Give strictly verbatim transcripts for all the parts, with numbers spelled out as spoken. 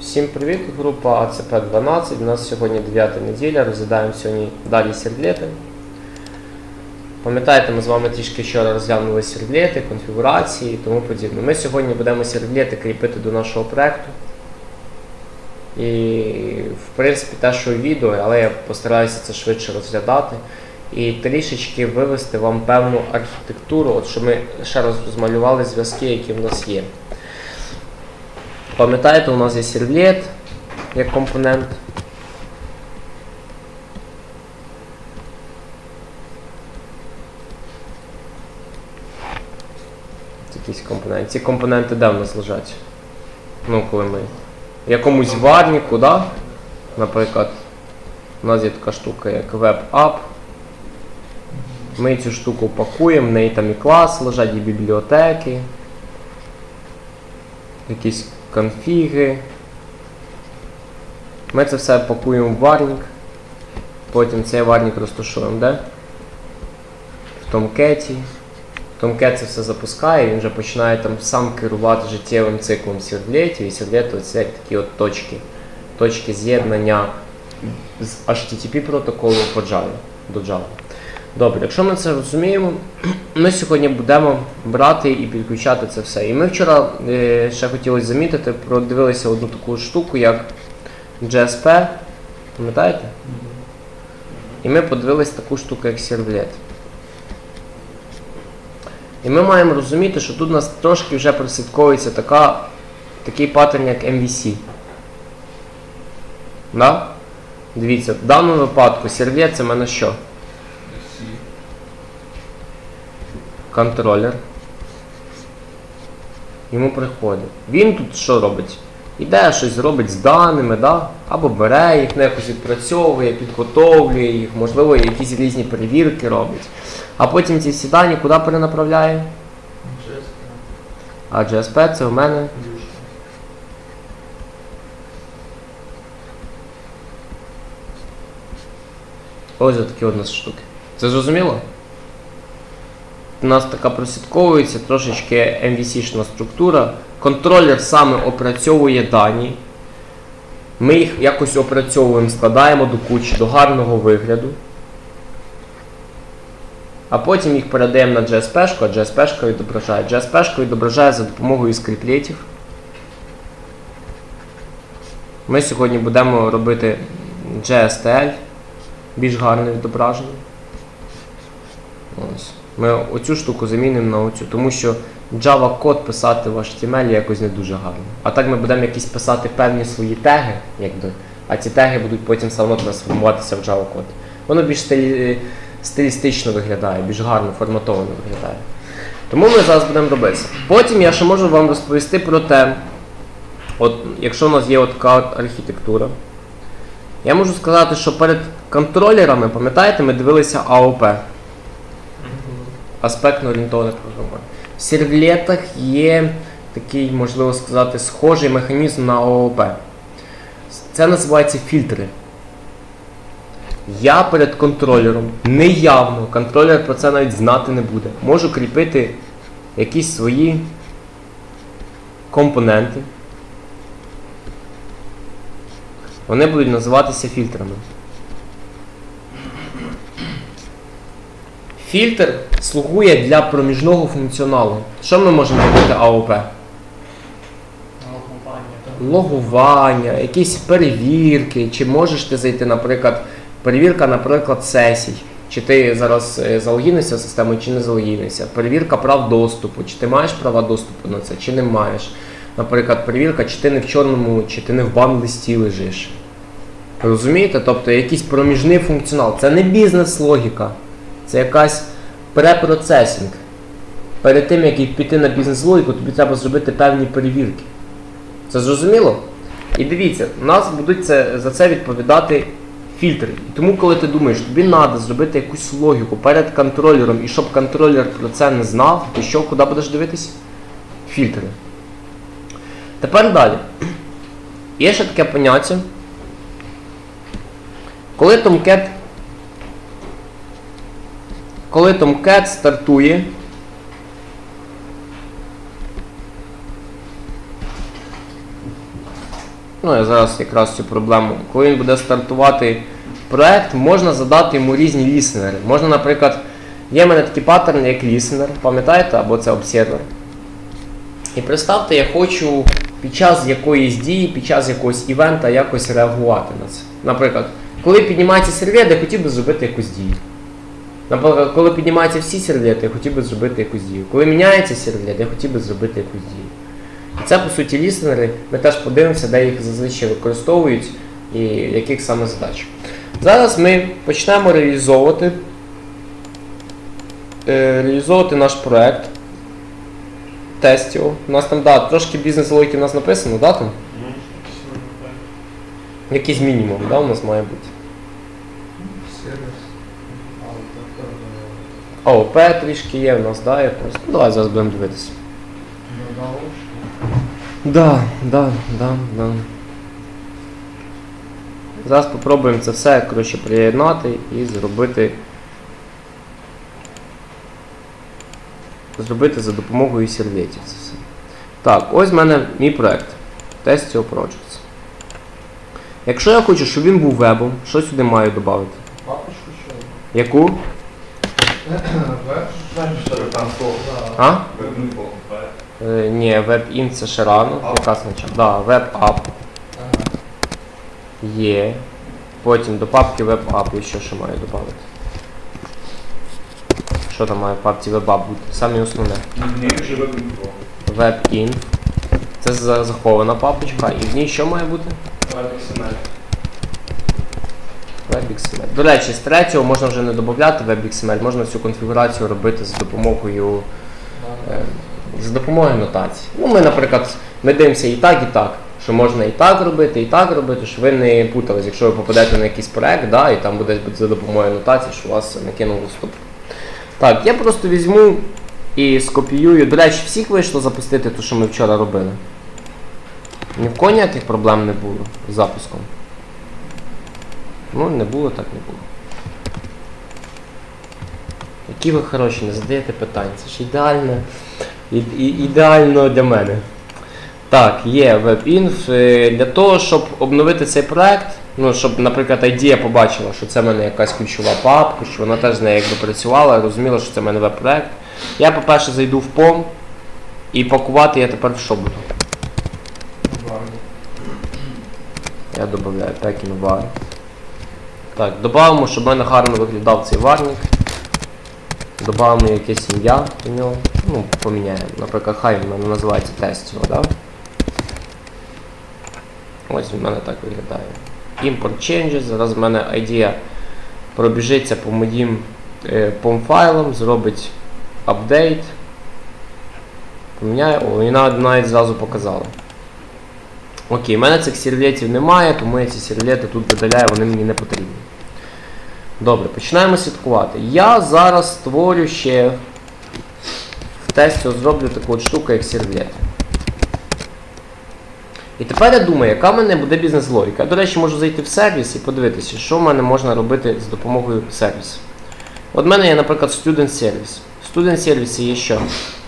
Всім привіт, група А Це Пе дванадцять. У нас сьогодні дев'ята неділя, розглядаємо сьогодні далі сердлети. Пам'ятаєте, ми з вами трішки вчора розглянули сердлети, конфігурації і тому подібне. Ми сьогодні будемо сердлети кріпити до нашого проєкту. І, в принципі, те, що відео, але я постараюся це швидше розглядати. І трішечки вивести вам певну архітектуру, от щоб ми ще раз розмалювали зв'язки, які в нас є. Пам'ятаєте, у нас є сервлет як компонент. Якісь компоненти. Ці компоненти де в нас лежать? Ну, коли ми в якомусь варніку, да? Наприклад, у нас є така штука, як WebApp. Ми цю штуку пакуємо, в неї там і клас лежать, і бібліотеки, якісь конфіги. Ми це все пакуємо в варник, потім цей варник розташуємо де? В Tomcat. Tomcat це все запускає, він вже починає там сам керувати життєвим циклом сердлетів, і сердлети це як такі от точки, точки з'єднання з ейч ті ті пі протоколу по Java, до Java. Добре, якщо ми це розуміємо, ми сьогодні будемо брати і підключати це все. І ми вчора е, ще хотілося замітити, продивилися одну таку штуку, як джей ес пі, пам'ятаєте? І ми подивилися таку штуку, як сервлет. І ми маємо розуміти, що тут у нас трошки вже прослідковується така, такий паттерн, як ем ві сі. Да? Дивіться, в даному випадку сервлет це в мене що? Контролер. Йому приходить. Він тут що робить? Іде щось робить з даними, да? Або бере їх, якось відпрацьовує, підготовлює їх, можливо, якісь різні перевірки робить. А потім ці всі дані куди перенаправляє? джей ес пі. А джей ес пі це у мене? Ось такі у нас штуки. Це зрозуміло? У нас така прослідковується трошечки ем ві сі-шна структура. Контролер саме опрацьовує дані. Ми їх якось опрацьовуємо, складаємо до кучі, до гарного вигляду. А потім їх передаємо на джей ес пі-шку, а джей ес пі-шка відображає. джей ес пі-шка відображає за допомогою скриплетів. Ми сьогодні будемо робити джей ес ті ел, більш гарне відображення. Ось. Ми оцю штуку замінимо на оцю, тому що Java код писати в ейч ті ем ель якось не дуже гарно. А так ми будемо якісь писати певні свої теги, якби, а ці теги будуть потім все одно трансформуватися в Java код. Воно більш стилі... стилістично виглядає, більш гарно, форматовано виглядає. Тому ми зараз будемо робити. Потім я ще можу вам розповісти про те, от, якщо у нас є от така от архітектура, я можу сказати, що перед контролерами, пам'ятаєте, ми дивилися а о пі. Аспектно орієнтоване програмування. В сервлетах є такий, можливо сказати, схожий механізм на а о пі. Це називається фільтри. Я перед контролером, неявно, контролер про це навіть знати не буде, можу кріпити якісь свої компоненти. Вони будуть називатися фільтрами. Фільтр слугує для проміжного функціоналу. Що ми можемо робити а о пі? Логування. Логування, якісь перевірки, чи можеш ти зайти, наприклад, перевірка, наприклад, сесій. Чи ти зараз залогінився в систему, чи не залогінився. Перевірка прав доступу, чи ти маєш права доступу на це, чи не маєш. Наприклад, перевірка, чи ти не в чорному, чи ти не в бан-листі лежиш. Розумієте? Тобто якийсь проміжний функціонал. Це не бізнес-логіка. Це якась препроцесінг. Перед тим, як піти на бізнес-логіку, тобі треба зробити певні перевірки. Це зрозуміло? І дивіться, у нас будуть це, за це відповідати фільтри. І тому, коли ти думаєш, тобі треба зробити якусь логіку перед контролером, і щоб контролер про це не знав, ти що, куди будеш дивитись? Фільтри. Тепер далі. Є ще таке поняття. Коли Tomcat Коли Tomcat стартує, Ну, я зараз якраз цю проблему. Коли він буде стартувати проект, можна задати йому різні лісенери. Можна, наприклад, є в мене такий паттерн, як лісенер, пам'ятаєте, або це обсервер. І представте, я хочу під час якоїсь дії, під час якогось івента якось реагувати на це. Наприклад, коли піднімається сервет, я хотів би зробити якусь дію. Наприклад, коли піднімаються всі сервети, я хотів би зробити якусь дію. Коли міняється сервет, я хотів би зробити якусь дію. І це, по суті, лісенери. Ми теж подивимося, де їх зазвичай використовують і яких саме задач. Зараз ми почнемо реалізовувати, е, реалізовувати наш проект тестів. У нас там, да, трошки бізнес-логіки у нас написано, да, там? Якийсь мінімум, да, у нас має бути. Сервіс. А, от так, АОП трішки є в нас, да, якось. Ну, давай зараз будемо дивитися. на наушник. Да, да, да, да. Зараз спробуємо це все, коротше, приєднати і зробити зробити за допомогою серветів це все. Так, ось в мене мій проект. Test Your Projects. Якщо я хочу, щоб він був вебом, що сюди маю додати? Папочку що? Яку? Веб? Що там слово? Да. А? Веб-інфо. Е, ні, WebIn це ще рано, якраз начав. Да, WebApp Ага. є. Потім до папки WebApp ще що маю додати. Що там має в папці WebApp бути? Саме основне. Ні, вже веб-інфо. WebInf. Це за- захована папочка. І в ній що має бути? Веб-ікс-ем-ель. WebXML. До речі, з третього можна вже не додати WebXML, можна всю конфігурацію робити за допомогою Да. е, за допомогою нотацій. Ну, ми, наприклад, ми дивимося і так, і так. Що можна і так робити, і так робити, щоб ви не путались, якщо ви попадете на якийсь проект, да, і там буде за допомогою нотацій, що у вас не кинуло вступ. Так, я просто візьму і скопіюю. До речі, всіх вийшло запустити те, що ми вчора робили. Ні в кого ніяких проблем не було з запуском. Ну, не було, так не було. Які ви хороші, не задаєте питань. Це ж ідеально, і, і, ідеально для мене. Так, є WebInf. Е, Для того, щоб обновити цей проект, ну, щоб, наприклад, ай ді побачила, що це в мене якась ключова папка, що вона теж з нею якби працювала, розуміла, що це в мене веб-проект. Я, по-перше, зайду в пом, і пакувати я тепер в що буду? Варні. Я додаю packing var. Так, додамо, щоб в мене гарно виглядав цей варник. Додамо якесь ім'я до нього. Ну, поміняємо. Наприклад, хай в мене називається тестіо, да? Ось він в мене так виглядає. Import changes. Зараз в мене ай ді пробіжиться по моїм е, пом файлам, зробить апдейт. Поміняє. О, і навіть, навіть зразу показала. Окей, в мене цих сервлетів немає, тому я ці сервлети тут видаляю, вони мені не потрібні. Добре, починаємо слідкувати. Я зараз створю ще в тесті, зроблю таку от штуку, як сервлети. І тепер я думаю, яка в мене буде бізнес-логіка. Я, до речі, можу зайти в сервіс і подивитися, що в мене можна робити з допомогою сервісу. От в мене є, наприклад, Student Service. В Student Service є що?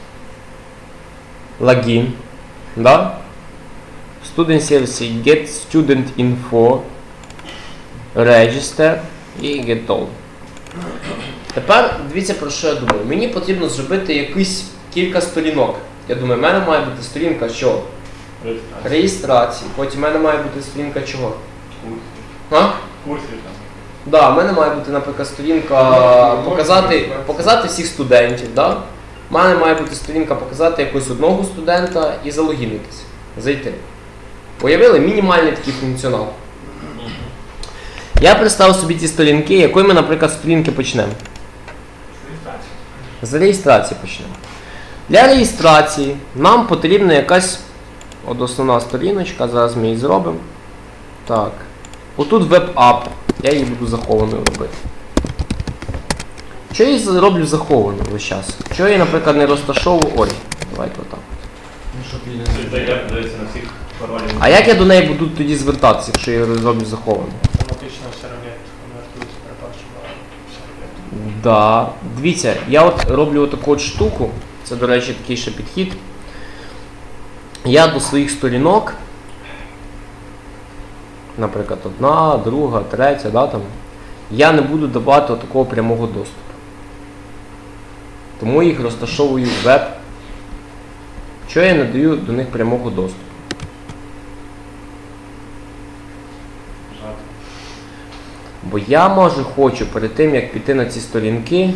Логін. Да? В Student Service Get Student Info, Register і Get All. Тепер дивіться, про що я думаю. Мені потрібно зробити якісь кілька сторінок. Я думаю, в мене має бути сторінка чого? Реєстрації. Потім в мене має бути сторінка чого? А? Курсів там. Да, в мене має бути, наприклад, сторінка показати, показати всіх студентів. Да? У мене має бути сторінка показати якогось одного студента і залогінитися. Зайти. Уявили? Мінімальний такий функціонал. Я представив собі ці сторінки, якої ми, наприклад, сторінки почнемо. З реєстрації почнемо. Для реєстрації нам потрібна якась от основна сторіночка, зараз ми її зробимо. Так. Отут WebApp, я її буду захованою робити. Що я її зроблю захованою весь час? Що я її, наприклад, не розташовую? Ой, давайте отак. Ну, щоб її Це не як дивиться на всіх паролів. А як я до неї буду тоді звертатися, якщо я її зроблю захованою? Автоматично все равно конвертується перепадчика. Да. Дивіться, я от роблю таку от штуку, це, до речі, такий ще підхід. Я до своїх сторінок наприклад, одна, друга, третя, да, там, я не буду давати такого прямого доступу. Тому їх розташовую в веб. Чого я не даю до них прямого доступу? Жати. Бо я, може, хочу перед тим, як піти на ці сторінки,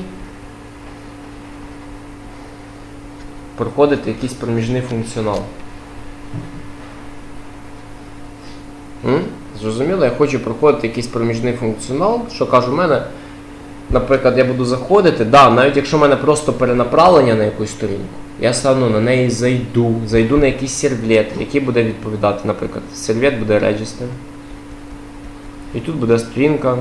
проходити якийсь проміжний функціонал. М? Зрозуміло? Я хочу проходити якийсь проміжний функціонал, що кажу, в мене, наприклад, я буду заходити, да, навіть якщо в мене просто перенаправлення на якусь сторінку, я все одно на неї зайду, зайду на якийсь сервлет, який буде відповідати, наприклад, сервлет буде register. І тут буде сторінка.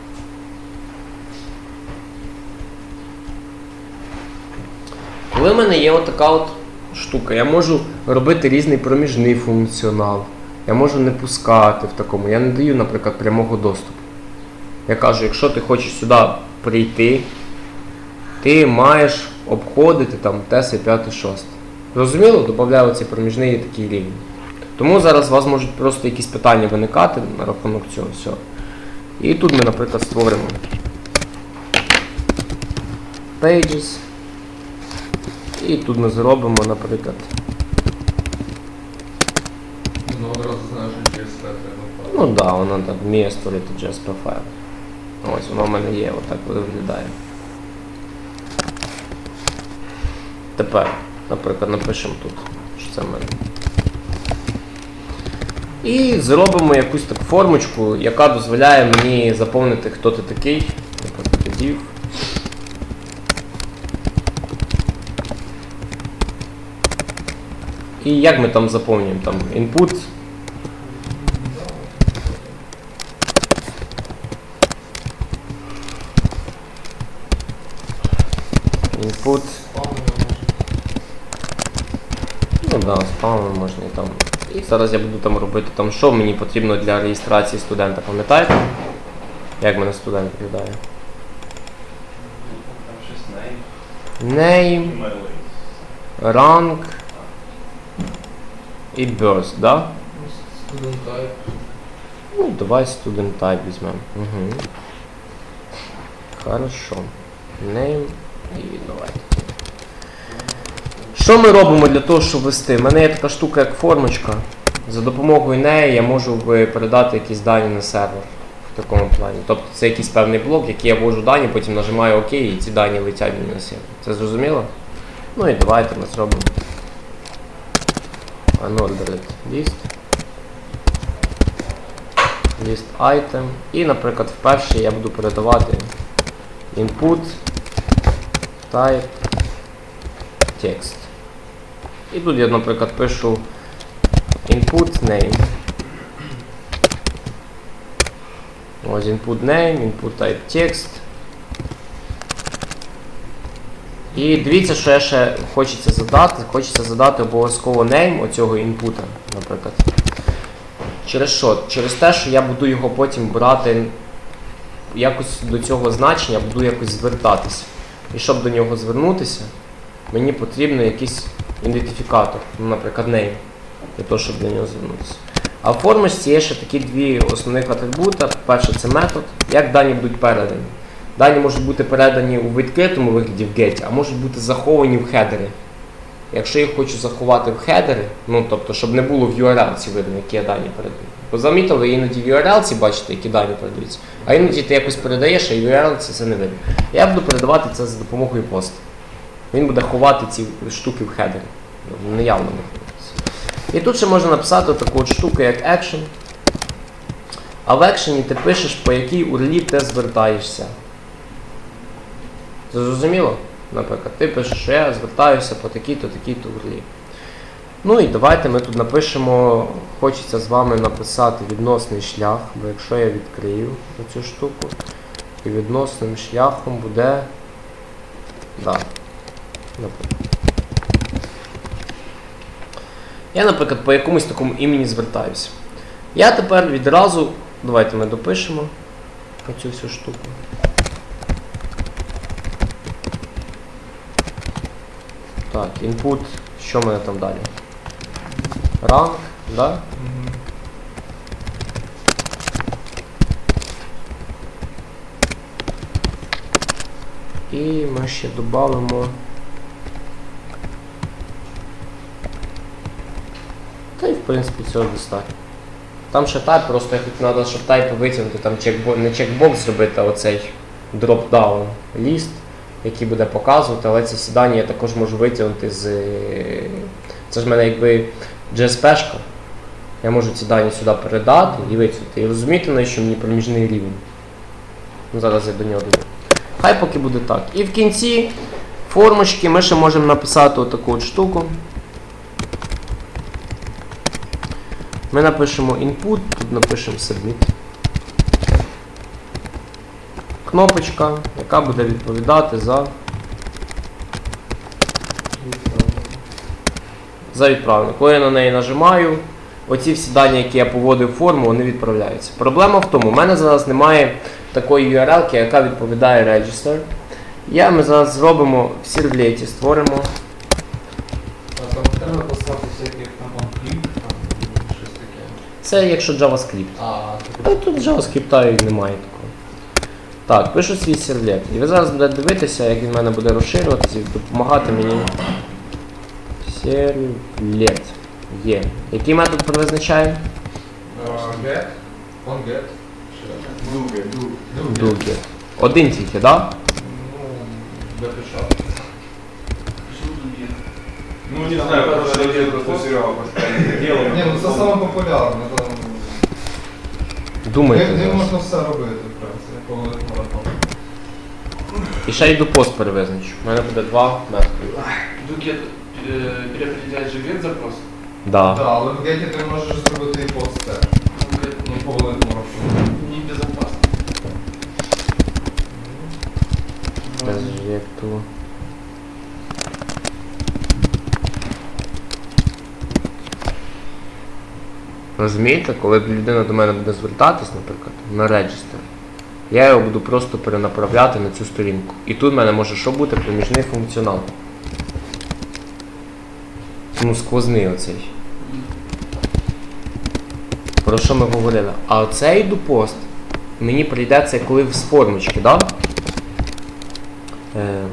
Коли в мене є отака от штука, я можу робити різний проміжний функціонал. Я можу не пускати в такому. Я не даю, наприклад, прямого доступу. Я кажу, якщо ти хочеш сюди прийти, ти маєш обходити там теси п'ять шість. Розуміло? Добавляю цей проміжний такий рівень. Тому зараз у вас можуть просто якісь питання виникати на рахунок цього всього. І тут ми, наприклад, створимо pages. І тут ми зробимо, наприклад, Ну, одразу знаєш, що через це треба. ну так, да, воно так вміє створити джей ес пі файл. Ось, воно в мене є, отак виглядає. Тепер, наприклад, напишемо тут, що це в мене. І зробимо якусь таку формочку, яка дозволяє мені заповнити, хто ти такий. Наприклад, div. І як ми там заповнюємо? Там input. Input. Ну да, спамом можна і там. І зараз я буду там робити там, що мені потрібно для реєстрації студента, пам'ятаєте? Як в мене студент виглядає? Там щось name. Name, Email. rank і birth, да? Student type. Ну, давай student type візьмемо. Угу. Хорошо. Name і давайте. Що ми робимо для того, щоб ввести? У мене є така штука, як формочка. За допомогою неї я можу передати якісь дані на сервер в такому плані. Тобто це якийсь певний блок, який я ввожу дані, потім нажимаю ОК і ці дані летять мені на сервер. Це зрозуміло? Ну і давайте ми зробимо unordered list. List item. І, наприклад, вперше я буду передавати input type text. І тут я, наприклад, пишу input name. Ось input name, input type text. І дивіться, що я ще хочеться задати. Хочеться задати обов'язково name оцього інпута, наприклад. Через що? Через те, що я буду його потім брати, якось до цього значення буду якось звертатися. І щоб до нього звернутися, мені потрібен якийсь ідентифікатор, ну, наприклад, name, для того, щоб до нього звернутися. А в формочці є ще такі дві основних атрибута. Перше, це метод. Як дані будуть передані? Дані можуть бути передані у відкритому вигляді в геті, а можуть бути заховані в хедері. Якщо я хочу заховати в хедері, ну тобто, щоб не було в ю ар ел-ці видно, які я дані передаю. Бо замітили, іноді в ю ар ел-ці бачите, які дані передаються, а іноді ти якось передаєш, а в ю ар ел-ці це не видно. Я буду передавати це за допомогою пост. Він буде ховати ці штуки в хедері. Неявно знаходиться. І тут ще можна написати таку от штуку, як action. А в екшені ти пишеш, по якій урлі ти звертаєшся. Це зрозуміло? Наприклад, ти пишеш, що я звертаюся по такій-то, такій-то урлі. Ну і давайте ми тут напишемо, хочеться з вами написати відносний шлях, бо якщо я відкрию цю штуку, і відносним шляхом буде, да, наприклад. Я, наприклад, по якомусь такому імені звертаюся. Я тепер відразу, давайте ми допишемо оцю всю штуку. Так, input, що в мене там далі? Rank, да? І ми ще додамо. Та й в принципі цього достатньо. Там ще тайп, просто як треба, щоб тайп витягнути, там чекбо... не чекбокс зробити, а оцей дроп-даун ліст, який буде показувати, але ці всі дані я також можу витягнути з. Це ж в мене якби джей ес пі-шка. Я можу ці дані сюди передати і витягнути. І розумієте, навіщо мені проміжний рівень? Ну, зараз я до нього дойду. Хай поки буде так. І в кінці формочки ми ще можемо написати отаку от штуку. Ми напишемо input, тут напишемо submit. Кнопочка, яка буде відповідати за за відправлення. Коли я на неї нажимаю, оці всі дані, які я поводив в форму, вони відправляються. Проблема в тому, у мене зараз немає такої ю ар ел-ки, яка відповідає register. Я, ми зараз зробимо в сервлеті, створимо. А там треба послати всяких там онкліп, там щось таке. Це якщо JavaScript. А, Та тут JavaScript і немає такого. Так, пишу свій сервлет. І ви зараз будете дивитися, як він в мене буде розширюватися і допомагати мені. Сервлет. Є. Який метод визначає? get, onGet, Дуги, дуги. Дуги. Один тільки, так? Да? Ну, допишав. Що тут є? Ну, не знаю, просто я просто Серега постоянно делал. Ні, ну це саме популярне. Там... Думайте. Ним зараз. можна все робити, в принципі, коли марафон. І ще йду пост перевизначу. У мене буде два методи. Дуги переопределяет же get запрос? Да. Так, але в геті ти можеш зробити і пост це. Ну, по великому рахунку. Небезопасно. Без жертву. Розумієте, коли людина до мене буде звертатись, наприклад, на реджістер, я його буду просто перенаправляти на цю сторінку. І тут в мене може що бути проміжний функціонал. Ну, сквозний оцей. Про що ми говорили? А оцей допост мені прийдеться, коли з формочки, да? Ем...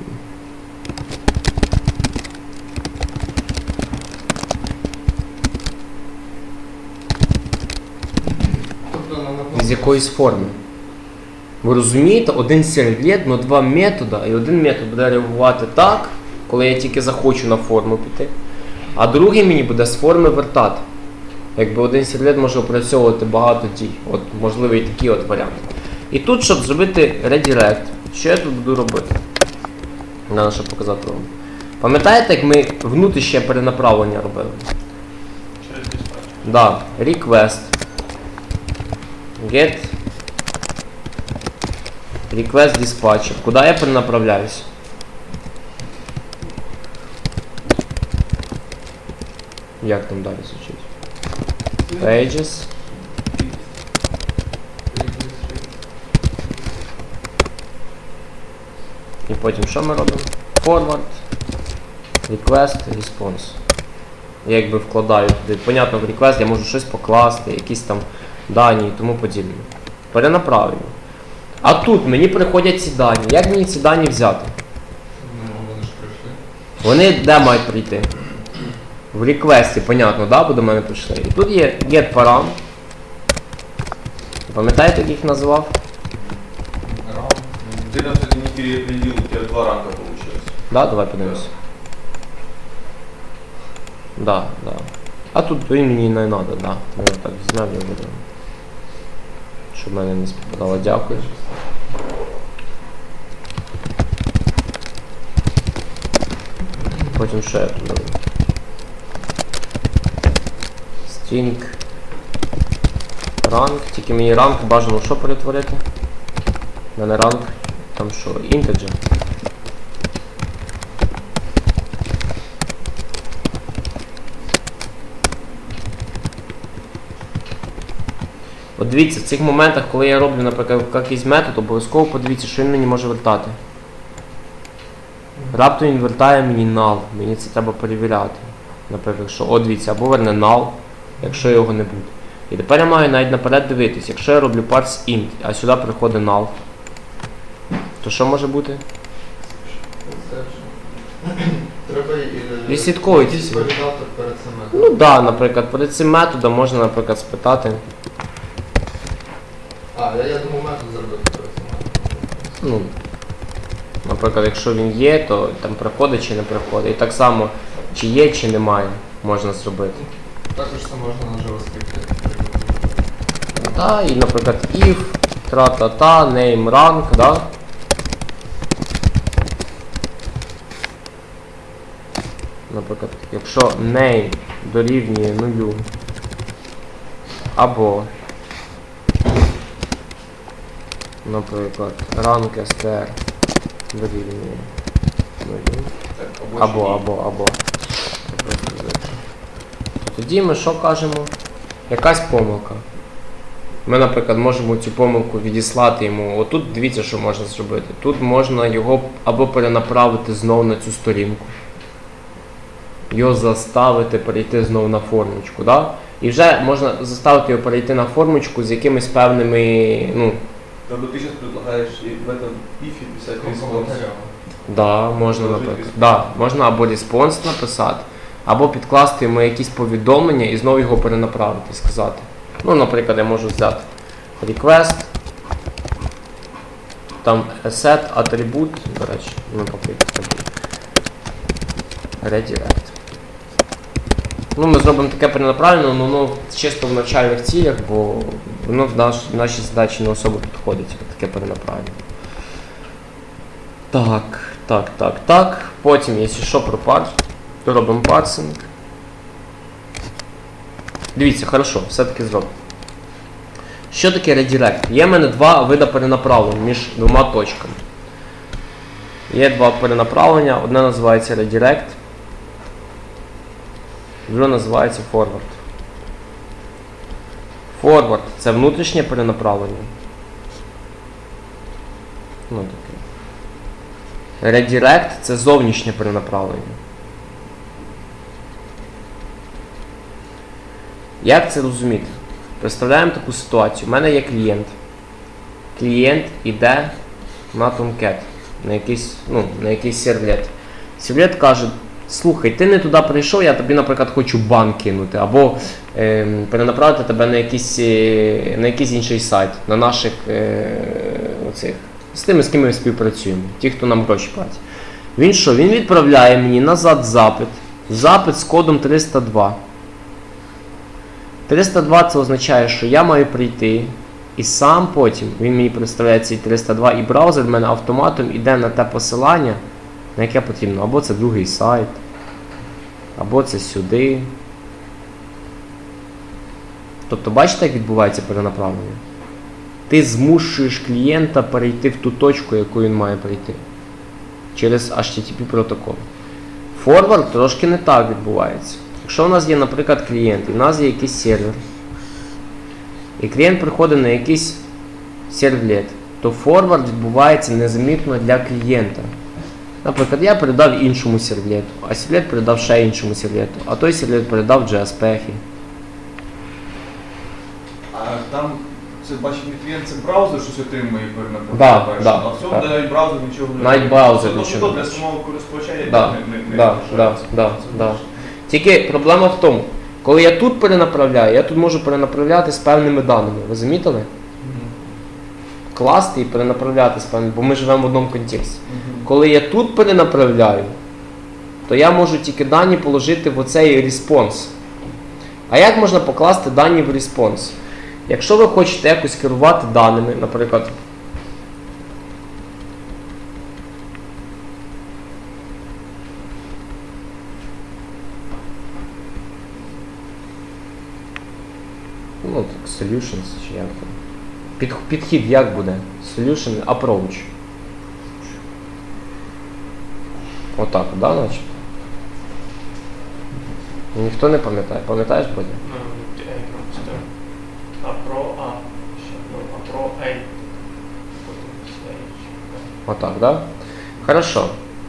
Тобто, на з якоїсь форми. Ви розумієте, один сервлет, но два методи, і один метод буде реагувати так, коли я тільки захочу на форму піти, а другий мені буде з форми вертати. Якби один сервлет може опрацьовувати багато дій. От можливий такий от варіант. І тут, щоб зробити редирект, що я тут буду робити? Треба ще показати вам. Пам'ятаєте, як ми внутрішнє перенаправлення робили? Через диспатч. Да, request, get, request dispatcher. Куди я перенаправляюсь? Як там далі звучить? Pages. І потім що ми робимо? Forward, request, response. Я якби вкладаю туди. Понятно, в request я можу щось покласти, якісь там дані і тому подібне. Перенаправлю. А тут мені приходять ці дані. Як мені ці дані взяти? Ну, вони ж прийшли. Вони де мають прийти? В реквесті, понятно, да, бо до мене прийшли. І тут є getParam. Пам'ятаєте, як їх називав? Раунд. Ты там, кстати, не переопределил, у тебя два ранга получилось. Да, давай подивимось. Да, да. А тут він мені не треба, да. Ми його так візьмемо і будемо. Щоб мене не співпадало. Дякую. Потім ще я тут роблю. String. Rank. Тільки мені ранг бажано що перетворити? У мене ранг. Там що? Integer. От дивіться, в цих моментах, коли я роблю, наприклад, якийсь метод, обов'язково подивіться, що він мені може вертати. Раптом він вертає мені null, мені це треба перевіряти. Наприклад, що, от дивіться, або верне null, якщо його не буде. І тепер я маю навіть наперед дивитись, якщо я роблю parse int, а сюди приходить null, то що може бути? Треба і... Відслідковуйте якийсь собі. валідатор перед цим Ну методом. так, да, наприклад, перед цим методом можна, наприклад, спитати. А, я, я думав метод зробити перед цим методом. Ну, наприклад, якщо він є, то там приходить чи не приходить. І так само, чи є, чи немає, можна зробити. Також це можна на JavaScript. Да, і, наприклад, if, тра-та-та, name, rank, да? Наприклад, якщо name дорівнює нулю, або, наприклад, rank str дорівнює нулю, або, або, або. Тоді ми що кажемо? Якась помилка. Ми, наприклад, можемо цю помилку відіслати йому. Отут дивіться, що можна зробити. Тут можна його або перенаправити знову на цю сторінку. Його заставити перейти знову на формочку. Да? І вже можна заставити його перейти на формочку з якимись певними, ну... Тобто ти зараз предлагаєш в этом іфі писати респонс. Да, можна, наприклад. Да, можна або респонс написати, або підкласти йому якісь повідомлення і знову його перенаправити і сказати. Ну, наприклад, я можу взяти request, там set атрибут, до речі, ну, поки redirect. Ну, ми зробимо таке перенаправлення, але воно чисто в навчальних цілях, бо воно в, наш, в нашій задачі не особо підходить, таке перенаправлення. Так, так, так, так. Потім, якщо що про парс, то робимо парсинг. Дивіться, хорошо, все-таки зробимо. Що таке redirect? Є в мене два види перенаправлень між двома точками. Є два перенаправлення. Одне називається redirect, друге називається forward. Forward – це внутрішнє перенаправлення. Ну, таке. Redirect – це зовнішнє перенаправлення. Як це розуміти? Представляємо таку ситуацію. У мене є клієнт. Клієнт іде на Tomcat, на якийсь, ну, на якийсь сервлет. Сервлет каже, слухай, ти не туди прийшов, я тобі, наприклад, хочу бан кинути, або е, перенаправити тебе на якийсь, е, на якийсь інший сайт, на наших е, оцих, з тими, з ким ми співпрацюємо, ті, хто нам гроші платять. Він що? Він відправляє мені назад запит, запит з кодом триста два. триста два це означає, що я маю прийти і сам потім, він мені представляє цей триста два, і браузер в мене автоматом йде на те посилання, на яке потрібно. Або це другий сайт, або це сюди. Тобто, бачите, як відбувається перенаправлення? Ти змушуєш клієнта перейти в ту точку, яку він має прийти. Через ейч ті ті пі протокол. Forward трошки не так відбувається. Якщо у нас є, наприклад, клієнт, і в нас є якийсь сервер, і клієнт приходить на якийсь сервлет, то форвард відбувається незамітно для клієнта. Наприклад, я передав іншому сервлету, а сервлет передав ще іншому сервлету, а той сервлет передав джей ес пі. А там, це бачить не клієнт, це браузер щось отримує і перенаправляє. Да, перше. да, А в цьому да. навіть браузер нічого не Навіть браузер Тобто, нічого не для робить. самого користувача Да, не, не, не да, да, вважається. да, Це да. дуже. Тільки проблема в тому, коли я тут перенаправляю, я тут можу перенаправляти з певними даними. Ви замітили? Мгм. Класти і перенаправляти з певними, бо ми живемо в одному контексті. Мгм. Коли я тут перенаправляю, то я можу тільки дані положити в оцей респонс. А як можна покласти дані в респонс? Якщо ви хочете якось керувати даними, наприклад, ну, так, solutions, чи як там. Під, підхід як буде? Solution, approach. Отак, да, наче? Ніхто не пам'ятає. Пам'ятаєш, Бодя? Ну, A пропустив. А про А. Ще, ну, а про A. Потім stage. Отак, да? Хорошо.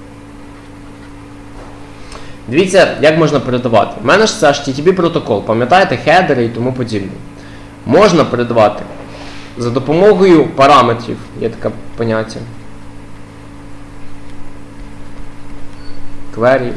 Дивіться, як можна передавати. У мене ж це ейч ті ті пі протокол, пам'ятаєте, хедери і тому подібне. Можна передавати за допомогою параметрів, є таке поняття. query.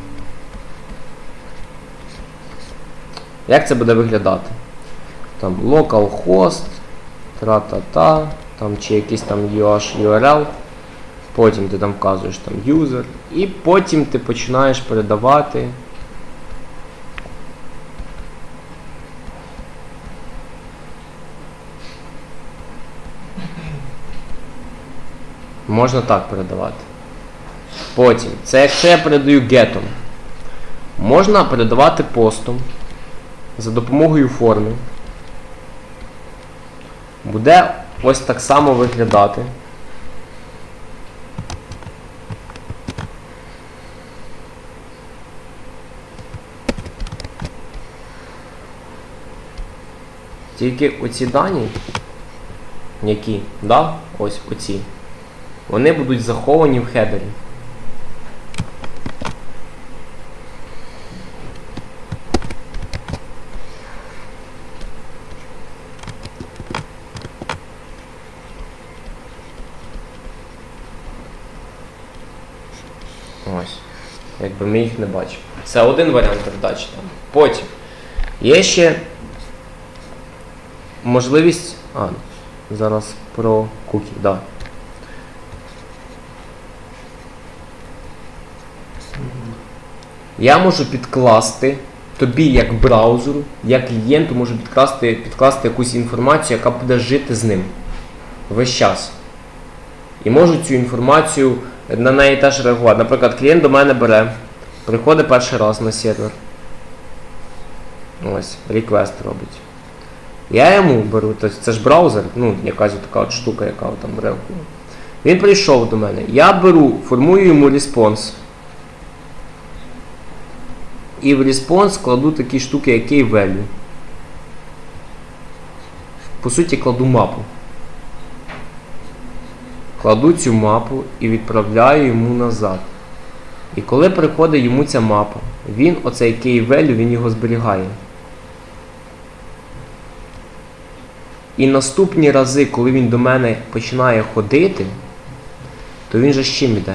Як це буде виглядати? Там localhost, тра-та-та, там чи якийсь там ю аш ю ар ел, потім ти там вказуєш там user, і потім ти починаєш передавати можна так передавати. Потім, це якщо я передаю getом. Можна передавати постом за допомогою форми. Буде ось так само виглядати. Тільки оці дані, які, да, ось оці, вони будуть заховані в хедері. Ось. Якби ми їх не бачимо. Це один варіант передачі. Там. Потім є ще можливість... А, зараз про кукі, так. Да. Я можу підкласти тобі як браузеру, як клієнту можу підкласти, підкласти якусь інформацію, яка буде жити з ним весь час. І можу цю інформацію на неї теж реагувати. Наприклад, клієнт до мене бере, приходить перший раз на сервер. Ось, реквест робить. Я йому беру, тобто це ж браузер, ну, якась така от штука, яка там реагує. Він прийшов до мене. Я беру, формую йому респонс. І в респонс кладу такі штуки, як key-value. По суті, кладу мапу. Кладу цю мапу і відправляю йому назад. І коли приходить йому ця мапа, він оцей key-value, він його зберігає. І наступні рази, коли він до мене починає ходити, то він же з чим іде?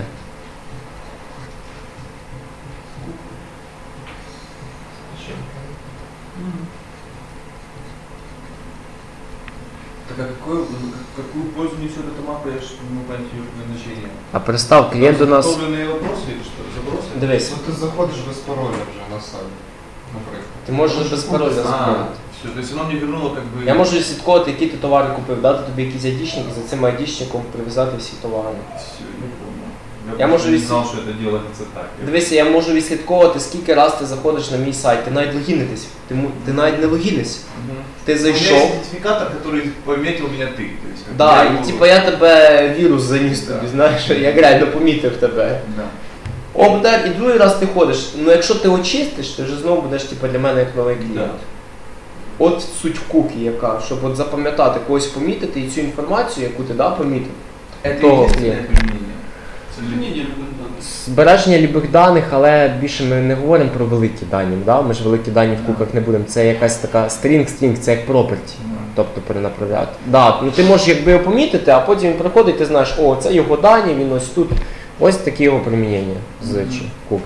Так а какую, какую пользу несет эта мапа, я же не могу понять ее назначение? А представ, клієнт до нас... Подготовленные вопросы или что? Забросы? Дивись, Ну, ти заходиш без пароля вже на сайт, наприклад. ти можеш без пароля А, заходити. все, то есть оно мне вернуло как бы... Я можу слідкувати, які ти товари купив, дати тобі якийсь айдішник і за цим айдішником прив'язати всі товари. Все, я понял. Я, Я просто можу не вис- знал, что это делается так. Я- Дивися, я можу відслідковувати, скільки раз ти заходиш на мій сайт, ти навіть логінитись, ти, му- ти навіть не логінись. Мгм. Ти У меня есть зайшов, идентификатор, который пометил меня ты. То есть, как да, я і его- типу я тебе вірус заніс Да. тобі, знаєш, я реально помітив тебе. Да. Обдар, і другий раз ти ходиш, ну якщо ти очистиш, ти вже знову будеш типу, для мене як новий клієнт. Да. От суть кукі яка, щоб от запам'ятати когось помітити і цю інформацію, яку ти да, помітив. Это Того единственное клиента. применение. Сохранение любых данных. Збереження любих даних, але більше ми не говоримо про великі дані, да? Ми ж великі дані в куках не будемо. Це якась така string, string, це як property, тобто перенаправляти. Да, ну ти можеш якби його помітити, а потім він приходить, ти знаєш, о, це його дані, він ось тут. Ось такі його примінення з кук.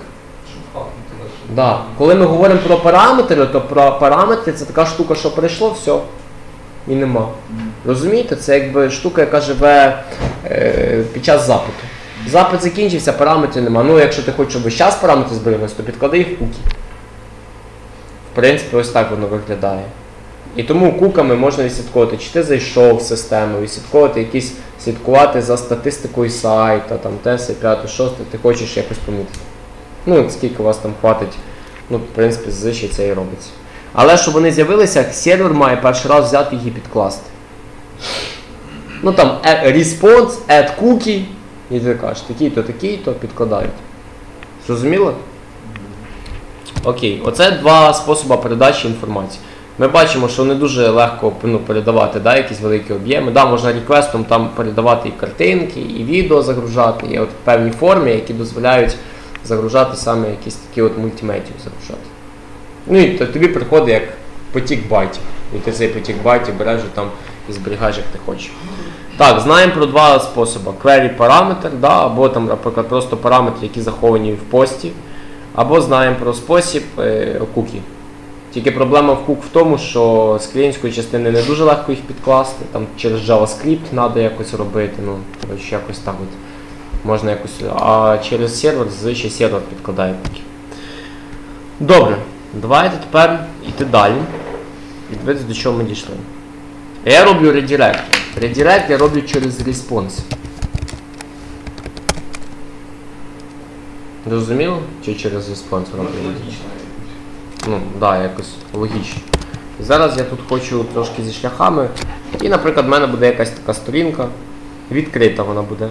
Да. Коли ми говоримо про параметри, то про параметри це така штука, що прийшло, все, і нема. Розумієте? Це якби штука, яка живе е, під час запиту. Запит закінчився, параметрів нема. Ну, якщо ти хочеш, щоб весь час параметри зберігались, то підклади їх в куки. В принципі, ось так воно виглядає. І тому куками можна відслідковувати, чи ти зайшов в систему, відслідковувати якісь, слідкувати за статистикою сайта, там, те, все, п'яте, шосте, ти хочеш якось помітити. Ну, скільки у вас там хватить, ну, в принципі, зазвичай це і робиться. Але щоб вони з'явилися, сервер має перший раз взяти їх і підкласти. Ну там response, add cookie, і ти кажеш, такий-то, такий-то, підкладають. Зрозуміло? Окей, оце два способи передачі інформації. Ми бачимо, що не дуже легко ну, передавати да, якісь великі об'єми. Да, можна реквестом там передавати і картинки, і відео загружати, є от певні форми, які дозволяють загружати саме якісь такі от мультимедію загружати. Ну і тобі приходить як потік байтів. І ти цей потік байтів береш там і зберігаєш, як ти хочеш. Так, знаємо про два способи. Query параметр, да, або там, наприклад, просто параметри, які заховані в пості, або знаємо про спосіб е, кукі. Тільки проблема в кук в тому, що з клієнтської частини не дуже легко їх підкласти, там через JavaScript треба якось робити, ну, коротше, якось так от. Можна якось, а через сервер, зазвичай сервер підкладає куки. Добре, давайте тепер йти далі і дивитися, до чого ми дійшли. Я роблю редирект. Редирект я роблю через response. Зрозуміло? Чи через response роблю? Логічно. Ну, так, да, якось логічно. І зараз я тут хочу трошки зі шляхами. І, наприклад, в мене буде якась така сторінка. Відкрита вона буде.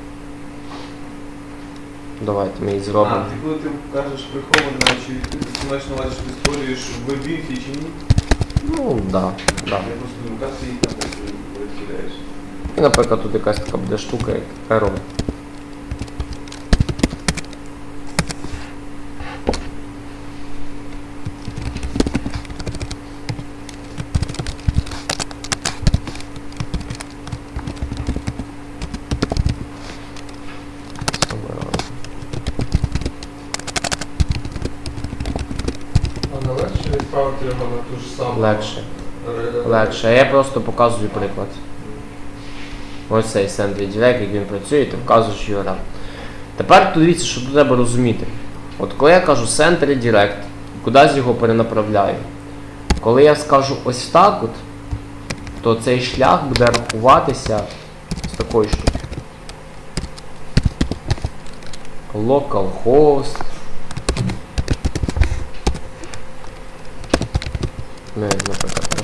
Давайте ми її зробимо. А, ти коли ти кажеш прихована чи відкрита, ти маєш на увазі, що ти створюєш в веб-віфі чи ні? Ну, так, да, да. Я просто думаю, як ти їх там розкидаєш? І, наприклад, тут якась така буде штука, як error. А не легше відправити його на ту ж саму. Легше. ре- Легше. А я просто показую приклад. Ось цей send redirect, як він працює, ти вказуєш ю ар ел. Тепер тут дивіться, що тут треба розуміти. От коли я кажу send redirect, кудись його перенаправляю. Коли я скажу ось так от, то цей шлях буде рахуватися з такої штуки. Localhost. Не, наприклад, теж.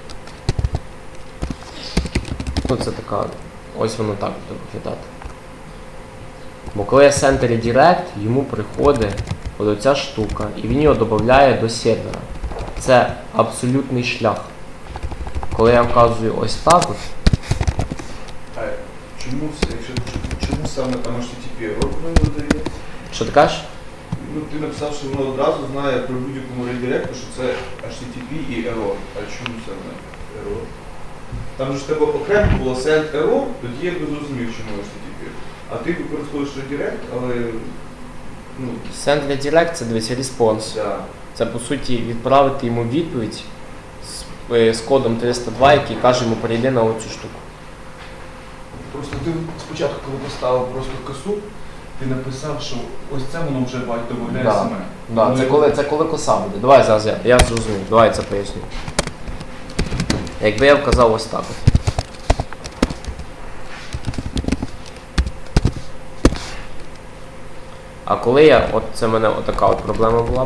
Ну це така, ось воно так буде виглядати. Бо коли я send redirect, йому приходить от оця штука, і він його додає до сервера. Це абсолютний шлях. Коли я вказую ось так от, А чому, це- якщо, чому саме там ейч ті ті пі error видає? що ти кажеш? Ну, ти написав, що воно одразу знає при будь-якому редиректу, що це ейч ті ті пі і error. А чому саме error? Там же ж в тебе окремо було send error, тоді я би зрозумів, чому ейч ті ті пі. А ти використовуєш редирект, але ну, Send redirect це, дивись, response. да. Це, по суті, відправити йому відповідь з, е, з кодом триста два, який каже йому перейди на оцю штуку. Просто ти спочатку, коли поставив просто косу, ти написав, що ось це воно вже додає Да. саме. Да, Ну, це і- коли, це коли коса буде. Давай зараз я, я зрозумів, давай це поясню. Якби я вказав ось так от. А коли я, от це в мене отака от проблема була б.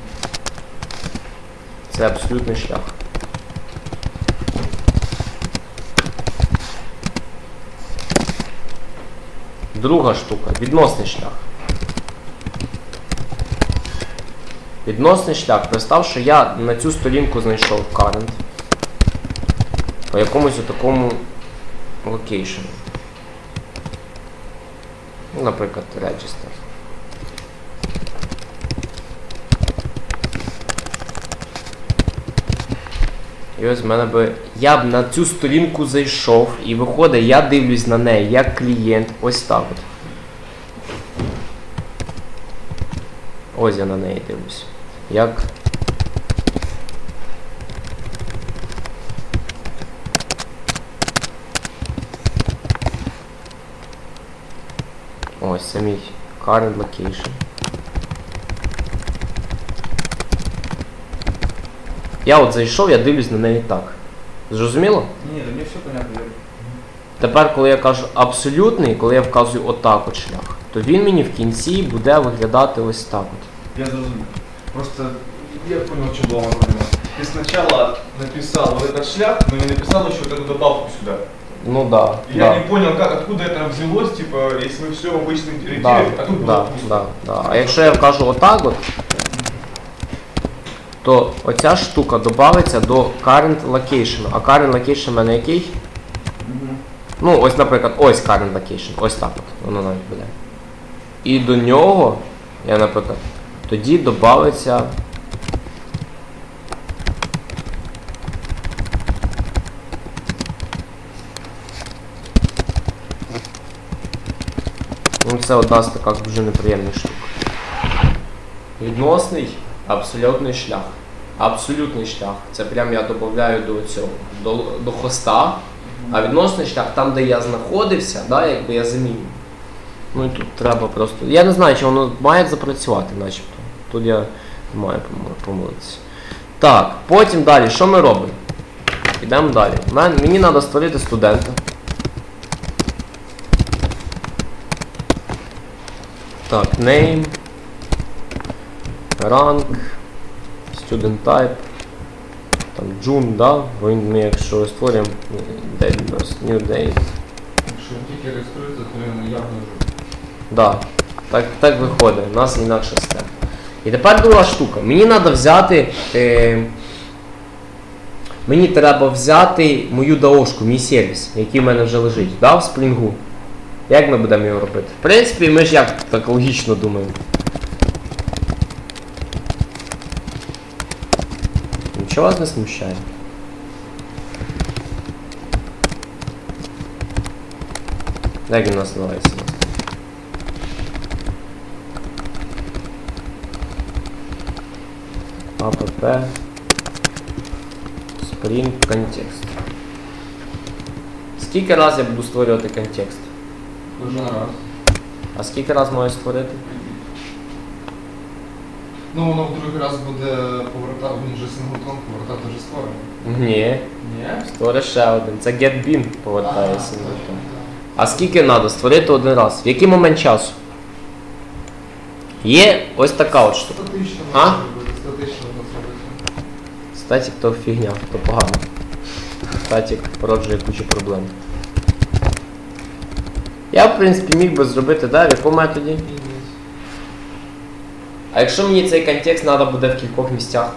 Це абсолютний шлях. Друга штука, відносний шлях. Відносний шлях. Представ, що я на цю сторінку знайшов current по якомусь такому локейшену. Ну, наприклад, register. І ось в мене би, я б на цю сторінку зайшов і виходить, я дивлюсь на неї як клієнт, ось так от. Ось я на неї дивлюсь. Як ось це мій current location. Я от зайшов, я дивлюсь на неї так. Зрозуміло? Ні, та мені все понятно. Тепер, коли я кажу абсолютний, коли я вказую отак от шлях, то він мені в кінці буде виглядати ось так от. Я зрозумів. Просто я понял, что была проблема. Ты сначала написал вот этот шлях, но не написал еще вот эту добавку сюда. Ну да. И я да. не понял, как, откуда это взялось, типа, если все в обычном редире, Да, а тут было да, пусто. да, да. А якщо я вкажу отак от, то оця штука додається до current location. А current location в мене який? Мгм. Ну, ось, наприклад, ось current location, ось так от, воно навіть буде. І до нього, я, наприклад, тоді додається це одна з таких дуже неприємних штук. Відносний абсолютний шлях. Абсолютний шлях. Це прям я додаю до цього, до, до хоста. А відносний шлях, там, де я знаходився, да, якби я заміню. Ну і тут треба просто. Я не знаю, чи воно має запрацювати, начебто. Тут я не маю помилитися. Так, потім далі, що ми робимо? Йдемо далі. Мені треба створити студента. Так, name, rank, student type, там June, да? Бо ми якщо створюємо date у нас, new date. Якщо він тільки реєструється, то він явно вже. Да, так, так виходить, у нас інакша система. І тепер друга штука. Мені треба взяти, е, мені треба взяти мою дорожку, мій сервіс, який в мене вже лежить, да, в Spring. Як ми будемо його робити? В принципі, ми ж як так логічно думаємо. Нічого вас не смущає? Як він у нас називається? app Spring контекст. Скільки раз я буду створювати контекст? Кожен раз. А скільки раз маю створити? Ну, воно в другий раз буде повертати, він вже синглтон повертати вже створений. Ні. Ні? Створиш ще один. Це getBean повертає Ага, синглтон. точно, А скільки треба створити один раз? В який момент часу? Є ось така от так. штука. Статично А? можна робити, статично можна зробити. Статік то фігня, то погано. Статік породжує кучу проблем. Я, в принципі, міг би зробити, да, в якому методі? А якщо мені цей контекст треба буде в кількох місцях?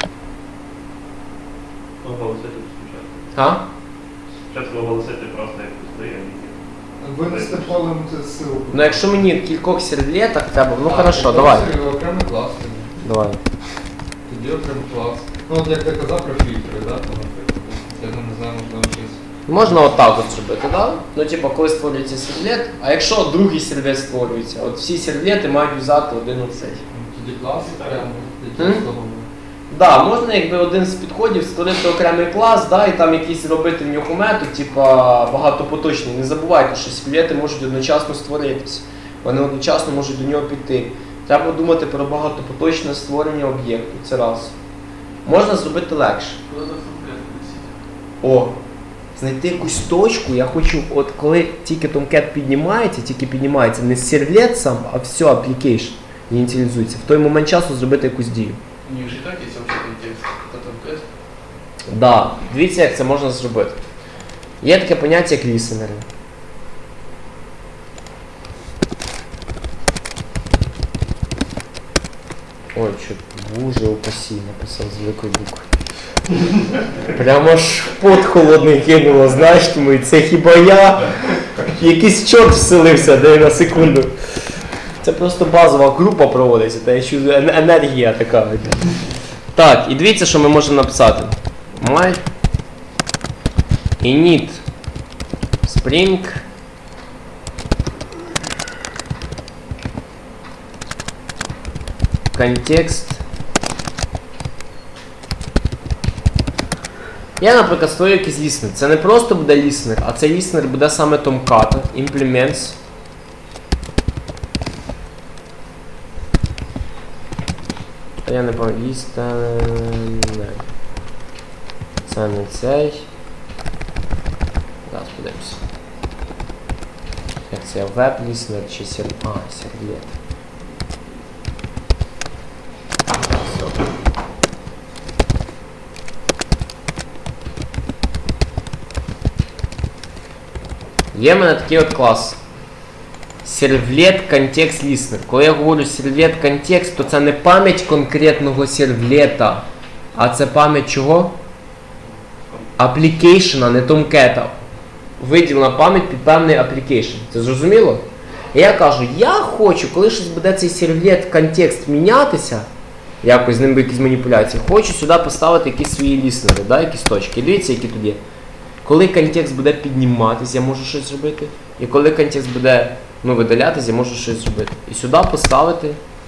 Оголосити спочатку. А? Спочатку оголосити просто як постає. Винести полем це силу. Ну якщо мені в кількох сервлетах треба, ну А, хорошо, тоді давай. Окремий клас тоді. Давай. Тоді окремий клас. Ну от як ти казав про фільтри, да, то наприклад. Я не знаю, можливо щось. Можна отак от зробити, да? Ну, типу, коли створюється сервлет, а якщо другий сервлет створюється, от всі сервлети мають взяти один оцей. Тоді клас окремо, М? який з того. Да, можна якби один з підходів створити окремий клас, да, і там якийсь робити в нього метод, типа багатопоточний. Не забувайте, що сервлети можуть одночасно створитися. Вони одночасно можуть до нього піти. Треба думати про багатопоточне створення об'єкту. Це раз. Можна зробити легше. О, знайти якусь точку, я хочу, от коли тільки Tomcat піднімається, тільки піднімається не сервлет сам, а все, application ініціалізується. В той момент часу зробити якусь дію. У них же и так есть общий контекст. Это Tomcat. Да, дивіться, як це можна зробити. Є таке поняття, як лісенери. Ой, що боже упасі, написав з великої букви. Прямо аж пот холодний кинуло, знаєш, тому це хіба я? Якийсь чорт вселився, де на секунду. Це просто базова група проводиться, та я чую, енергія така. Так, і дивіться, що ми можемо написати. My init Spring контекст. Я, наприклад, створю якийсь ліснер. Це не просто буде ліснер, а цей ліснер буде саме Tomcat, implements. Я не пам'ятаю, ліснер. Це не цей. Зараз подивимося. Як це веб-ліснер чи сервлет? А, сервлет. Є в мене такий от клас. Сервлет контекст listener. Коли я говорю сервлет контекст, то це не пам'ять конкретного сервлета, а це пам'ять чого? Аплікейшена, не Tomcat. Виділена пам'ять під певний аплікейшн. Це зрозуміло? І я кажу, я хочу, коли щось буде цей сервлет контекст мінятися, якось з ним якісь маніпуляції, хочу сюди поставити якісь свої ліснери, да, якісь точки. І дивіться, які тут є. Коли контекст буде підніматися, я можу щось зробити. І коли контекст буде ну, видалятися, я можу щось зробити. І сюди поставити.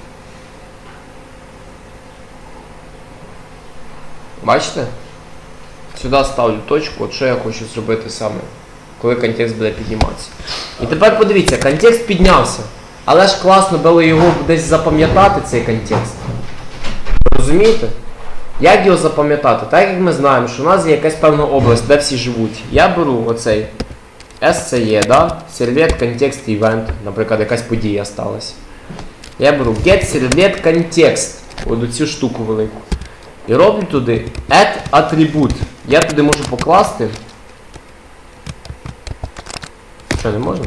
Бачите? Сюди ставлю точку, от що я хочу зробити саме, коли контекст буде підніматися. І тепер подивіться, контекст піднявся. Але ж класно було його десь запам'ятати, цей контекст. Розумієте? Як його запам'ятати? Так як ми знаємо, що у нас є якась певна область, де всі живуть. Я беру оцей ес сі і, да? Сервет, контекст, event, наприклад, якась подія сталася. Я беру get servlet context, от цю штуку велику. І роблю туди add attribute. Я туди можу покласти. Що, не можна?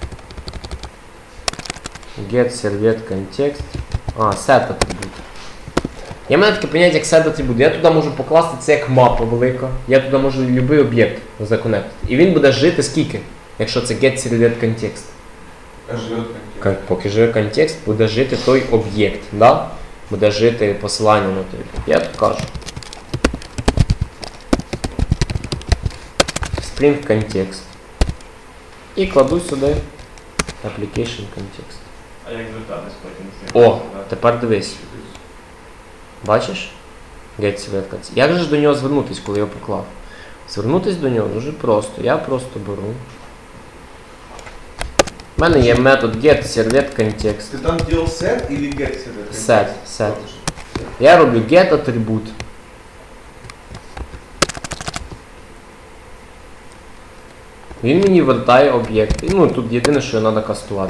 Get servlet context. А, set attribute. Я маю таке поняття, як set attribute. Я туди можу покласти це як мапа велика. Я туди можу будь-який об'єкт законектити. І він буде жити скільки, якщо це get servlet context. Живет Поки живе контекст, буде жити той об'єкт, да? Буде жити посилання на той об'єкт. Я тут кажу. String context. І кладу сюди application context. А як звертатись потім? О, тепер дивись. Бачиш? Get servlet context. Як же ж до нього звернутися, коли я його поклав? Звернутися до нього дуже просто. Я просто беру. У мене є метод get servlet context. Ты там делал set или get servlet? Set, set. Я роблю get attribute. Він мені вертає об'єкт. Ну, тут єдине, що треба кастувати.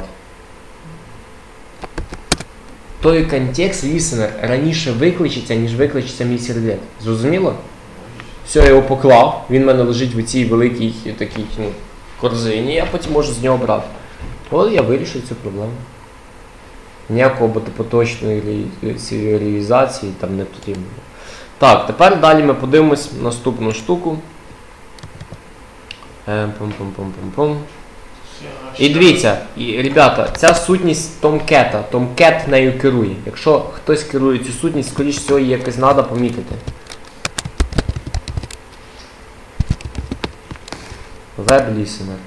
Той контекст listener раніше викличеться, ніж викличеться мій сервлет. Зрозуміло? Все, я його поклав, він в мене лежить в цій великій такій, ну, корзині, я потім можу з нього брати. От я вирішив цю проблему. Ніякого поточної серіалізації там не потрібно. Так, тепер далі ми подивимось наступну штуку. Пум-пум-пум-пум-пум. І дивіться, і, ребята, ця сутність Tomcat, Tomcat нею керує. Якщо хтось керує цю сутність, скоріш всього її якось треба помітити. Web Listener.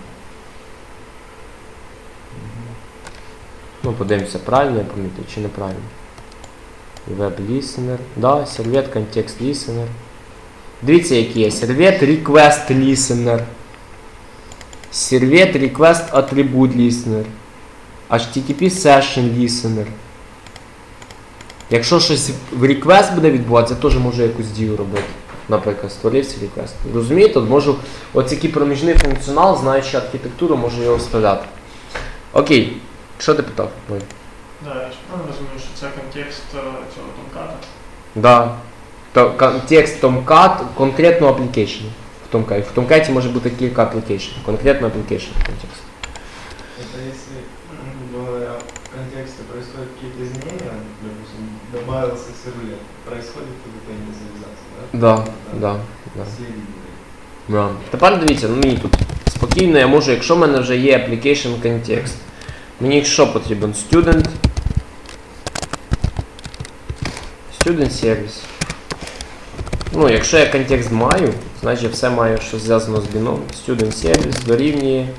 Ну, подивимося, правильно я помітив чи неправильно. Web Listener. Да, сервет Context Listener. Дивіться, які є. Сервет Request Listener. Сервет Request Attribute Listener. ейч ті ті пі Session Listener. Якщо щось в request буде відбуватися, я теж можу якусь дію робити. Наприклад, створився request. Розумієте? Можу ось який проміжний функціонал, знаючи архітектуру, можу його вставляти. Окей. Що ти питав? Ой. Да, я ж правильно розумію, що це контекст е, цього Tomcat. Да. То, контекст Tomcat конкретного application. В Tomcat. В Tomcat може бути кілька application. Конкретно application контекст. Это если, грубо говоря, в контексте происходят какие-то изменения, допустим, добавился сервлет, происходит какая-то инициализация, да? Да, да, да. Да. Тепер дивіться, ну мені тут спокійно, я можу, якщо в мене вже є application context, мені що потрібен? Student. Student service. Ну, якщо я контекст маю, значить все має щось зв'язано з біном. Student service дорівнює.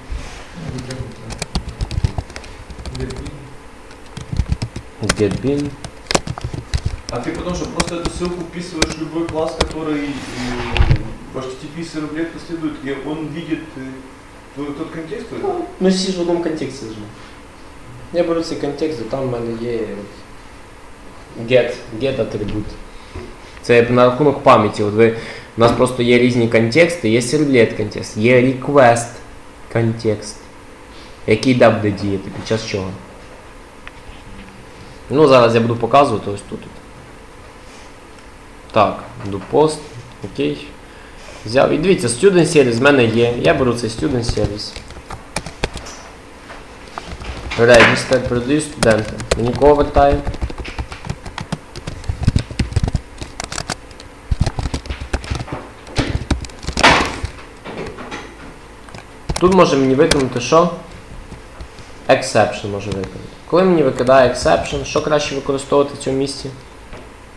GetBin. А ты потом что, просто эту ссылку вписываешь в любой класс, который э, в эйч ти ти пи сервлет последует, и он видит э, твой тот контекст? Ну, ми всі ж в одному контексті живемо. Я беру цей контекст, і там в мене є get, get attribute. Це на рахунок пам'яті. От ви, у нас просто є різні контексти, є сервлет контекст, є request контекст, який де буде діяти, під час чого. Ну, зараз я буду показувати ось тут. Так, do post, окей. Взяв. І дивіться, student service в мене є. Я беру цей student service. Register, передаю студента. Мені кого вертає? Тут може мені виконати що? Exception може виконати. Коли мені викидає exception, що краще використовувати в цьому місці?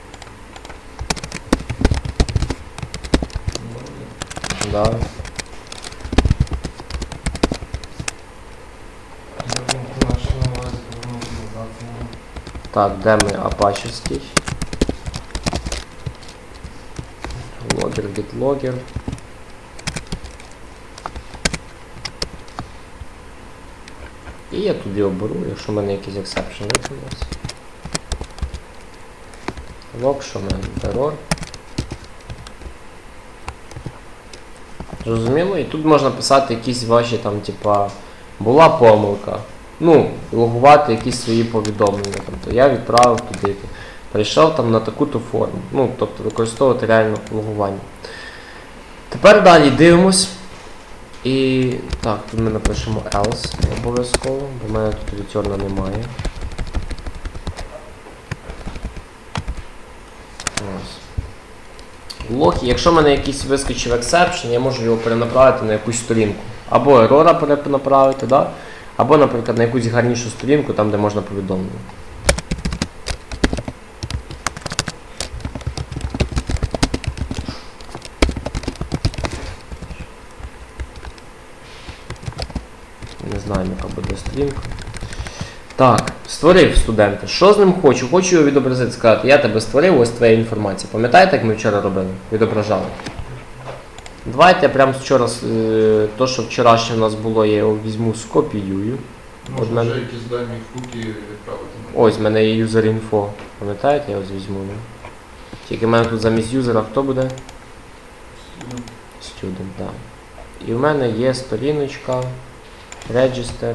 Да. Так, де ми апачівський? Логер, git-логер. І я туди оберу, якщо в мене якийсь exception виконався. Log, що в мене error. Зрозуміло? І тут можна писати якісь ваші там, типа, була помилка. Ну, логувати якісь свої повідомлення. Тобто я відправив туди, прийшов там на таку-то форму. Ну, тобто використовувати реально логування. Тепер далі дивимось. І так, тут ми напишемо else обов'язково, бо в мене тут return немає. Ось. Лог, якщо в мене якийсь вискочив exception, я можу його перенаправити на якусь сторінку. Або ерора перенаправити, да? Або, наприклад, на якусь гарнішу сторінку, там де можна повідомлення. Не знаю, яка буде сторінка. Так, створив студента. Що з ним хочу? Хочу його відобразити, сказати, я тебе створив, ось твоя інформація. Пам'ятаєте, як ми вчора робили? Відображали. Давайте я прямо вчора, е, то, що вчорашнє в нас було, я його візьму, скопіюю. Можна мене- вже якісь дані хуки відправити. Ось, в мене є user-info. Пам'ятаєте, я ось візьму. Не? Тільки в мене тут замість юзера хто буде? Student, так. І в мене є сторіночка Register.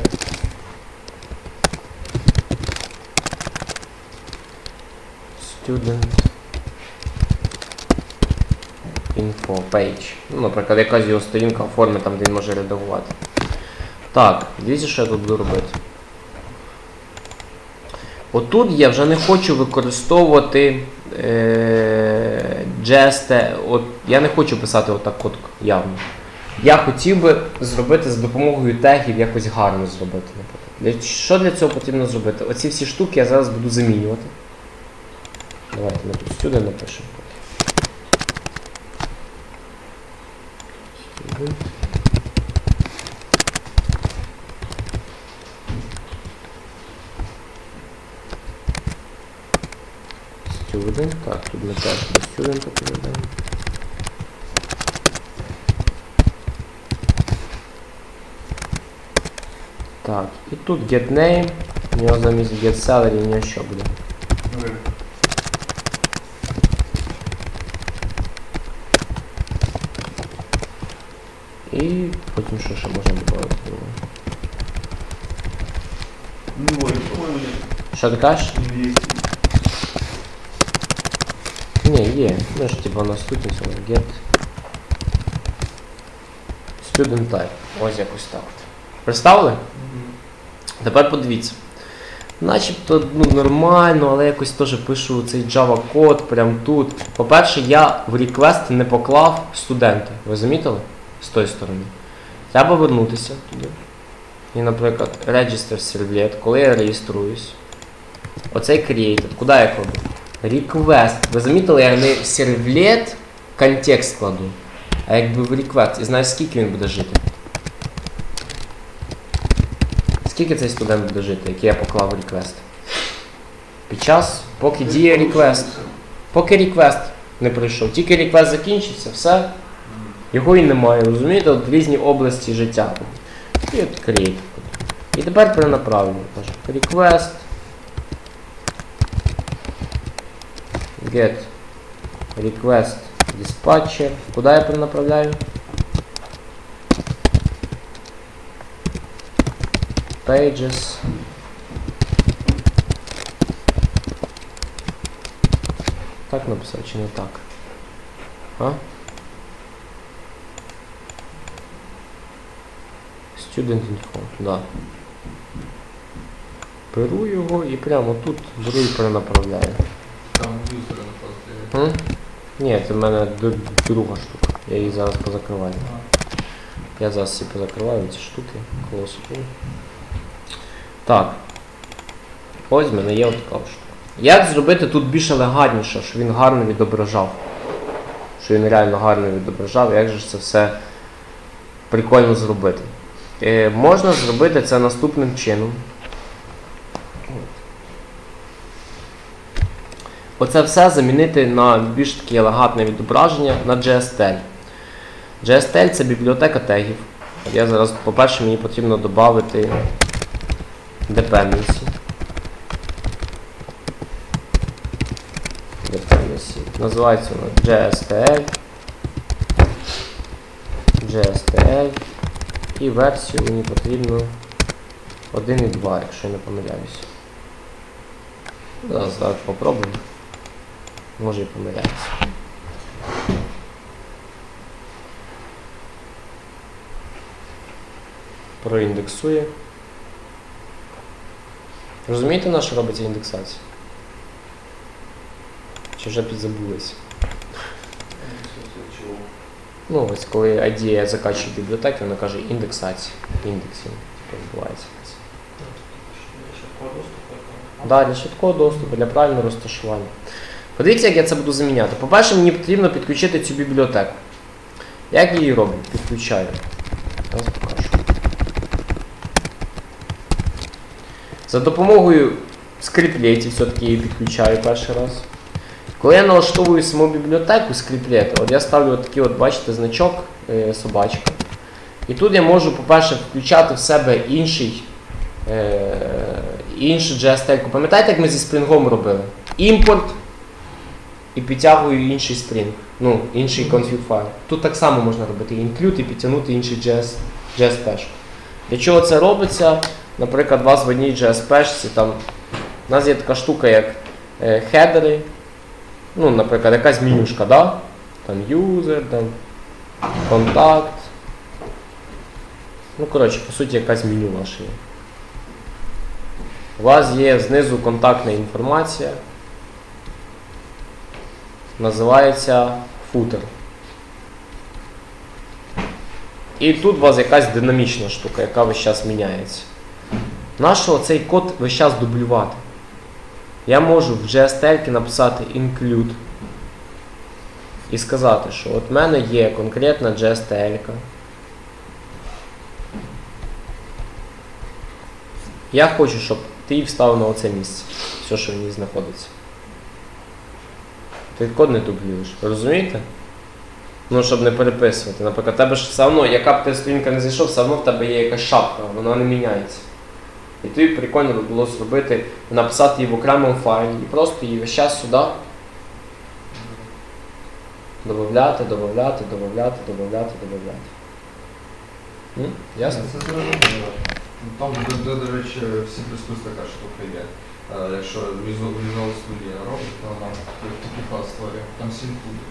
Student. Info page. Ну, наприклад, якась його сторінка в формі, там, де він може редагувати. Так, дивіться, що я тут буду робити. Отут я вже не хочу використовувати е, джести. От, я не хочу писати отак код явно. Я хотів би зробити за допомогою тегів якось гарно зробити. Для, що для цього потрібно зробити? Оці всі штуки я зараз буду замінювати. Давайте ми тут сюди напишемо. Student. Student. Так, тут ми теж до студента передаємо. Так, і тут getName, у нього замість getSalary, у нього що буде? І потім що ще можна додати? Ну, ой, по-моєму, Що ти кажеш? є. Ні, є. Ну ж типа у нас тут get student type. Ось якось так. Представили? Тепер подивіться. Начебто ну, нормально, але якось теж пишу цей Java код прямо тут. По-перше, я в request не поклав студента. Ви замітили? З тої сторони. Треба вернутися туди. І, наприклад, register servlet, коли я реєструюсь. Оцей created. Куди я кладу? Request. Ви замітили, я не servlet контекст кладу, а якби в request. І знаєш, скільки він буде жити? Скільки цей студент буде жити, який я поклав в request? Під час, поки діє request. Поки request не прийшов. Тільки request закінчиться, все. Його і немає, розумієте? От різні області життя. І от create. І тепер перенаправлю. Request. Get. Request dispatcher. Куди я перенаправляю? Pages. Так написав чи не так? А? Student info, да. Беру його і прямо тут беру і перенаправляю. Там юзера на М? Ні, це в мене д- друга штука. Я її зараз позакриваю. Я зараз всі позакриваю ці штуки. Колосики. Так. Ось в мене є така штука. Як зробити тут більш елегантніше, щоб він гарно відображав? Щоб він реально гарно відображав, як же це все прикольно зробити? Е, можна зробити це наступним чином. оце все замінити на більш таке елегантне відображення на джей ес ті ель. джей ес ті ель – це бібліотека тегів. Я зараз, по-перше, мені потрібно додати dependency. Dependency. Називається воно джей ес ті ель. джей ес ті ель. І версію мені потрібно один і два, якщо я не помиляюся. Зараз так попробуємо. Може і помиляюся. Проіндексує. Розумієте, на що робиться індексація? Чи вже підзабулись? Ну, ось коли ай ді ей закачує бібліотеки, вона каже індексація. Індексінг відбувається. Да, для швидкого доступу, для правильного розташування. Подивіться, як я це буду заміняти. По-перше, мені потрібно підключити цю бібліотеку. Як я її роблю? Підключаю. Зараз покажу. За допомогою скриплетів все-таки її підключаю перший раз. Коли я налаштовую саму бібліотеку скриплети, от я ставлю от такий, от, бачите, значок, е, собачка. І тут я можу, по-перше, включати в себе інший, е, іншу джей ес ті ель-ку. Пам'ятаєте, як ми зі спрінгом робили? Імпорт і підтягую інший спрінг, ну, інший конфіг файл. Тут так само можна робити include і підтягнути інший джей ес пешку. Для чого це робиться? Наприклад, у вас в одній джей ес пешці, там, у нас є така штука, як е, хедери. Ну, наприклад, якась менюшка, да? Там user, там контакт. Ну, коротше, по суті, якась меню ваша є. У вас є знизу контактна інформація. Називається footer. І тут у вас якась динамічна штука, яка весь час міняється. Нащо цей код весь час дублювати? Я можу в джей ес ті ель написати include і сказати, що от в мене є конкретна джей ес ті ель-ка. Я хочу, щоб ти її вставив на оце місце. Все, що в ній знаходиться. Ти код не дублюєш. Розумієте? Ну, щоб не переписувати. Наприклад, тебе ж все одно, яка б ти сторінка не зайшов, все одно в тебе є якась шапка, вона не міняється. І тобі прикольно би було зробити, написати її в окремому файлі і просто її весь час сюди додавати, додавати, додавати, додавати, додавати. М? Ясно? Це зрозуміло. Там, до, до, до речі, в сі плюс плюс така штука є. Е, Якщо Visual Visual Studio робить, то вона такий файл створює. Там сім буде.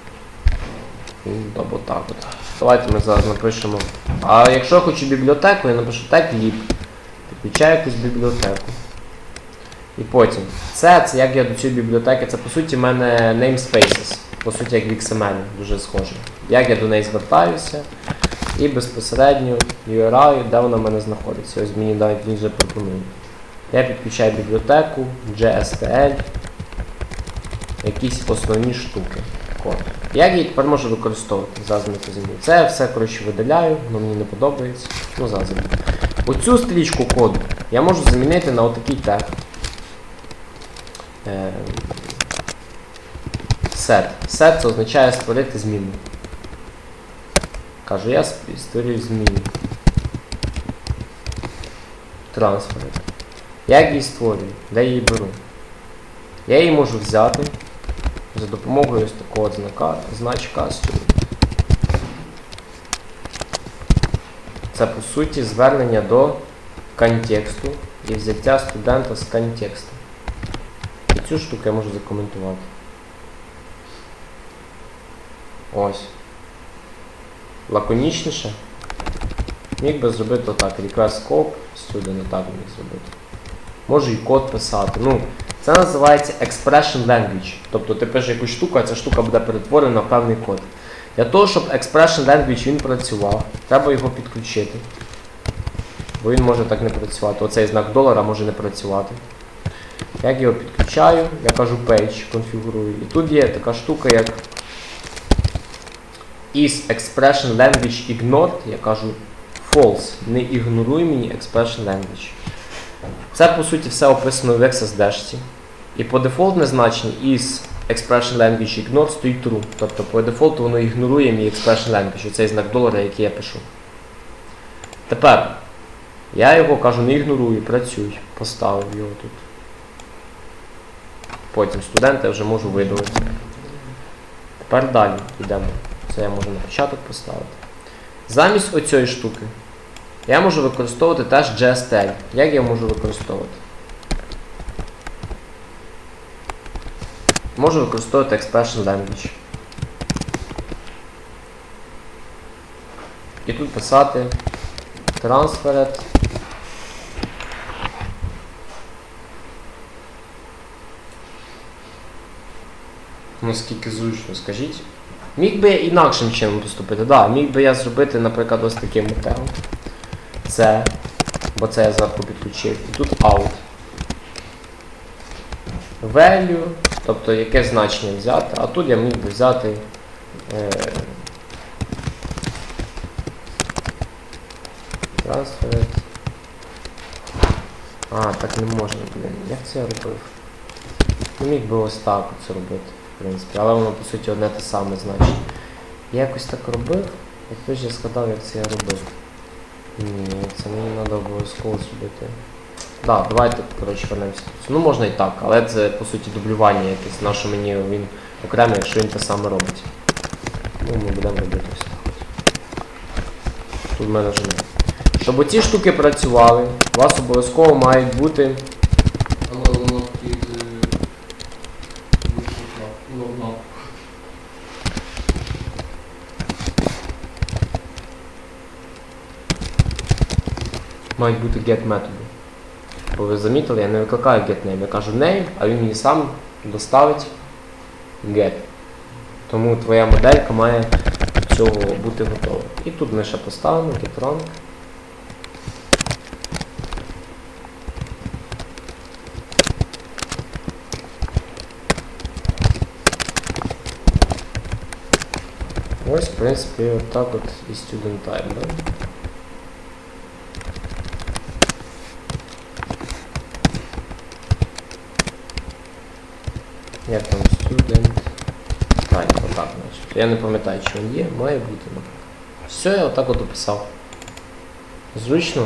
Або так от. Давайте ми зараз напишемо. А якщо я хочу бібліотеку, я напишу teglib. Підключаю якусь бібліотеку. І потім. Це, це як я до цієї бібліотеки, це по суті в мене namespaces. По суті, як в ікс ем ель, дуже схоже. Як я до неї звертаюся. І безпосередньо ю ар ай, де вона в мене знаходиться. Ось мені навіть він вже пропонує. Я підключаю бібліотеку, джей ес ті ель, якісь основні штуки. Код. Як я її тепер можу використовувати? Зараз ми це змінюємо. Це я все, коротше, видаляю, воно мені не подобається. Ну, зараз змінюю. Оцю стрічку коду я можу замінити на отакий тег. Set. Set це означає створити зміну. Кажу, я створюю зміну. Трансфер. Як її створюю? Де її беру? Я її можу взяти за допомогою ось такого знака, значка student. Це, по суті, звернення до контексту і взяття студента з контексту. І цю штуку я можу закоментувати. Ось. Лаконічніше. Міг би зробити отак. Request scope, student отак міг зробити. Можу і код писати. Ну, це називається expression language. Тобто ти пишеш якусь штуку, а ця штука буде перетворена в певний код. Для того, щоб expression language він працював, треба його підключити. Бо він може так не працювати. Оцей знак долара може не працювати. Як його підключаю, я кажу page, конфігурую. І тут є така штука, як is expression language ignored. Я кажу false. Не ігноруй мені expression language. Це, по суті, все описано в ікс ес ді-шці. І по дефолтне значення із expression language ignore стоїть true. Тобто по дефолту воно ігнорує мій expression language, оцей знак долара, який я пишу. Тепер я його кажу, не ігнорую, працюй. Поставив його тут. Потім студента я вже можу видалити. Тепер далі йдемо. Це я можу на початок поставити. Замість оцієї штуки я можу використовувати теж джей ес ті ел. Як я можу використовувати? Можу використовувати expression language. І тут писати transferred наскільки зручно, скажіть. Міг би я інакшим чином поступити. Да, міг би я зробити, наприклад, ось таким метелом. Це, бо це я зверху підключив. І тут out. Value, тобто яке значення взяти, а тут я міг би взяти е, transferred. А, так не можна, блин. Як це я робив? Ну, міг би ось так це робити, в принципі, але воно, по суті, одне те саме значення. Я якось так робив, і хтось я згадав, як це я робив. Ні, це мені треба обов'язково зробити. Так, да, давайте, коротше, вернемося. Ну, можна і так, але це, по суті, дублювання якесь. На що мені він окремо, якщо він те саме робить. Ну, ми будемо робити ось так. Тут в мене вже не. Щоб оці штуки працювали, у вас обов'язково мають бути... Мають бути get методи. Бо ви замітили, я не викликаю getName, я кажу name, а він мені сам доставить get. Тому твоя моделька має до цього бути готова. І тут ми ще поставимо getRank. Ось, в принципі, отак от і student type, да? Як там student type, отак, значить. Я не пам'ятаю, чи він є, має бути. Все, я отак от описав. Зручно.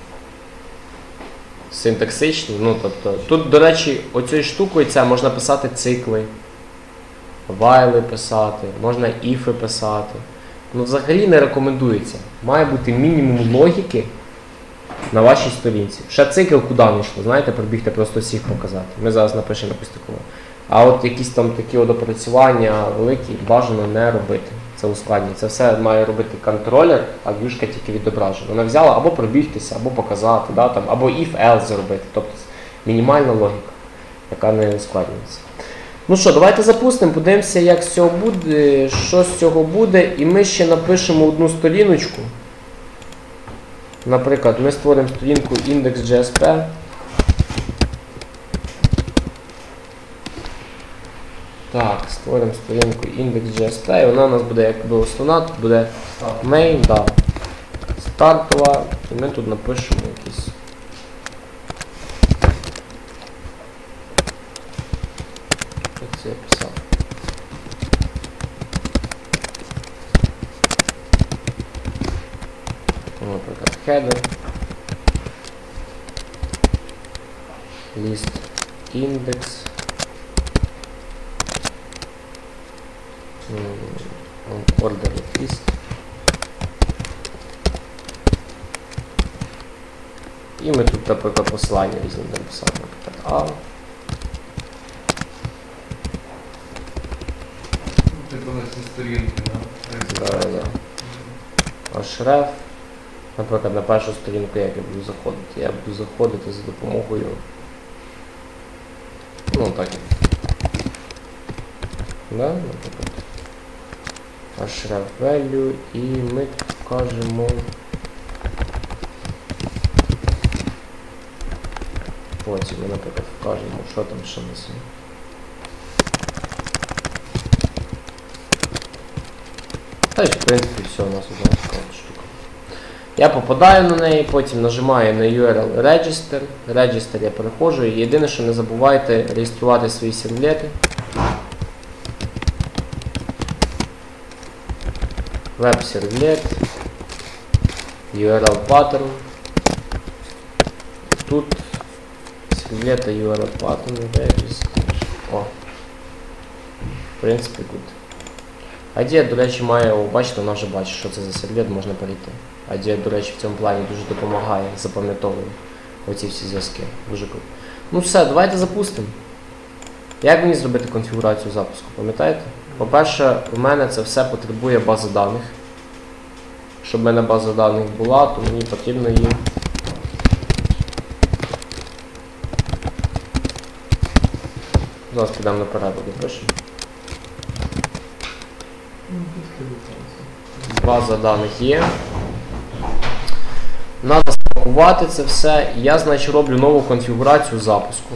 Синтаксично, ну тобто. Тут, до речі, оцією штукою це можна писати цикли. Вайли писати, можна іфи писати. Ну, взагалі не рекомендується. Має бути мінімум логіки на вашій сторінці. Ще цикл куди не йшло, знаєте, пробігти просто всіх показати. Ми зараз напишемо якусь таку. А от якісь там такі от опрацювання великі бажано не робити. Це ускладнює. Це все має робити контролер, а в'юшка тільки відображена. Вона взяла або пробігтися, або показати, да, там, або if-else зробити. Тобто мінімальна логіка, яка не ускладнюється. Ну що, давайте запустимо, подивимося, як з цього буде, що з цього буде, і ми ще напишемо одну сторіночку. Наприклад, ми створимо сторінку index.jsp. Так, створимо сторінку index.jsp, і вона у нас буде якби основна, тут буде main, да, стартова, і ми тут напишемо якісь. Як це я писав? Наприклад, header, list index, order list, і ми тут, наприклад, посилання різні написали, наприклад, A. Типу на всі сторінки, да? Да, да. А шреф, наприклад, на першу сторінку, як я буду заходити? Я буду заходити за допомогою, ну так, да, наприклад, href value, і ми тут вкажемо потім ми, наприклад, вкажемо, що там ще нас є. Та й, в принципі, все, у нас одна така штука. Я попадаю на неї, потім нажимаю на ю ар ел Register. Register я переходжу. І єдине, що не забувайте реєструвати свої сервлети. Веб-сервлет. ю ар ел pattern. Тут сервлета ю ар ел pattern. Register. О. В принципі, тут. Адія, до речі, має, о, бачите, вона вже бачить, що це за сервлет, можна перейти. Адія, до речі, в цьому плані дуже допомагає, запам'ятовує оці всі зв'язки. Дуже круто. Ну все, давайте запустимо. Як мені зробити конфігурацію запуску, пам'ятаєте? По-перше, в мене це все потребує бази даних. Щоб в мене база даних була, то мені потрібно її... Зараз підемо на порядок, допишемо. База даних є. Надо спакувати це все. Я, значить, роблю нову конфігурацію запуску.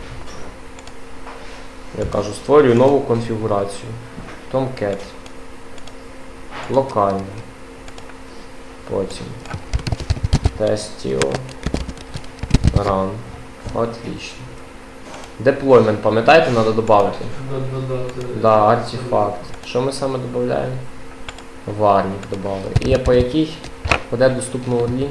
Я кажу, створюю нову конфігурацію. Tomcat. Локально. Потім. Testio. Run. Отлично. Deployment, пам'ятаєте, треба додати? Да, артефакт. Що ми саме додаємо? Варник додали. І по якій? Буде доступно урлі?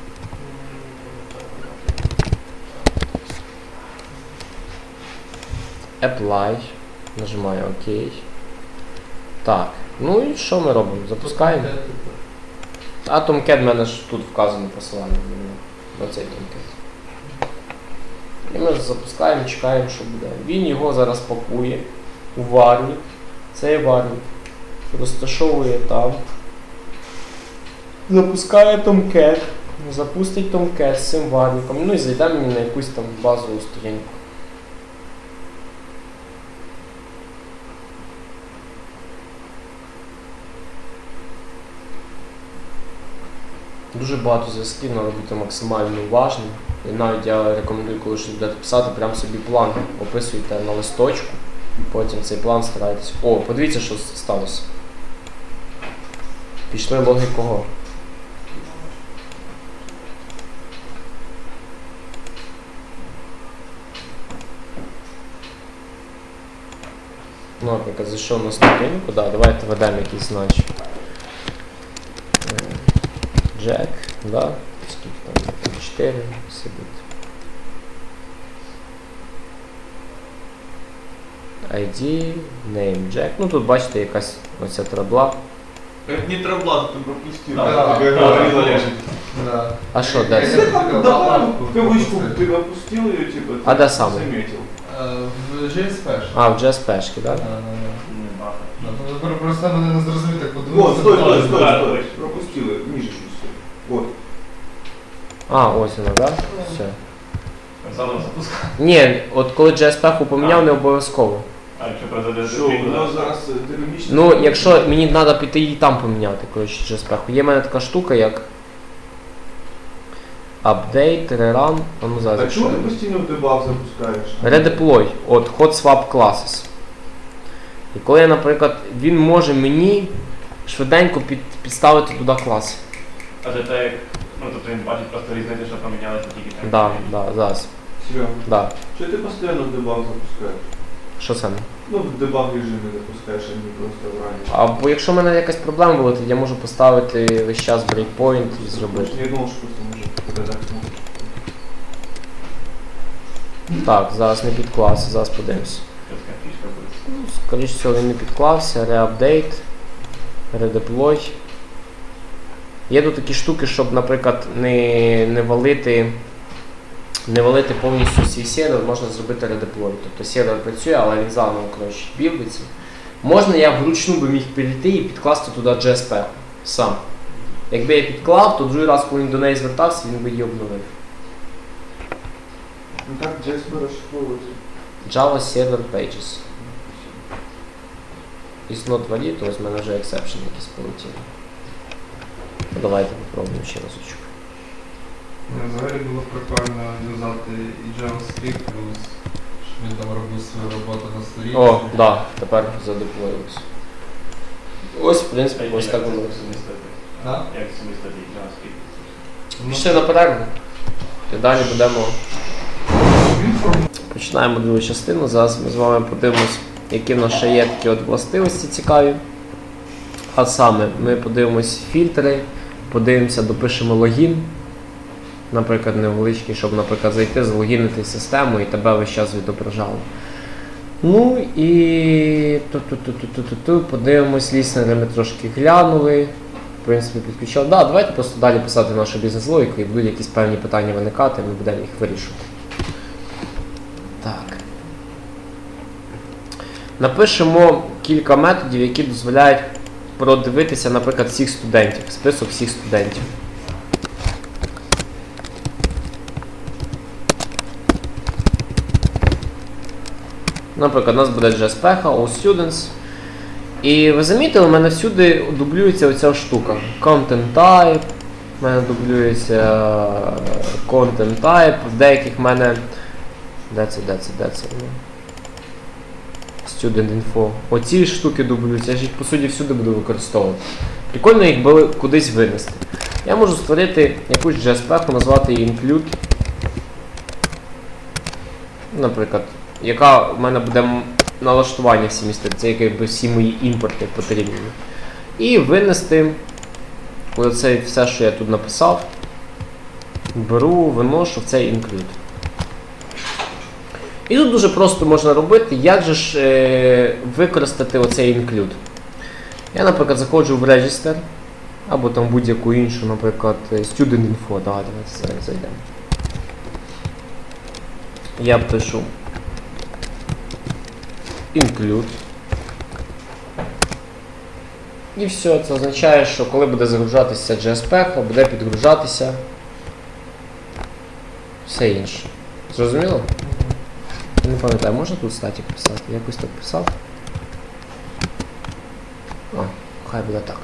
Apply. Нажимаю ОК. Так. Ну і що ми робимо? Запускаємо. А Tomcat в мене ж тут вказано посилання на цей Tomcat. І ми запускаємо, чекаємо, що буде. Він його зараз пакує у варник. Цей варник розташовує там. Запускає Tomcat. Запустить Tomcat з цим варником. Ну і зайде мені на якусь там базову сторінку. Дуже багато зв'язків, треба бути максимально уважним. І навіть я рекомендую, коли щось будете писати, прям собі план описуйте на листочку, потім цей план старайтесь. О, подивіться, що сталося. Пішли логи кого? Ну, наприклад, зайшов на сторінку, да, давайте введемо якийсь значок. Jack, да, скільки там, чотири, сидить. ай ді, name Jack, ну тут бачите якась оця трабла. Это не травла, ты пропустил. Да, Да, да, говорила, да. лежит. Да. А що, де? Да, в кавычку ты пропустил ее, типа, ты А да не сам? заметил. Е, В джей ес Special. А, в джей ес пешки, так? Да, Да? да, да. Не баха. Ну, про- Просто мене не зрозуміти, як Вот, подивитися. стой, стой, стой, Да, стой. да. Пропустил ее, ниже чуть стой. Вот. А, ось вона, так? Да? Все. Заново запускати. Ні, от коли джей ес пеху поміняв, не обов'язково. А якщо произойде Що, воно зараз е, динамічно. Ну, якщо мені треба піти і там поміняти, коротше, джей ес пеху. Є в мене така штука, як update, rerun, а ну зараз. А якщо- чого ти постійно дебаг запускаєш? Redeploy, от hot swap classes. І коли, наприклад, він може мені швиденько під, підставити туди класи. А це так, ну тобто він бачить просто різницю, що помінялися тільки там. Да, да, зараз. Серйозно. Да. Чого ти постійно дебаг запускаєш? Що саме? Ну, в дебаг режимі запускаєш, а не просто в рані. Або якщо в мене якась проблема була, то я можу поставити весь час брейкпоінт і зробити. Я думав, що просто може тебе так зможеш. Так, зараз не підклався, зараз подивимось. Щось така фішка буде. Ну, скоріш всього він не підклався, реапдейт, редеплой. Є тут такі штуки, щоб, наприклад, не, не валити не валити повністю свій сервер, можна зробити редеплой. Тобто сервер працює, але він заново, коротше, білдиться. Можна я вручну би міг перейти і підкласти туди джей ес пі сам. Якби я підклав, то другий раз, коли він до неї звертався, він би її обновив. Ну так, джей ес пі розшифровується. Java Server Pages. Is not valid, ось в мене вже exception якісь полетіли. Ну, давайте попробуємо ще разочок. Ну, Взагалі було б прикольно юзати і JavaScript плюс, щоб він там робив свою роботу на сторінці. О, так, да, тепер задеплоїлось. Ось, в принципі, ось так воно. А? Як сумістити JavaScript? Пішли на перерву. І далі будемо. Починаємо другу частину. Зараз ми з вами подивимось, які в нас ще є такі от властивості цікаві. А саме, ми подивимось фільтри, подивимося, допишемо логін. Наприклад, невеличкий, щоб, наприклад, зайти, залогінити систему і тебе весь час відображало. Ну і ту-ту-ту-ту-ту-ту, подивимось, ліснери ми трошки глянули. В принципі, підключали. Да, давайте просто далі писати нашу бізнес-логіку і будуть якісь певні питання виникати, ми будемо їх вирішувати. Так. Напишемо кілька методів, які дозволяють продивитися, наприклад, всіх студентів, список всіх студентів. Наприклад, у нас буде джей ес пі, All Students. І ви замітили, у мене всюди дублюється оця штука. Content Type, у мене дублюється Content Type, в деяких в мене... Де це, де це, де це? Student Info. Оці штуки дублюються, я ж їх по суті всюди буду використовувати. Прикольно їх було кудись винести. Я можу створити якусь джей ес пі, назвати її Include. Наприклад, яка в мене буде налаштування всі містити, це якби всі мої імпорти потрібні. І винести оце все, що я тут написав, беру, виношу в цей Include. І тут дуже просто можна робити, як же ж е, використати оцей Include. Я, наприклад, заходжу в Register, або там будь-яку іншу, наприклад, Student Info, давайте зараз зайдемо. Я пишу Include. І все, це означає, що коли буде загружатися джей ес пі, буде підгружатися все інше. Зрозуміло? Я не пам'ятаю, можна тут статік писати? Якось так писав. О, хай буде так.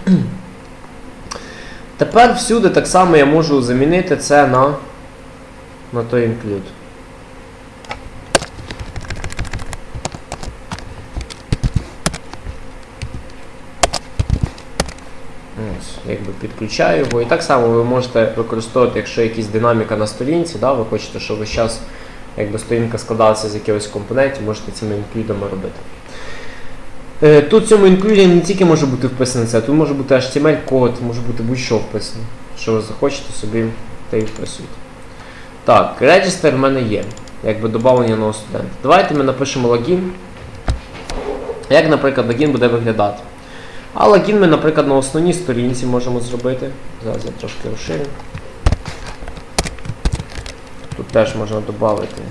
Тепер всюди так само я можу замінити це на, на той Include. Ось, якби підключаю його. І так само ви можете використовувати, якщо якась динаміка на сторінці, да, ви хочете, щоб весь час якби сторінка складалася з якихось компонентів, можете цими інклюдами робити. Е, тут в цьому інклюді не тільки може бути вписане це, тут може бути ейч ті ем ель-код, може бути будь-що вписано. Що ви захочете собі, те і вписуєте. Так, Register в мене є, якби додавлення нового студента. Давайте ми напишемо логін. Як, наприклад, логін буде виглядати. А логін ми, наприклад, на основній сторінці можемо зробити. Зараз я трошки розширю. Тут теж можна додати.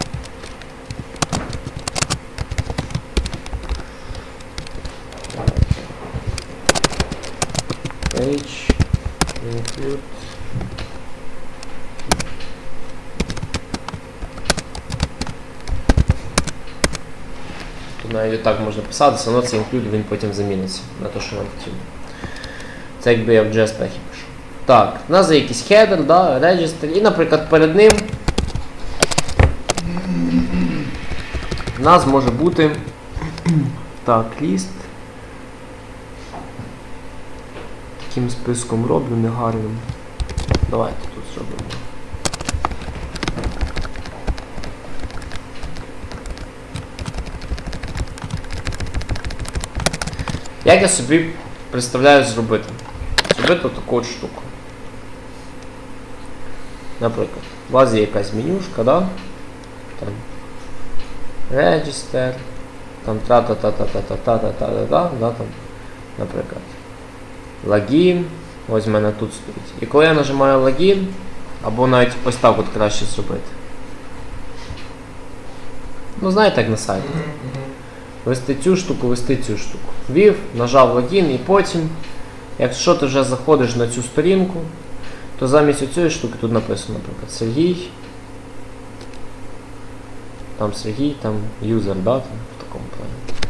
Page, include. Тут навіть так можна писати, все одно цей include він потім заміниться на те, що нам потрібно. Це якби я в джей ес пі пишу. Так, у нас є якийсь header, да, register, і, наприклад, перед ним у нас може бути так, ліст. Таким списком роблю, негарним. Давайте тут зробимо. Як я собі представляю зробити? Зробити таку от штуку. Наприклад, у вас є якась менюшка, да? Там Register, там тра-та-та-та-та-та-та-та-та-та, да, там, наприклад, логін, ось в мене тут стоїть. І коли я нажимаю логін, або навіть ось так от краще зробити. Ну, знаєте, як на сайті. Вести цю штуку, вести цю штуку. Ввів, нажав логін і потім, якщо ти вже заходиш на цю сторінку, то замість оцієї штуки тут написано, наприклад, Сергій. Там Сергій, там юзер, да, там, в такому плані.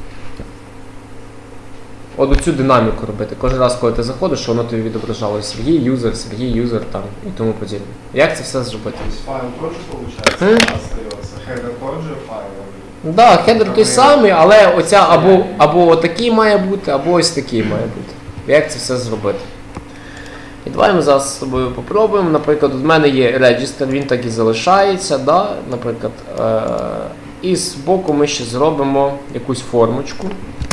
От оцю динаміку робити. Кожен раз, коли ти заходиш, воно тобі відображало Сергій, юзер, Сергій, юзер там і тому подібне. Як це все зробити? Файл тоже получается остается. Хедер тот же файл. Так, да, хедер той самий, але оця або, або отакий має бути, або ось такий має бути. Як це все зробити? І давай ми зараз з тобою попробуємо. Наприклад, у мене є register, він так і залишається. Да? Наприклад, е- і з боку ми ще зробимо якусь формочку.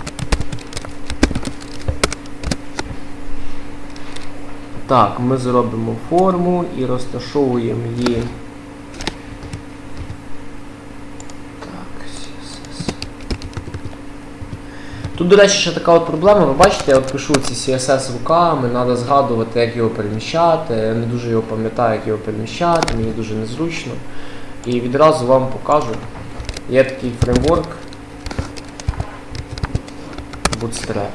Так, ми зробимо форму і розташовуємо її. Так, сі ес ес. Тут, до речі, ще така от проблема. Ви бачите, я от пишу ці сі ес ес руками, треба згадувати, як його переміщати. Я не дуже його пам'ятаю, як його переміщати, мені дуже незручно. І відразу вам покажу. Є такий фреймворк Bootstrap.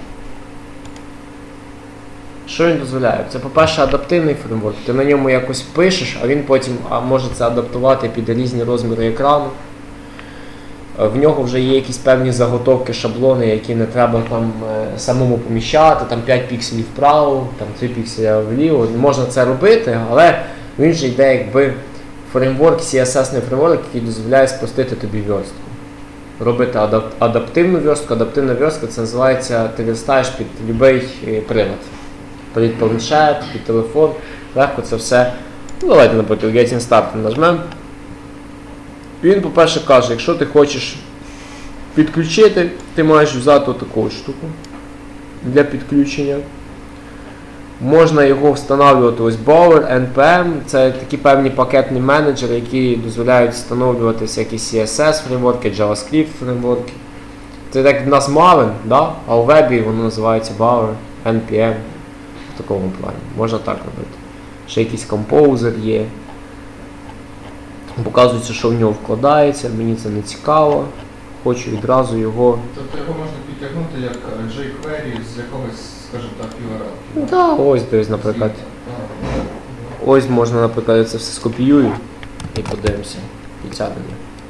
Що він дозволяє? Це, по-перше, адаптивний фреймворк. Ти на ньому якось пишеш, а він потім а може це адаптувати під різні розміри екрану. В нього вже є якісь певні заготовки, шаблони, які не треба там самому поміщати, там п'ять пікселів вправо, там три пікселя вліво. Можна це робити, але він же йде якби фреймворк, сі ес ес-ний фреймворк, який дозволяє спростити тобі верстку. Робити адап адаптивну верстку. Адаптивна верстка це називається, ти верстаєш під будь-який прилад. Під планшет, під телефон, легко це все. Ну, давайте, наприклад, Getting Started нажмемо. Він, по-перше, каже, якщо ти хочеш підключити, ти маєш взяти таку штуку для підключення. Можна його встановлювати, ось Bower, ен пі ем, це такі певні пакетні менеджери, які дозволяють встановлювати всякі сі ес ес фреймворки, JavaScript фреймворки. Це так в нас Maven, да? А у вебі воно називається Bower, ен пі ем. В такому плані. Можна так робити. Ще якийсь композер є. Показується, що в нього вкладається, мені це не цікаво. Хочу відразу його... Тобто його можна підтягнути як jQuery з якогось, скажімо так, ю ар ел? Ну так, ось десь, наприклад. Ось можна, наприклад, я це все скопіюю і подивимося. Підтягнення.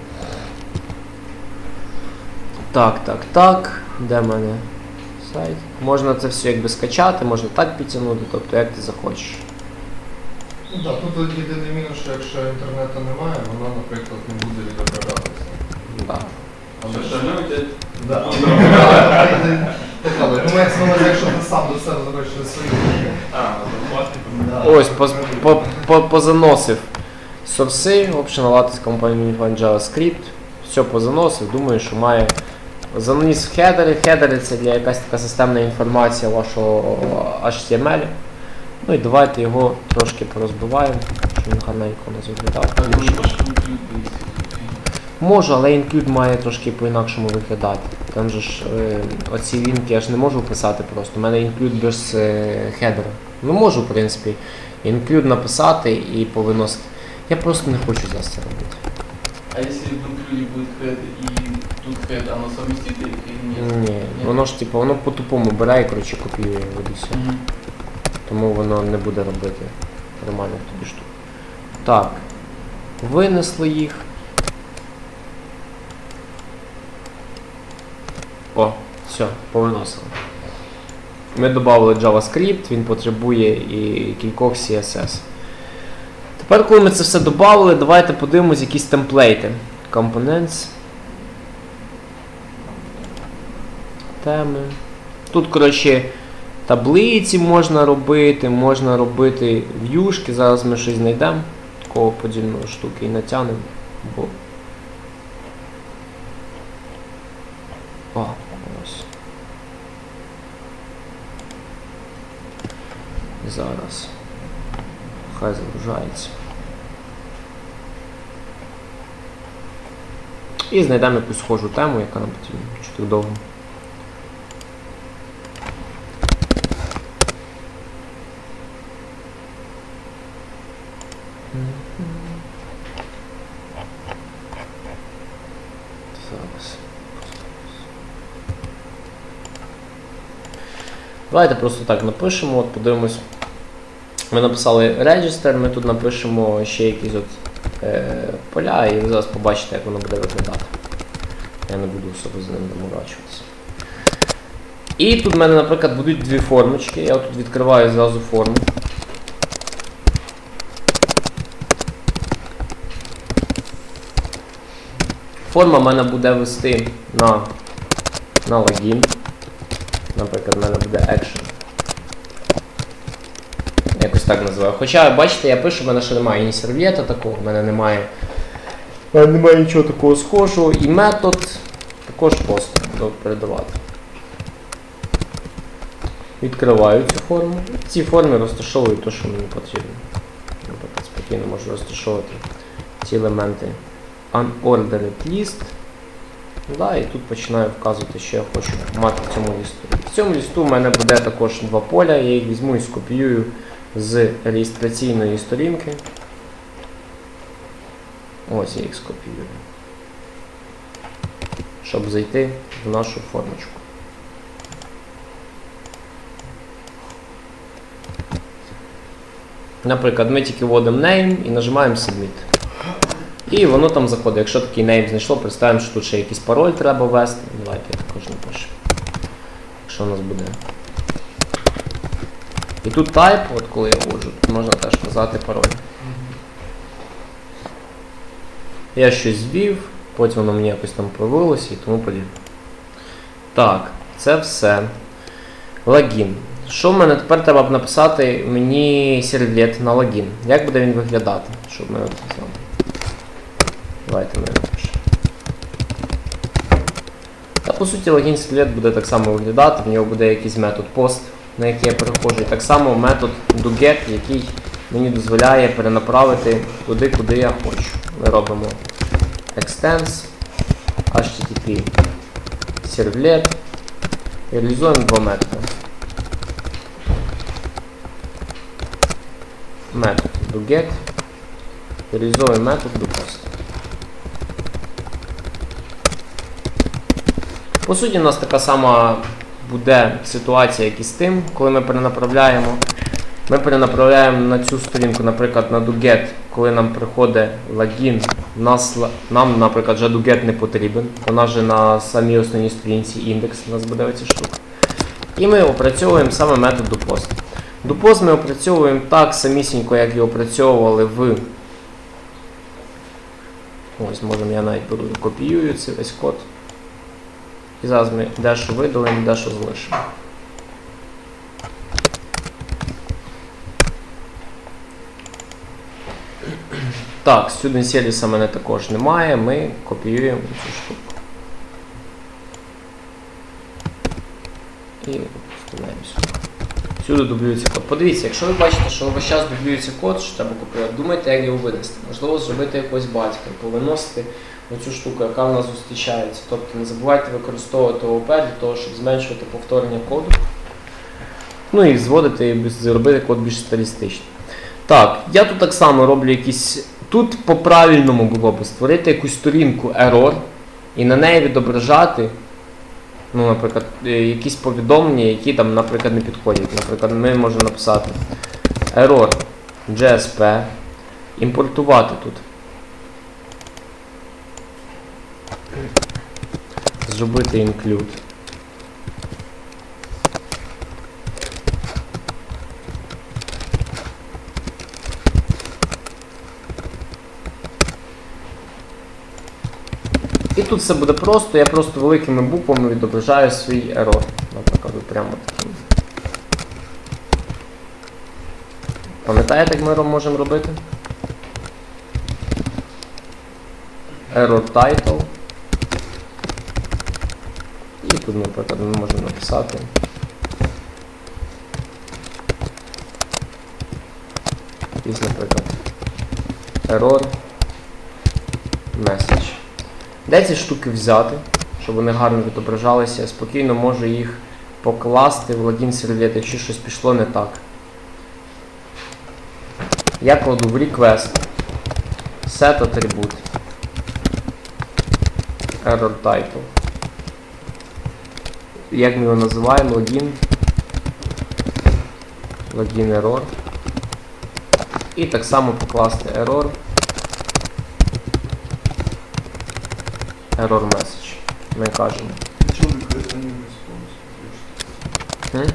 Так, так, так. Де в мене сайт? Можна це все якби скачати, можна так підтягнути, тобто як ти захочеш. Ну так, тут єдиний мінус, що якщо інтернету немає, воно, наприклад, не буде відображатися. Да. Що, що ми йде? Так, але мається на увазі, якщо ти сам до себе захочеш свої рухи. А, пластиком. Ось, поз- по- по- позаносив сорси, Optional Lattice Company Unified JavaScript, все позаносив, думаю, що має заніс в хедери. Хедери це для якась така системна інформація вашого ейч ті ем ель. Ну і давайте його трошки порозбиваємо, щоб він гарненько у нас виглядав. Можу, але include має трошки по-інакшому виглядати. Там же ж е, оці лінки я ж не можу писати просто. У мене include без е, хедера. Ну можу, в принципі, include написати і повиносити. Я просто не хочу зараз це робити. А если в include будет head и тут head, оно совместит или нет? Ні, воно ж типу, воно по-тупому бере і, коротше, копіює його і все. Мгм. Тому воно не буде робити нормально тобі штуку. Так, винесли їх. О, все, повиносили. Ми додали JavaScript, він потребує і кількох сі ес ес. Тепер, коли ми це все додали, давайте подивимось якісь темплейти. Components. Теми. Тут, коротше, таблиці можна робити, можна робити в'юшки. Зараз ми щось знайдемо такого подібного штуки і натягнемо. Бо... О, ось. Зараз. Хай загружається. І знайдемо якусь схожу тему, яка нам потрібна. Чи так довго. Зараз. Давайте просто так напишемо, от подивимось. Ми написали register, ми тут напишемо ще якісь от е, поля, і ви зараз побачите, як воно буде виглядати. Я не буду особо з ним заморачуватися. І тут в мене, наприклад, будуть дві формочки. Я тут відкриваю зразу форму. Форма в мене буде вести на, на логін. Наприклад, в мене буде action. Якось так називаю. Хоча, бачите, я пишу, в мене ще немає ні сервлета такого, в мене немає, в мене немає нічого такого схожого. І метод також просто буду передавати. Відкриваю цю форму. В цій формі розташовую те, що мені потрібно. Наприклад, спокійно можу розташовувати ці елементи unordered list. Да, і тут починаю вказувати, що я хочу мати в цьому листу. В цьому листу в мене буде також два поля, я їх візьму і скопіюю з реєстраційної сторінки. Ось я їх скопіюю, щоб зайти в нашу формочку. Наприклад, ми тільки вводимо name і нажимаємо submit. І воно там заходить. Якщо такий name знайшло, представимо, що тут ще якийсь пароль треба ввести. Давайте я також напишу. Якщо у нас буде. І тут type, от коли я вводжу, тут можна теж вказати пароль. Я щось ввів, потім воно мені якось там появилося і тому подібне. Так, це все. Логін. Що в мене тепер треба б написати мені сервлет на логін? Як буде він виглядати? Щоб ми написали. Давайте ми напишемо. Та по суті логін сервлет буде так само виглядати, в нього буде якийсь метод post, на який я переходжу. І так само метод doGet, який мені дозволяє перенаправити туди, куди я хочу. Ми робимо extends, http servlet і реалізуємо два методи. Метод doGet, реалізуємо метод doPost. По суті, у нас така сама буде ситуація, як і з тим, коли ми перенаправляємо. Ми перенаправляємо на цю сторінку, наприклад, на doGet, коли нам приходить логін, нас, нам, наприклад, вже doGet не потрібен, вона вже на самій основній сторінці індекс, у нас буде оця штука. І ми опрацьовуємо саме метод doPost. doPost ми опрацьовуємо так самісінько, як і опрацьовували в... Ось, можемо, я навіть беру, копіюю цей весь код. І зараз ми дещо видалимо, дещо залишимо. Так, Student сервіса в мене також немає, ми копіюємо цю штуку. І вставляємо сюди. Всюди дублюється код. Подивіться, якщо ви бачите, що весь час дублюється код, що треба копіювати, думайте, як його винести. Можливо, зробити якось батька, повиносити оцю штуку, яка в нас зустрічається. Тобто не забувайте використовувати о о пі для того, щоб зменшувати повторення коду. Ну і зводити, і зробити код більш стилістичним. Так, я тут так само роблю якісь... Тут по-правильному було б створити якусь сторінку error і на неї відображати, ну, наприклад, якісь повідомлення, які там, наприклад, не підходять. Наприклад, ми можемо написати error джей ес пі, імпортувати тут. Зробити include. І тут все буде просто, я просто великими буквами відображаю свій error. Наприклад, прямо таким. Пам'ятаєте, як ми можемо робити? Error title. І тут, наприклад, ми можемо написати якийсь, наприклад, error message. Де ці штуки взяти, щоб вони гарно відображалися? Я спокійно можу їх покласти в логін сервлет, якщо щось пішло не так. Я кладу в request set attribute error title. Як ми його називаємо? Логін. Логін error. І так само покласти error. Error message. Ми кажемо. Чому request не Hmm?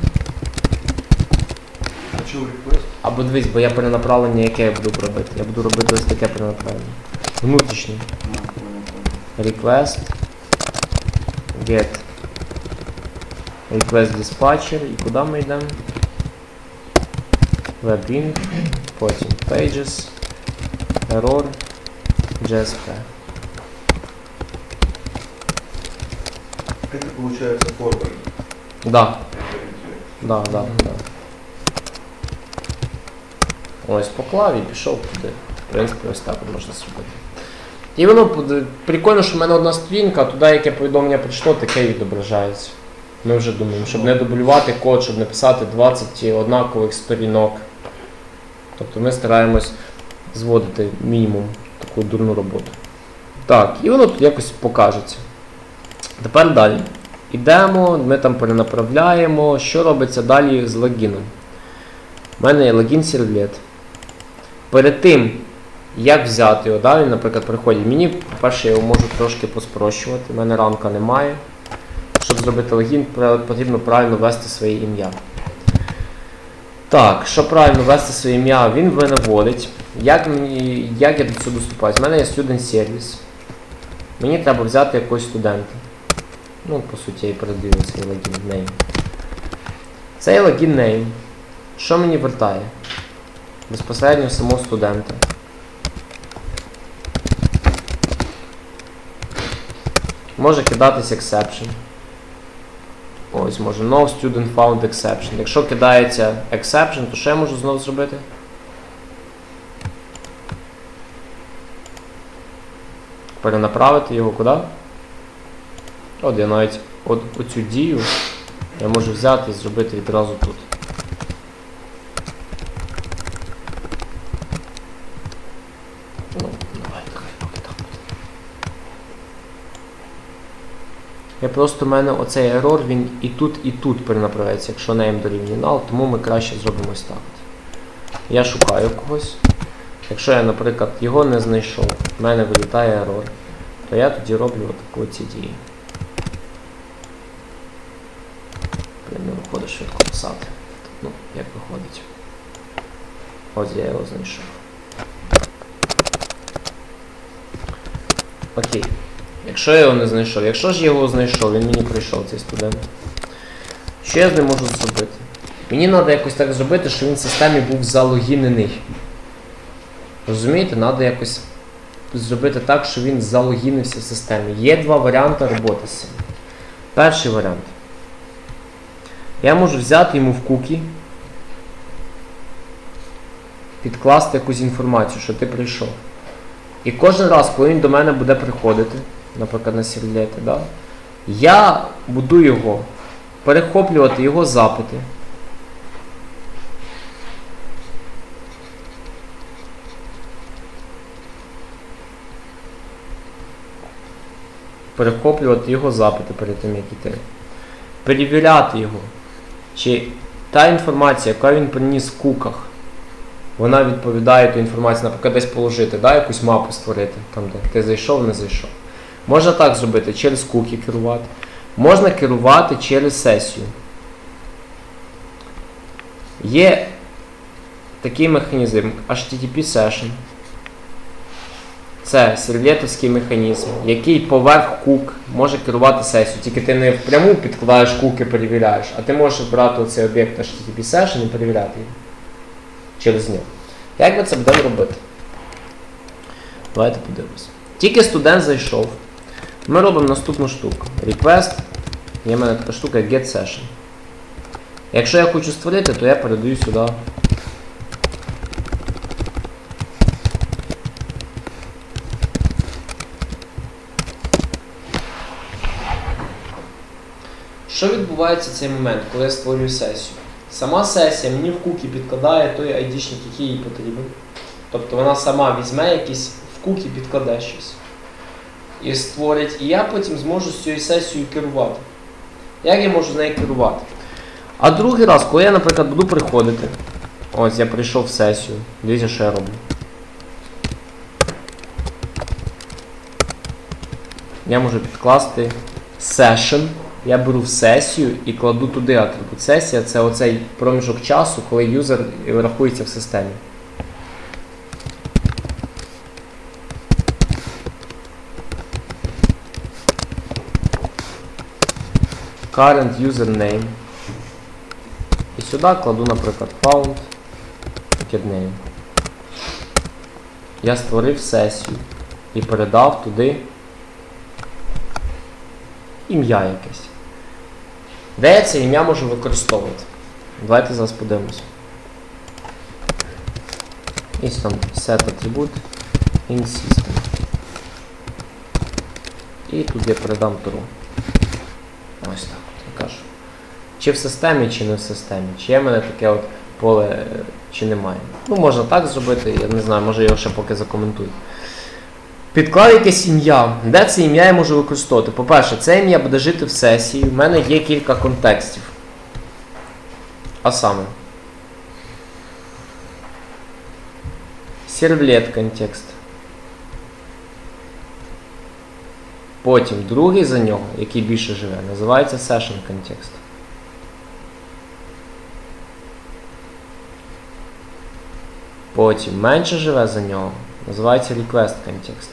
А чого request? Або дивись, бо я перенаправлення, яке я буду робити. Я буду робити ось таке перенаправлення. Внутрішнє. Request. Get. Request dispatcher. І куди ми йдемо? webin, потім pages, error, джей ес пі. Это получается forward. Да. Да, да, да. Ось поклав і пішов туди. В принципі, ось так от можна зробити. І воно буде- прикольно, що в мене одна сторінка, туди яке повідомлення прийшло, таке і відображається. Ми вже думаємо, щоб не дублювати код, щоб не писати двадцять однакових сторінок. Тобто ми стараємось зводити мінімум таку дурну роботу. Так, і воно тут якось покажеться. Тепер далі. Ідемо, ми там перенаправляємо, що робиться далі з логіном. У мене є логін сервлет. Перед тим, як взяти його, да, він, наприклад, приходить. Мені, по-перше, я його можу трошки поспрощувати, у мене ранка немає. Щоб зробити логін, потрібно правильно ввести своє ім'я. Так, щоб правильно ввести своє ім'я, він мене вводить. Як, мені, як я до цього доступаю? У мене є student сервіс. Мені треба взяти якогось студента. Ну, по суті, я і передаю цей логін name. Цей логін name, що мені вертає? Безпосередньо самого студента. Може кидатись exception. Ось, може no student found exception. Якщо кидається exception, то що я можу знову зробити? Перенаправити його куди? От я навіть от, оцю дію я можу взяти і зробити відразу тут. Ну, давайте, хай поки так буде. Я просто, в мене оцей error, він і тут, і тут перенаправляється, якщо name дорівнює null, тому ми краще зробимо ось так. Я шукаю когось. Якщо я, наприклад, його не знайшов, в мене вилітає error, то я тоді роблю отаку ці дії. Не виходить швидко писати. Ну, як виходить. Ось я його знайшов. Окей. Якщо я його не знайшов, якщо ж я його знайшов, він мені прийшов, цей студент. Що я з ним можу зробити? Мені треба якось так зробити, щоб він в системі був залогінений. Розумієте? Треба якось зробити так, щоб він залогінився в системі. Є два варіанти роботи з цим. Перший варіант. Я можу взяти йому в кукі, підкласти якусь інформацію, що ти прийшов. І кожен раз, коли він до мене буде приходити, наприклад, на сервлети, да, я буду його перехоплювати його запити. Перехоплювати його запити перед тим, як іти. Перевіряти його. Чи та інформація, яку він приніс в куках, вона відповідає тій інформації, наприклад, десь положити, да, якусь мапу створити, там де ти зайшов, не зайшов. Можна так зробити, через куки керувати. Можна керувати через сесію. Є такий механізм ейч ті ті пі Session. Це сервлетовський механізм, який поверх кук може керувати сесією. Тільки ти не впряму підкладаєш куки, перевіряєш, а ти можеш брати оцей об'єкт ейч ті ті пі Session і перевіряти його через нього. Як ми це будемо робити? Давайте подивимось. Тільки студент зайшов. Ми робимо наступну штуку. Request. Є в мене така штука get session. Якщо я хочу створити, то я передаю сюди. Що відбувається в цей момент, коли я створюю сесію? Сама сесія мені в кукі підкладає той айдішник, який їй потрібен. Тобто вона сама візьме якийсь, в кукі підкладе щось. І створить. І я потім зможу з цією сесією керувати. Як я можу з нею керувати? А другий раз, коли я, наприклад, буду приходити. Ось я прийшов в сесію. Дивіться, що я роблю. Я можу підкласти session. Я беру в сесію і кладу туди атрибут. Сесія – це оцей проміжок часу, коли юзер рахується в системі. Current username. І сюди кладу, наприклад, found вхідним. Я створив сесію і передав туди ім'я якесь. Де я це ім'я можу використовувати? Давайте зараз подивимось. І там set attribute in system. І тут я передам true. Ось так от я кажу. Чи в системі, чи не в системі. Чи є в мене таке от поле, чи немає. Ну, можна так зробити, я не знаю, може його ще поки закоментую. Підклав якесь ім'я. Де це ім'я я можу використовувати? По-перше, це ім'я буде жити в сесії. В мене є кілька контекстів. А саме. Сервлет контекст. Потім другий за нього, який більше живе, називається session контекст. Потім менше живе за нього, називається request контекст.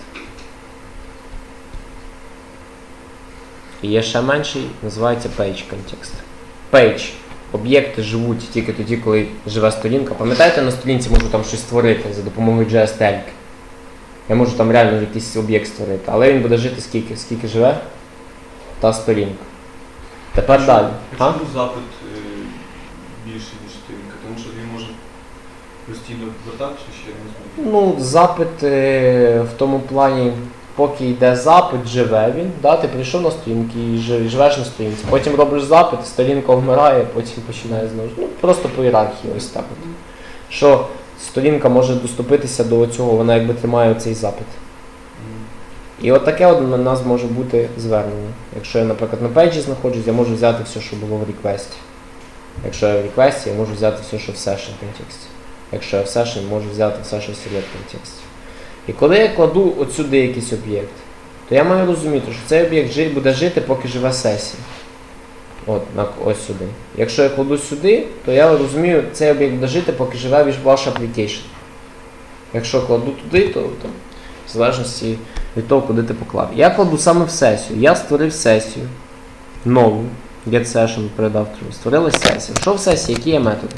І є ще менший, називається page контекст. Page. Об'єкти живуть тільки тоді, коли живе сторінка. Пам'ятаєте, на сторінці можу там щось створити за допомогою джей ес тельки. Я можу там реально якийсь об'єкт створити, але він буде жити скільки? Скільки живе та сторінка. Тепер далі. Чому запит е, більший, ніж сторінка? Тому що він може постійно вертатися, ще не змінити? Ну, запит е, в тому плані, поки йде запит, живе він. Да? Ти прийшов на сторінку і живеш на сторінці. Потім робиш запит, сторінка вмирає, потім починає знову. Ну, просто по ієрархії ось так от. Що сторінка може доступитися до цього, вона якби тримає цей запит. І от таке от у нас може бути звернення. Якщо я, наприклад, на пейджі знаходжусь, я можу взяти все, що було в реквесті. Якщо я в реквесті, я можу взяти все, що в session контексті. Якщо я в session, можу взяти все, що в select контексті. І коли я кладу от сюди якийсь об'єкт, то я маю розуміти, що цей об'єкт буде жити, поки живе сесія. От, на, ось сюди. Якщо я кладу сюди, то я розумію, цей об'єкт буде жити, поки живе ваш application. Якщо кладу туди, то, то в залежності від того, куди ти поклав. Я кладу саме в сесію. Я створив сесію. Нову. Get session передав true. Створилась сесія. Що в сесії? Які є методи?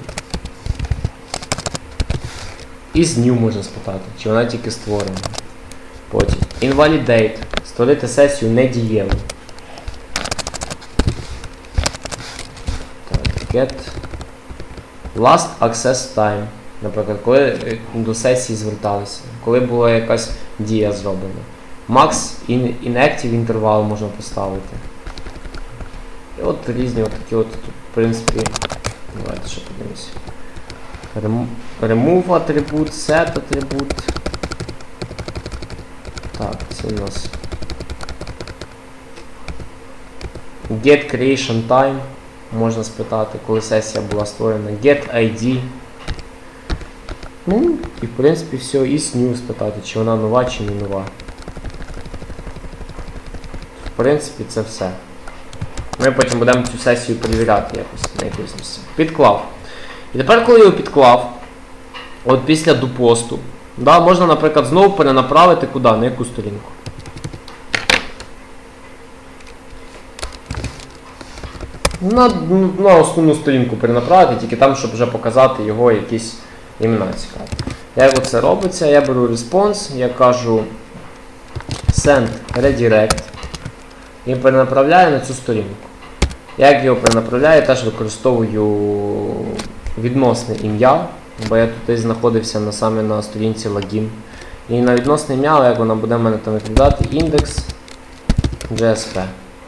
Із new можна спитати, чи вона тільки створена. Потім. Invalidate. Створити сесію недієву. Get last access time. Наприклад, коли до сесії зверталися, коли була якась дія зроблена. Max inactive інтервал можна поставити. І от різні от такі от, в принципі, давайте ще подивимося. Remove атрибут, set атрибут. Так, це у нас get creation time. Можна спитати, коли сесія була створена. Get ай ді. Ну, і в принципі все. Is new спитати, чи вона нова, чи не нова. В принципі, це все. Ми потім будемо цю сесію перевіряти якось на якусь місці. Підклав. І тепер, коли я його підклав, от після допосту, да, можна, наприклад, знову перенаправити куди, на яку сторінку. На, на основну сторінку перенаправити, тільки там, щоб вже показати його якісь імена цікаві. Як це робиться? Я беру response, я кажу send redirect і перенаправляю на цю сторінку. Як його перенаправляю, теж використовую відносне ім'я, бо я тут знаходився на, саме на сторінці login. І на відносне ім'я, як вона буде в мене там відповідати, index.jsp.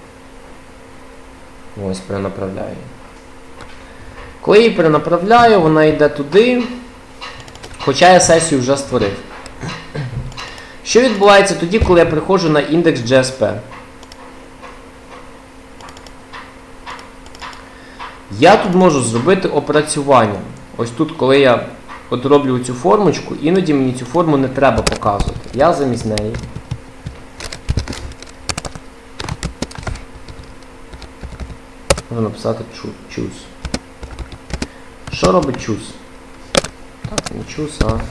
Ось, перенаправляю. Коли її перенаправляю, вона йде туди, хоча я сесію вже створив. Що відбувається тоді, коли я приходжу на index.jsp? Я тут можу зробити опрацювання. Ось тут, коли я от роблю цю формочку, іноді мені цю форму не треба показувати. Я замість неї можу написати choose. Що робить choose? Так, не choose, а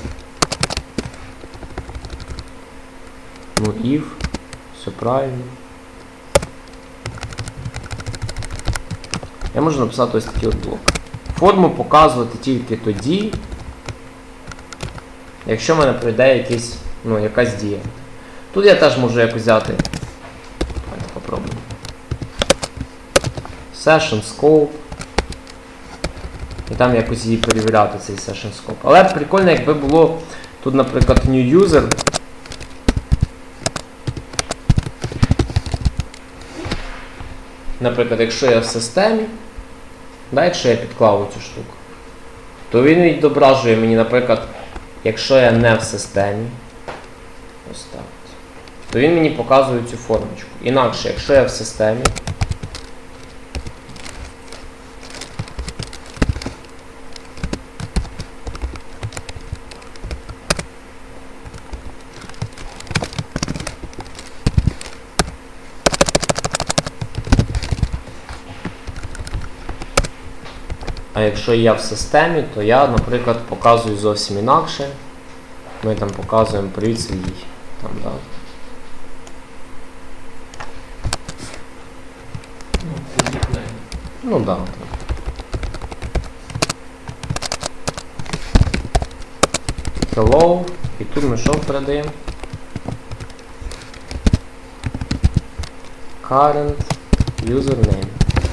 ну if, все правильно. Я можу написати ось такий от блок. Форму показувати тільки тоді, якщо в мене пройде якийсь, ну, якась дія. Тут я теж можу якось взяти. Давайте попробуємо. Session Scope. І там якось її перевіряти, цей Session Scope. Але прикольно, якби було тут, наприклад, New User. Наприклад, якщо я в системі, да, якщо я підклав цю штуку, то він відображує мені, наприклад, якщо я не в системі, ось так, то він мені показує цю формочку. Інакше, якщо я в системі, а якщо я в системі, то я, наприклад, показую зовсім інакше. Ми там показуємо привіт свій. Там, да. Ну, це нікнейм. Ну да. Так. Hello. І тут ми що передаємо? Current username.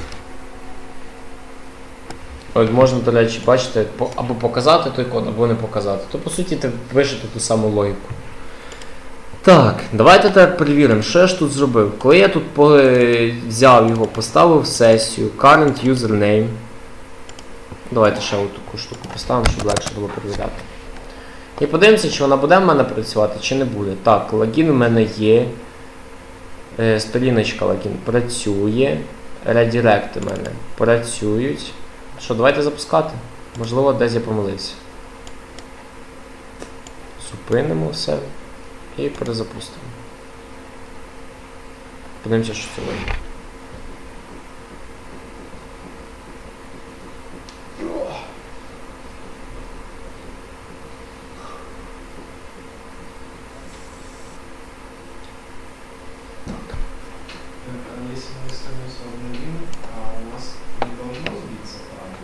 От можна, до речі, бачите, або показати той код, або не показати. То, по суті, ти пишете ту саму логіку. Так, давайте тепер перевіримо, що я ж тут зробив. Коли я тут взяв його, поставив в сесію, current username. Давайте ще таку штуку поставимо, щоб легше було перевіряти. І подивимося, чи вона буде в мене працювати, чи не буде. Так, логін у мене є. Е, сторіночка логін працює. Редиректи в мене працюють. Що, давайте запускати? Можливо, десь я помилився. Зупинимо все і перезапустимо. Подивимося, що це вийде. Если мы становимся одним, а у нас не должно сбиться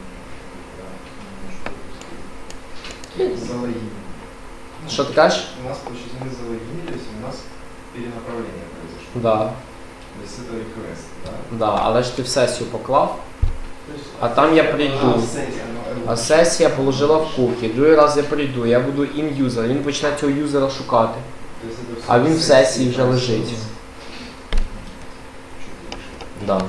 правильно? Залогиним. Що ти кажеш? У нас, получается, мы залогинились, у нас перенаправление произошло. Да, То есть это request, да? да, але ж ти в сесію поклав, То есть, а там я а, прийду. сессия, ну, А сесія положила в куки. Другий раз я прийду, я буду in-user, він почне цього юзера шукати. то есть это всё А він в сессии сесії вже происходит. лежить. Да.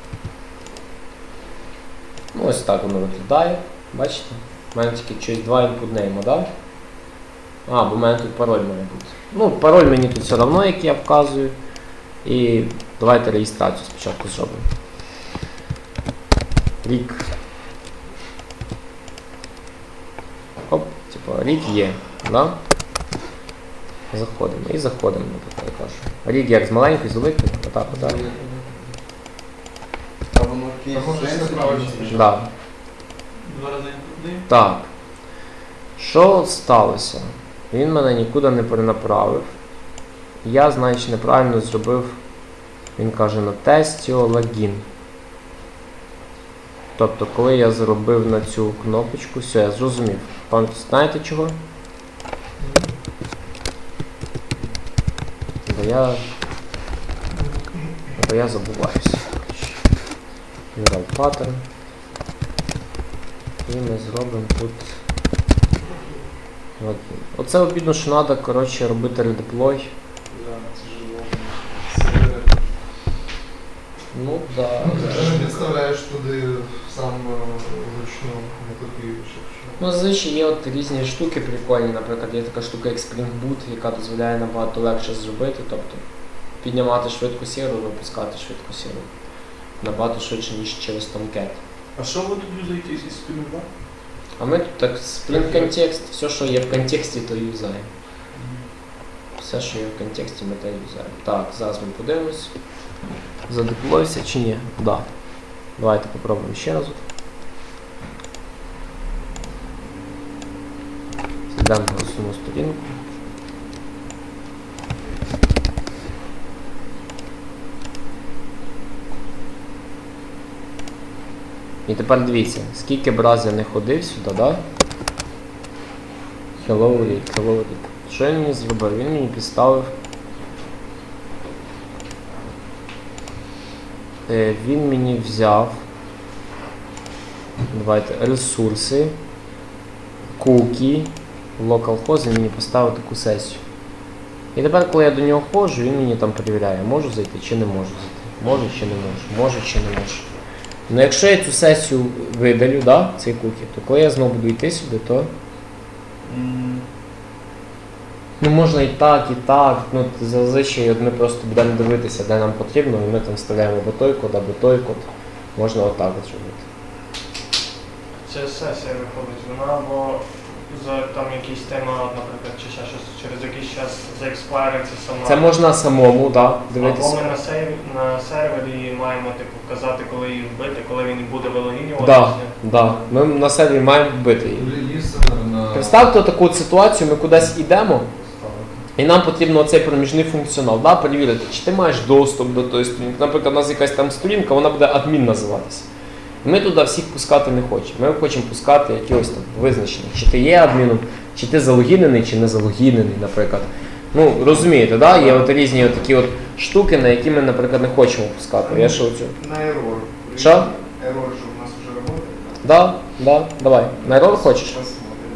Ну, ось так воно виглядає. Бачите? У мене тільки щось два input name, да? А, бо в мене тут пароль має бути. Ну, пароль мені тут все одно, як я вказую. І давайте реєстрацію спочатку зробимо. Рік. Оп, типу, рік є, да? Заходимо. І заходимо, наприклад, я кажу. Рік як з маленької, з великої, отак, отак. А воно якийсь сенс правильно? Да. Два рази інпутний. Так. Що сталося? Він мене нікуди не перенаправив. Я, значить, неправильно зробив, він каже, на тесті логін. Тобто, коли я зробив на цю кнопочку, все, я зрозумів. Пан, знаєте чого? Бо я... Бо я забуваюся. Вибрав паттерн. І ми зробимо тут логін. Оце обідно, що треба, коротше, робити редеплой. Да, тяжело. Сервер. Ну да. Ти не підставляєш туди сам е, вручну не копію, щоб що. Ну, зазвичай є от різні штуки прикольні, наприклад, є така штука як Spring Boot, яка дозволяє набагато легше зробити, тобто піднімати швидку сіру, випускати швидку сіру. Набагато швидше, ніж через Tomcat. А що ви тут юзаєте із спільника? А ми тут так Spring Context, все, що є в контексті, то юзаємо. Все, що є в контексті, ми те юзаємо. Так, зараз ми подивимось. Задеплоївся чи ні? Да. Давайте попробуємо ще раз. Зайдемо на основну сторінку. І тепер дивіться, скільки б раз я не ходив сюди, да? Hello read, hello read. Що він мені зробив? Він мені підставив. Е, він мені взяв. Давайте, ресурси. Кукі. Localhost, він мені поставив таку сесію. І тепер, коли я до нього ходжу, він мені там перевіряє, можу зайти чи не можу зайти. Можу чи не можу, можу чи не можу. Ну якщо я цю сесію видалю, да, цей кукі, то коли я знову буду йти сюди, то... М, Ну можна і так, і так. Ну зазвичай от ми просто будемо дивитися, де нам потрібно, і ми там вставляємо або той код, або той код. Можна отак от зробити. Ця сесія виходить, вона або за там якісь тема, наприклад, чи ще щось через якийсь час заекспайриться сама. Це можна самому, да, дивитися. Або ми на, сейв, на сервері маємо типу, вказати, коли її вбити, коли він буде Да, вилогінюватися. да. Ми на сервері маємо вбити її. Listener на... Представте таку от ситуацію, ми кудись йдемо, і нам потрібно цей проміжний функціонал, да, перевірити, чи ти маєш доступ до тої сторінки. Наприклад, у нас якась там сторінка, вона буде адмін називатися. Ми туди всіх пускати не хочемо. Ми хочемо пускати якихось там визначених. Чи ти є адміном, чи ти залогінений, чи не залогінений, наприклад. Ну, розумієте, да? Є от різні от такі от штуки, на які ми, наприклад, не хочемо пускати. Я що оцю? На error. Що? Error же у нас уже работает. Да, да, давай. На error хочеш? Посмотрим.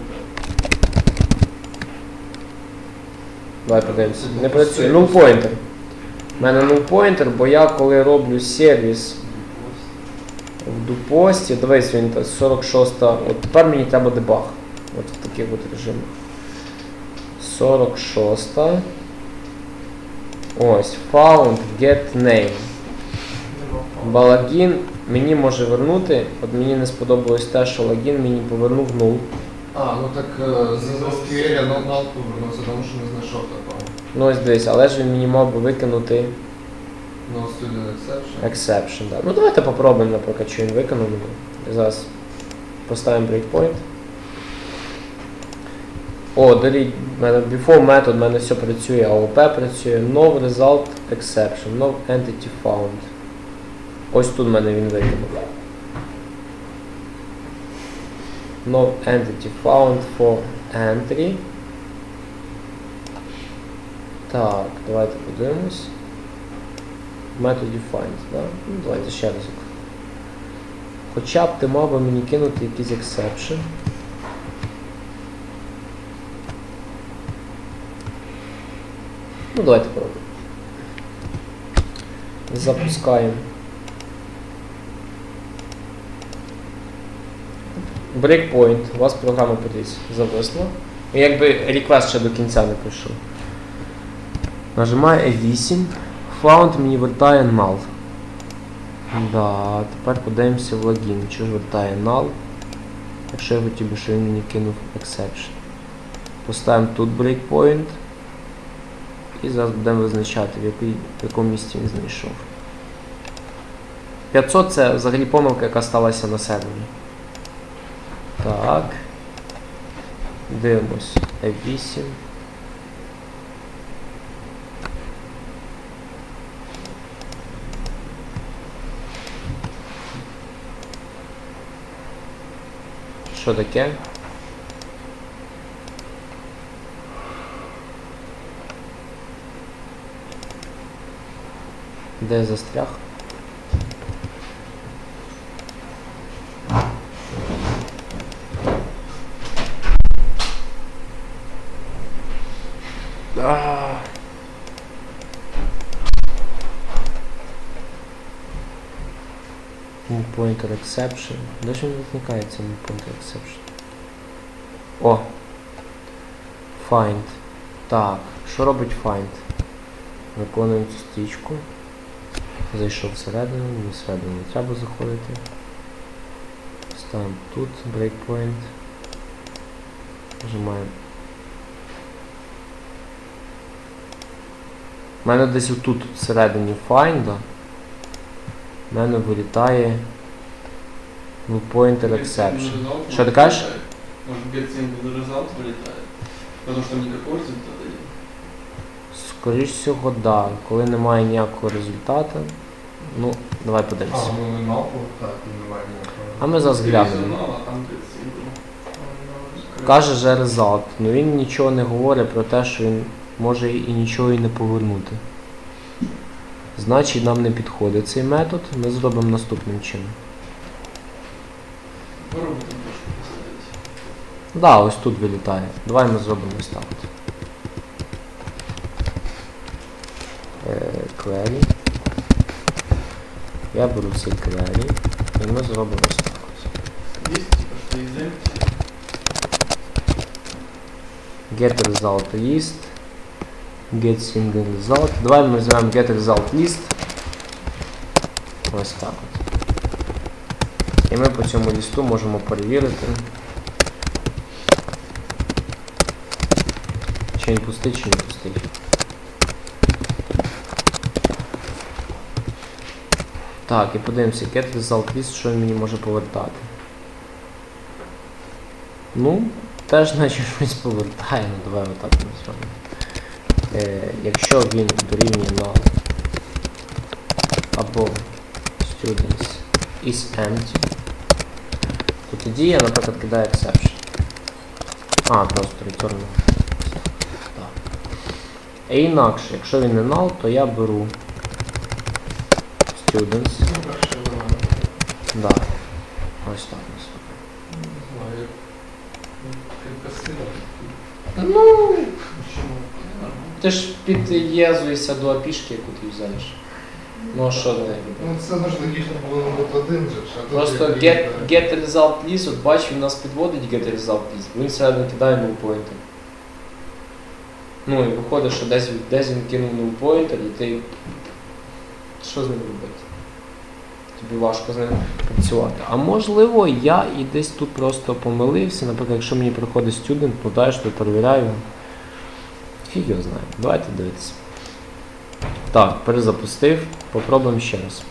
Давай подивимося. Не працює. Null pointer. У мене null pointer, бо я коли роблю сервіс в дупості, дивись, він сорок шоста, от тепер мені треба дебаг. От в таких от режимах. сорок шоста. Ось, found, get name. Бо логін мені може вернути, от мені не сподобалось те, що логін мені повернув null. А, ну так е, з ес кю ель на null повернувся, тому що не знайшов такого. Ну ось дивись, але ж він мені мав би викинути No student exception. exception. Да. Ну давайте попробуємо, наприклад, що він виконав мені. Зараз поставимо breakpoint. О, delete, в мене before метод, в мене все працює, а о пі працює, no result exception, no entity found. Ось тут в мене він виконав. No entity found for entry. Так, давайте подивимось. Методі find, да? Ну, давайте ще разок. Хоча б ти мав би мені кинути якийсь exception. Ну давайте пробуємо. Запускаємо. Breakpoint. У вас програма подивіться, зависла. І якби реквест ще до кінця не прийшов. Нажимаю еф вісім. Found мені вертає null. Да, тепер подивимося в логін. Що ж вертає null? Якщо я хотів би, що він мені кинув exception. Поставимо тут breakpoint. І зараз будемо визначати, в, якій, в якому місці він знайшов. п'ятсот це взагалі помилка, яка сталася на сервері. Так. Дивимось. еф вісім. Що таке? Де я застряг? А. Null pointer exception. Де ж він викликає цей null pointer exception? О! Find. Так, що робить find? Виконуємо цю стічку. Зайшов всередину, мені всередину не треба заходити. Ставимо тут breakpoint. Нажимаємо. У мене десь отут всередині find. У мене вилітає null pointer exception. Що ти кажеш? Может get single result вылетает, потому что никакого результата нет. Скоріш всього, да. Коли немає ніякого результату. Ну, давай подивимося. А, ну не null, так, немає ніякого. А ми зараз глянемо. А там get single. Каже же result, ну він нічого не говорить про те, що він може і нічого і не повернути. Значить нам не підходить цей метод, ми зробимо наступним чином. Попробуй там трошки поставити. Да, ось тут вилітає. Давай ми зробимо ось так от. Е, query. Я беру цей query і ми зробимо ось так от. Есть, типа, что из empty. Get result list. Get single result. Давай ми візьмемо get result list. Ось так от. І ми по цьому лісту можемо перевірити, чи він пустий, чи не пустий. Так, і подивимося, get result list, що він мені може повертати. Ну, теж наче щось повертає, ну давай отак ми зробимо. Е, якщо він дорівнює null або students is empty, то тоді я, наприклад, кидаю exception. А, просто return. Так. І інакше, якщо він не null, то я беру students. Да. Ось так. Ну, ти ж під'єднуєшся до апішки, яку ти взяєш. Ну, а що не? Ну, це ж логічно було бути один же. а тут Просто як get, він, get result list, от бач, він нас підводить get result list, він все кидає null pointer. Ну і виходить, що десь, десь він кинув null pointer, і ти... Що з ним робити? Тобі важко з ним працювати. А можливо, я і десь тут просто помилився. Наприклад, якщо мені приходить student, ну дай, що перевіряю. Фіг його знає. Давайте дивитися. Так, перезапустив. Попробуємо ще раз.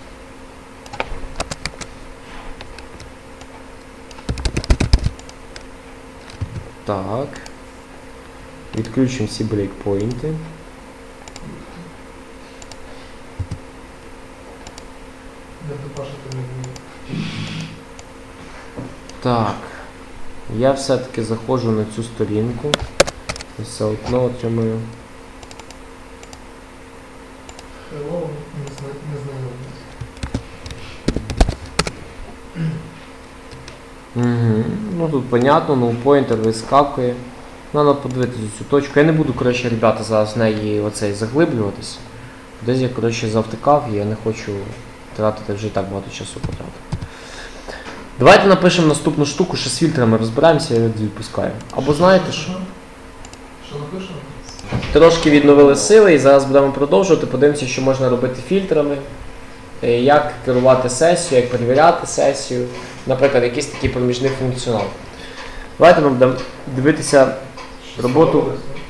Так. Відключимо всі брейкпойнти. Я допашити не вмію. Так. Я все-таки заходжу на цю сторінку. І все одно отримую. Hello, не зна- не знайомий. Угу. Ну тут понятно, null pointer вискакує. Треба подивитися цю точку. Я не буду, коротше, ребята, зараз в неї оцей заглиблюватися. Десь я, коротше, завтикав і я не хочу тратити вже і так багато часу потратити. Давайте напишемо наступну штуку, що з фільтрами розбираємося, я її відпускаю. Або знаєте що? Що напишемо? Трошки відновили сили і зараз будемо продовжувати. Подивимося, що можна робити фільтрами, е, як керувати сесією, як перевіряти сесію, наприклад, якийсь такий проміжний функціонал. Давайте ми будемо дивитися роботу.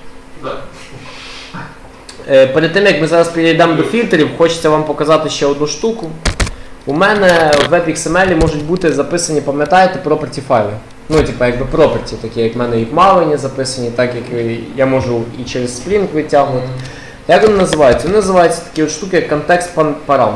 Е, Перед тим, як ми зараз перейдемо до фільтрів, хочеться вам показати ще одну штуку. У мене в WebXML можуть бути записані, пам'ятаєте, property файли. Ну, типа, якби property, такі, як в мене і в Maven записані, так як і я можу і через Spring витягнути. Як вони називаються? Вони називаються такі от штуки, як контекст парам.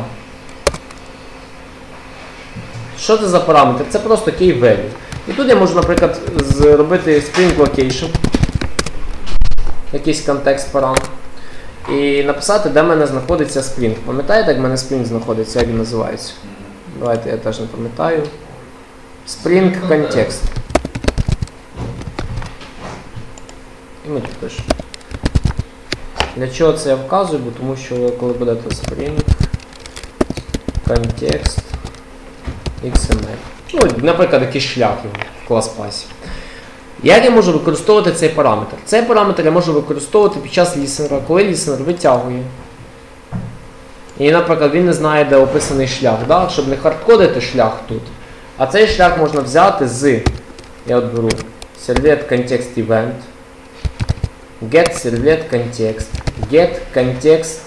Що це за параметр? Це просто key value. І тут я можу, наприклад, зробити Spring Location, якийсь контекст парам, і написати, де в мене знаходиться Spring. Пам'ятаєте, як в мене Spring знаходиться, як він називається? Давайте, я теж не пам'ятаю. Spring Context. І ми тут пишемо. Для чого це я вказую? Бо тому що коли будете Spring Context ікс ем ель. Ну, наприклад, якийсь шлях його в клас-пасі. Як я можу використовувати цей параметр? Цей параметр я можу використовувати під час лісенера, коли лісенер витягує. І, наприклад, він не знає, де описаний шлях, да? Щоб не хардкодити шлях тут. А цей шлях можна взяти з, я от беру servlet context event, get servlet context, get context,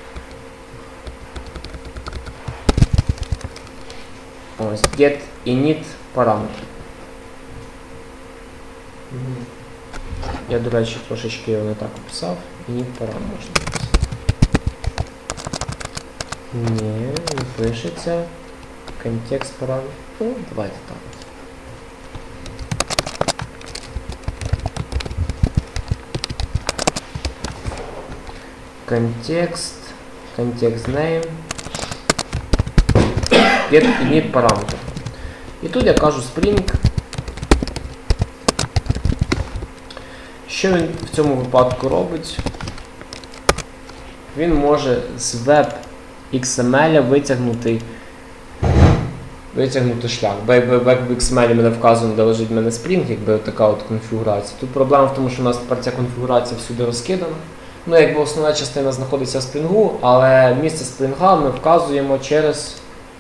ось, get init параметр. Я, до речі, трошечки його не так описав. Init параметр можна написати. Ні, не пишеться. Контекст параметр. Ну, давайте так. Контекст, контекст name, get init параметр. І тут я кажу Spring. Що він в цьому випадку робить? Він може з веб ікс ем ель витягнути, витягнути шлях. Бо якби в ікс ем ель мене вказано, де лежить в мене Spring, якби така от конфігурація. Тут проблема в тому, що у нас тепер ця конфігурація всюди розкидана. Ну, якби основна частина знаходиться в Spring, але місце Spring ми вказуємо через,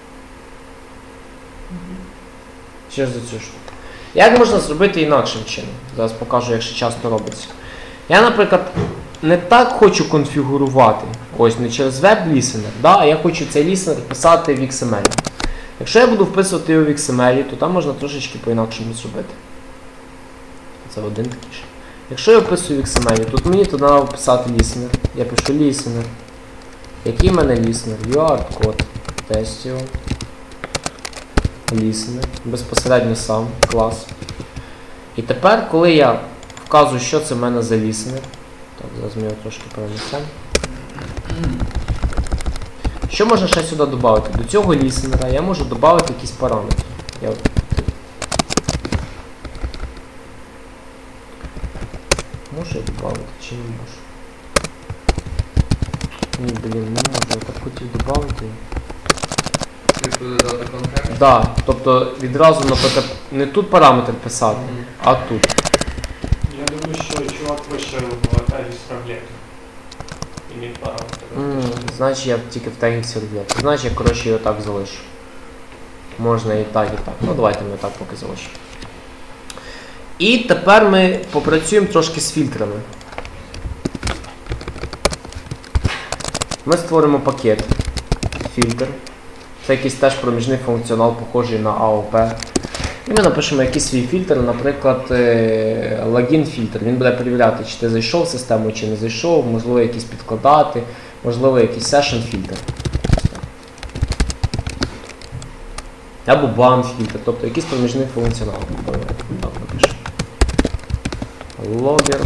через цю штуку. Як можна зробити інакшим чином? Зараз покажу, як ще часто робиться. Я, наприклад, не так хочу конфігурувати, ось не через веб-лісенер, да, а я хочу цей лісенер писати в ікс ем ель. Якщо я буду вписувати його в ікс ем ель, то там можна трошечки по-інакшому зробити. Це один такий ще. Якщо я вписую в ікс ем ель, тут мені туди треба писати лісенер. Я пишу лісенер. Який в мене лісенер? UART-код. Testio. Лісенер. Безпосередньо сам клас. І тепер, коли я вказую, що це в мене за лісенер. Так, зараз ми його трошки перенесемо. Що можна ще сюди додати? До цього лісенера я можу додати якісь параметри. Я от... Можу я додати чи не можу? Ні, блін, не можу. Я так хотів додати. Ти додати конкретно? Так, да, тобто відразу, наприклад, не тут параметр писати, mm-hmm. а тут. Я думаю, що чувак пише в тегі сервлет. І не параметр. Mm, значить я тільки в тегі сервлет. Значить я, коротше, його так залишу. Можна і так, і так. Ну давайте ми так поки залишимо. І тепер ми попрацюємо трошки з фільтрами. Ми створимо пакет. Фільтр. Це якийсь теж проміжний функціонал, похожий на ей о пі. І ми напишемо якийсь свій фільтр, наприклад, логін фільтр. Він буде перевіряти, чи ти зайшов в систему, чи не зайшов, можливо, якісь підкладати, можливо, якийсь session фільтр. Або бан фільтр, тобто якийсь проміжний функціонал. Так напишемо. Logger.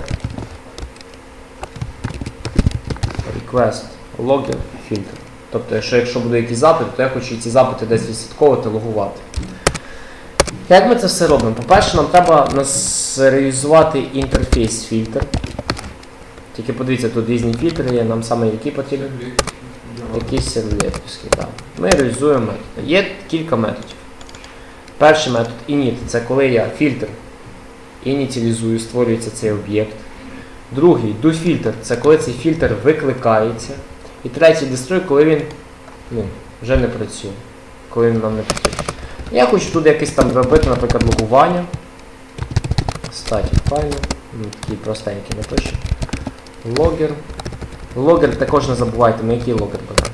Request. Logger фільтр. Тобто, якщо, якщо буде якийсь запит, то я хочу ці запити десь відслідковувати, логувати. Як ми це все робимо? По-перше, нам треба реалізувати інтерфейс фільтр. Тільки подивіться, тут різні фільтри є, нам саме які потрібні. Якісь сервлетівські, так. Ми реалізуємо методи. Є кілька методів. Перший метод init, це коли я фільтр ініціалізую, створюється цей об'єкт. Другий doFilter, це коли цей фільтр викликається. І третій destroy, коли він ну, вже не працює, коли він нам не потрібен. Я хочу тут якийсь там зробити, наприклад, логування. Static файл, ну, такий простенький напишу. Logger. Logger також не забувайте, ми який логер беремо?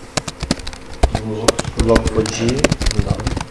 лог фор джі. Да.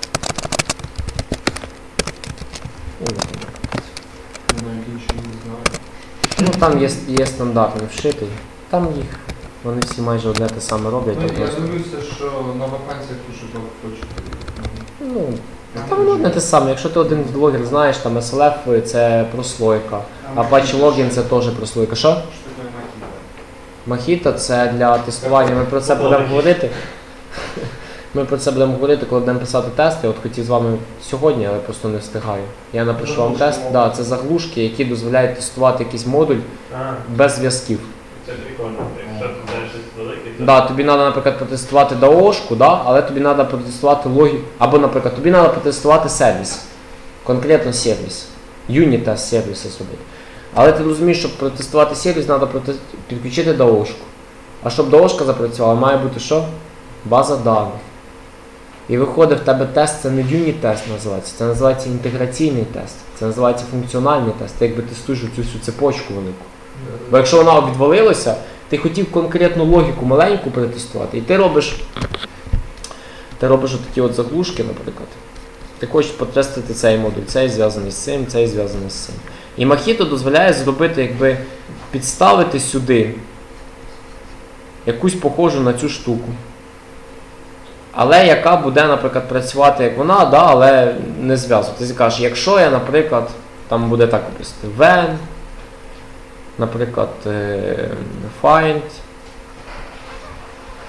Ну там є, є стандартний вшитий, там їх, вони всі майже одне те саме роблять. Ну, я я просто... дивлюся, що на вакансіях пишуть лог хочуть. Ну, там воно одне те саме, якщо ти один блогер знаєш, там ес ел еф це прослойка, Apache Login це теж прослойка. Що? Мохіто це для тестування, ми про це будемо говорити. Ми про це будемо говорити, коли будемо писати тести. От хотів з вами сьогодні, але просто не встигаю. Я напишу вам тест. Да, це заглушки, які дозволяють тестувати якийсь модуль без зв'язків. Це прикольно, якщо ти знаєш щось велике, то... Да, тобі треба, наприклад, протестувати даошку, да, але тобі треба протестувати логіку. Або, наприклад, тобі треба протестувати сервіс. Конкретно сервіс. Юніт-тест сервісу зробити. Але ти розумієш, щоб протестувати сервіс, треба підключити даошку. А щоб даошка запрацювала, має бути що? База даних. І виходить в тебе тест, це не юніт-тест називається, це називається інтеграційний тест, це називається функціональний тест, ти якби тестуєш цю всю цепочку велику. Бо якщо вона відвалилася, ти хотів конкретну логіку маленьку перетестувати, і ти робиш, ти робиш отакі от заглушки, наприклад. Ти хочеш потестити цей модуль, цей зв'язаний з цим, цей зв'язаний з цим. І Mojito дозволяє зробити, якби підставити сюди якусь похожу на цю штуку. Але яка буде, наприклад, працювати як вона, да, але не зв'язувати. Ти кажеш, якщо я, наприклад, там буде так описати when, наприклад, find,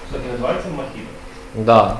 Це називається мохіто. Да.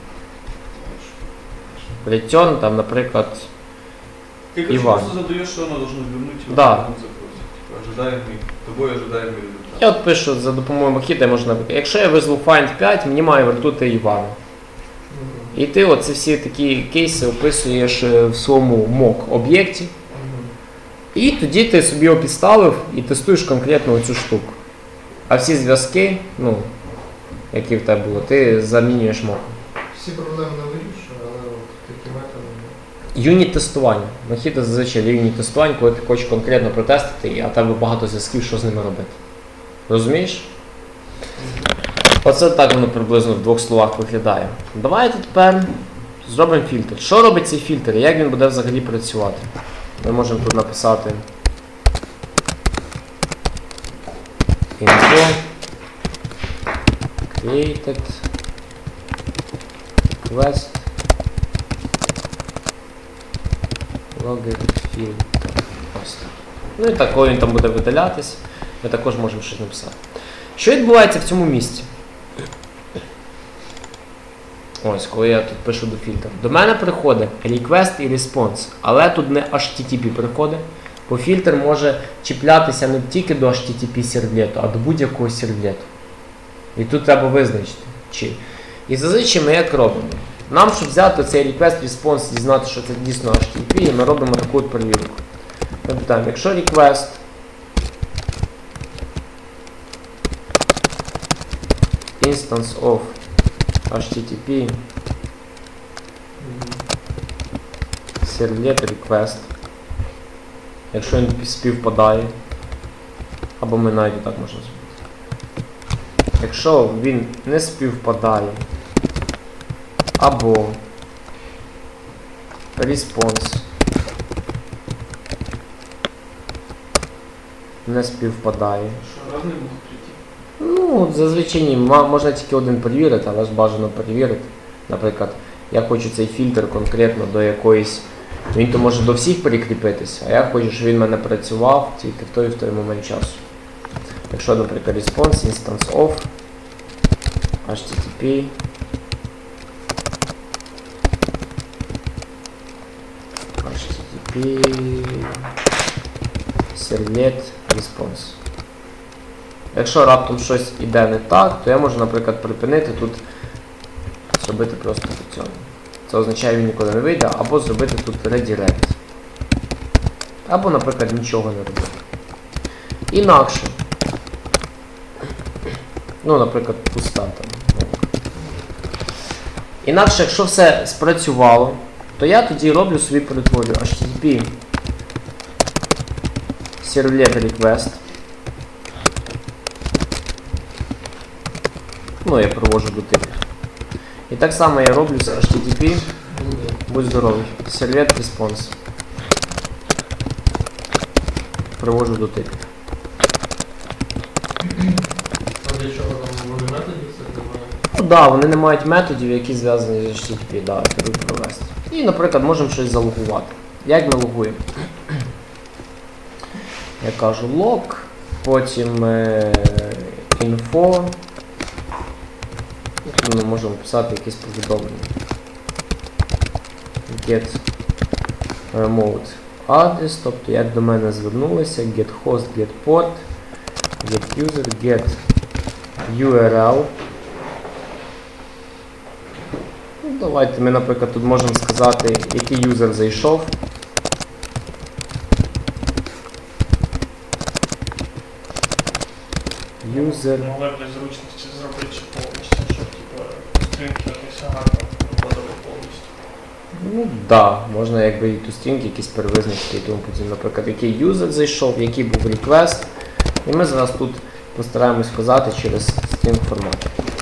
Return, там, наприклад, Ты, короче, Иван. просто задаешь, что оно должно вернуть тебе Да. в запросе. Типа, ожидаемый, тобой ожидаемый результат. я от пишу за допомогою мохіто, я можу, наприклад, якщо я визву find п'ять, мені має вернути Івана. І ти оці всі такі кейси описуєш е, в своєму мок-об'єкті. І тоді ти собі його підставив і тестуєш конкретно цю штуку. А всі зв'язки, ну, які в тебе було, ти замінюєш моком. Всі проблеми не вирішує, але от такі методи. Юніт-тестування. Мохіто зазвичай для юніт-тестувань, коли ти хочеш конкретно протестити, а в тебе багато зв'язків, що з ними робити. Розумієш? Оце так воно приблизно в двох словах виглядає. Давайте тепер зробимо фільтр. Що робить цей фільтр і як він буде взагалі працювати? Ми можемо тут написати info created request logger filter. Ось так. Ну і так, коли він там буде видалятись, ми також можемо щось написати. Що відбувається в цьому місці? Ось, коли я тут пишу до фільтру. До мене приходить request і response, але тут не ейч ті ті пі приходить, бо фільтр може чіплятися не тільки до ейч ті ті пі сервлету, а до будь-якого сервлету. І тут треба визначити, чи. І зазвичай ми як робимо? Нам, щоб взяти цей request, response, дізнати, що це дійсно ейч ті ті пі, ми робимо таку от перевірку. Ми питаємо, якщо request instance of ейч ті ті пі servlet request, якщо він співпадає, або ми навіть так можемо зробити. Якщо він не співпадає, або response не співпадає. Що разні будуть прийти? Ну, зазвичай ні. Ма- Можна тільки один перевірити, але ж бажано перевірити. Наприклад, я хочу цей фільтр конкретно до якоїсь. Він то може до всіх прикріпитися, а я хочу, щоб він в мене працював тільки в той і в той момент часу. Якщо, наприклад, response instance of ейч ті ті пі ейч ті ті пі servlet response. Якщо раптом щось іде не так, то я можу, наприклад, припинити тут, зробити просто функціон. Це означає, він нікуди не вийде, або зробити тут redirect. Або, наприклад, нічого не робити. Інакше. Ну, наприклад, пуста там. Інакше, якщо все спрацювало, то я тоді роблю собі перетворю ейч ті ті пі servlet request. Ну, я провожу до типу. І так само я роблю з ейч ті ті пі, будь здоровий, servlet response. Привожу до типу. А для чого там вони методів це немає? Ну так, да, вони не мають методів, які зв'язані з ейч ті ті пі, да, керують провести. І, наприклад, можемо щось залогувати. Як ми логуємо? Я кажу log, потім е, info. Ми можемо писати якісь повідомлення. Get remote address, тобто як до мене звернулися, get host, get port, get user, get ю ар ел. Ну, давайте ми, наприклад, тут можемо сказати, який юзер зайшов. User. Могли б для зручності зробити ще повністю, щоб типу стрінки якийсь агар вкладали повністю. Ну так, да, можна якби і ту якісь перевизначити і тому подібне. Наприклад, який юзер зайшов, який був request. І ми зараз тут постараємось вказати через string формат.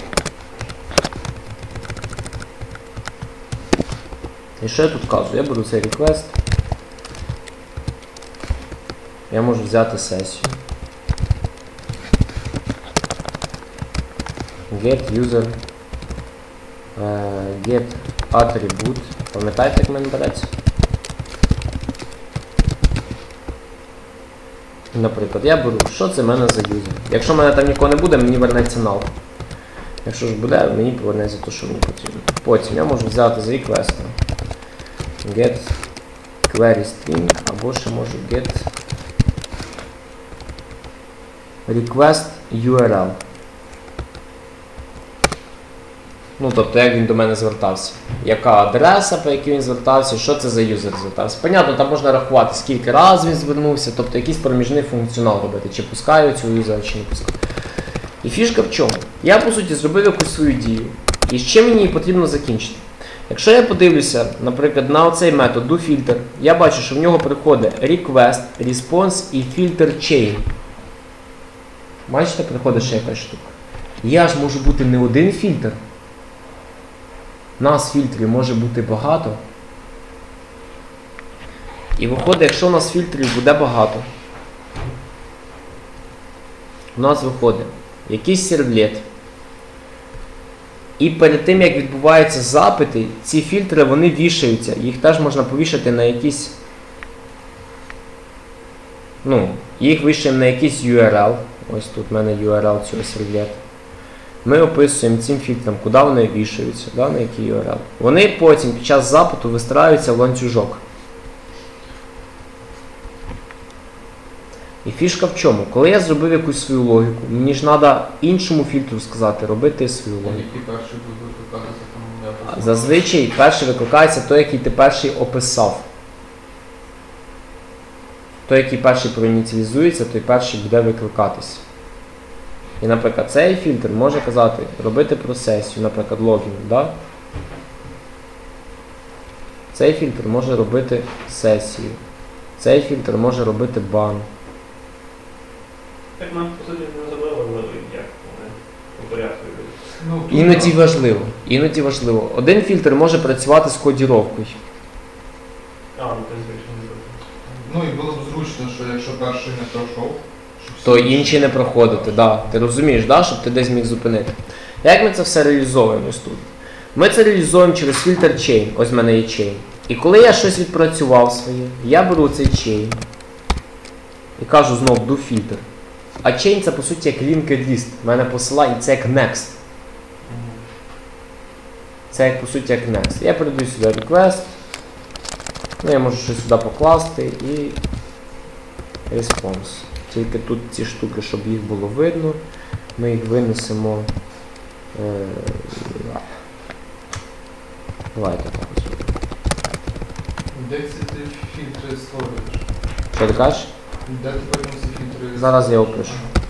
І що я тут вказую? Я беру цей request. Я можу взяти сесію. Get user, uh, get attribute. Пам'ятаєте, як в мене береться? Наприклад, я беру, що це в мене за юзер. Якщо в мене там нікого не буде, мені вернеться null. Якщо ж буде, мені повернеться те, що мені потрібно. Потім я можу взяти з request get query string, або ще можу get request ю ар ел. Ну, тобто, як він до мене звертався. Яка адреса, по якій він звертався, що це за юзер звертався. Понятно, там можна рахувати, скільки разів він звернувся, тобто якийсь проміжний функціонал робити, чи пускаю цього юзера, чи не пускаю. І фішка в чому? Я, по суті, зробив якусь свою дію. І з чим мені її потрібно закінчити? Якщо я подивлюся, наприклад, на оцей метод doFilter, я бачу, що в нього приходить request, response і filter chain. Бачите, приходить ще якась штука. Я ж можу бути не один фільтр. Нас фільтрів може бути багато. І виходить, якщо у нас фільтрів буде багато, у нас виходить якийсь сервлет. І перед тим, як відбуваються запити, ці фільтри, вони вішаються. Їх теж можна повішати на якісь, ну, їх вішаємо на якийсь ю ар ел. Ось тут в мене ю ар ел цього сервлета. Ми описуємо цим фільтрам, куди вони вішаються, да, на який ю ар ел. Вони потім під час запиту вистраюються в ланцюжок. І фішка в чому? Коли я зробив якусь свою логіку, мені ж треба іншому фільтру сказати, робити свою логіку. Який перший буде викликатися, там я просто... Зазвичай перший викликається той, який ти перший описав. Той, який перший проініціалізується, той перший буде викликатися. І, наприклад, цей фільтр може казати, робити процесію, наприклад, логін, да? Цей фільтр може робити сесію. Цей фільтр може робити бан. Так нам, по суті, не забрали, як вони у порядку йдуть. Ну, тут, Іноді так. важливо. Іноді важливо. Один фільтр може працювати з кодіровкою. А, ну ти звичайно не зробив. Ну і було б зручно, що якщо перший не пройшов, щоб всі То інші не проходити, да. Ти розумієш, да, щоб ти десь міг зупинити. Як ми це все реалізовуємо ось тут? Ми це реалізуємо через фільтр chain. Ось в мене є chain. І коли я щось відпрацював своє, я беру цей chain і кажу знову doFilter. А chain це по суті як linked list. В мене посилає, і це як next. Це як по суті як next. Я передаю сюди request. Ну, я можу щось сюди покласти і response. Тільки тут ці штуки, щоб їх було видно, ми їх винесемо. Е, давайте так. Де ці ти фільтри створюєш? Що ти кажеш? Де ти потім ці фільтри? Зараз я опишу.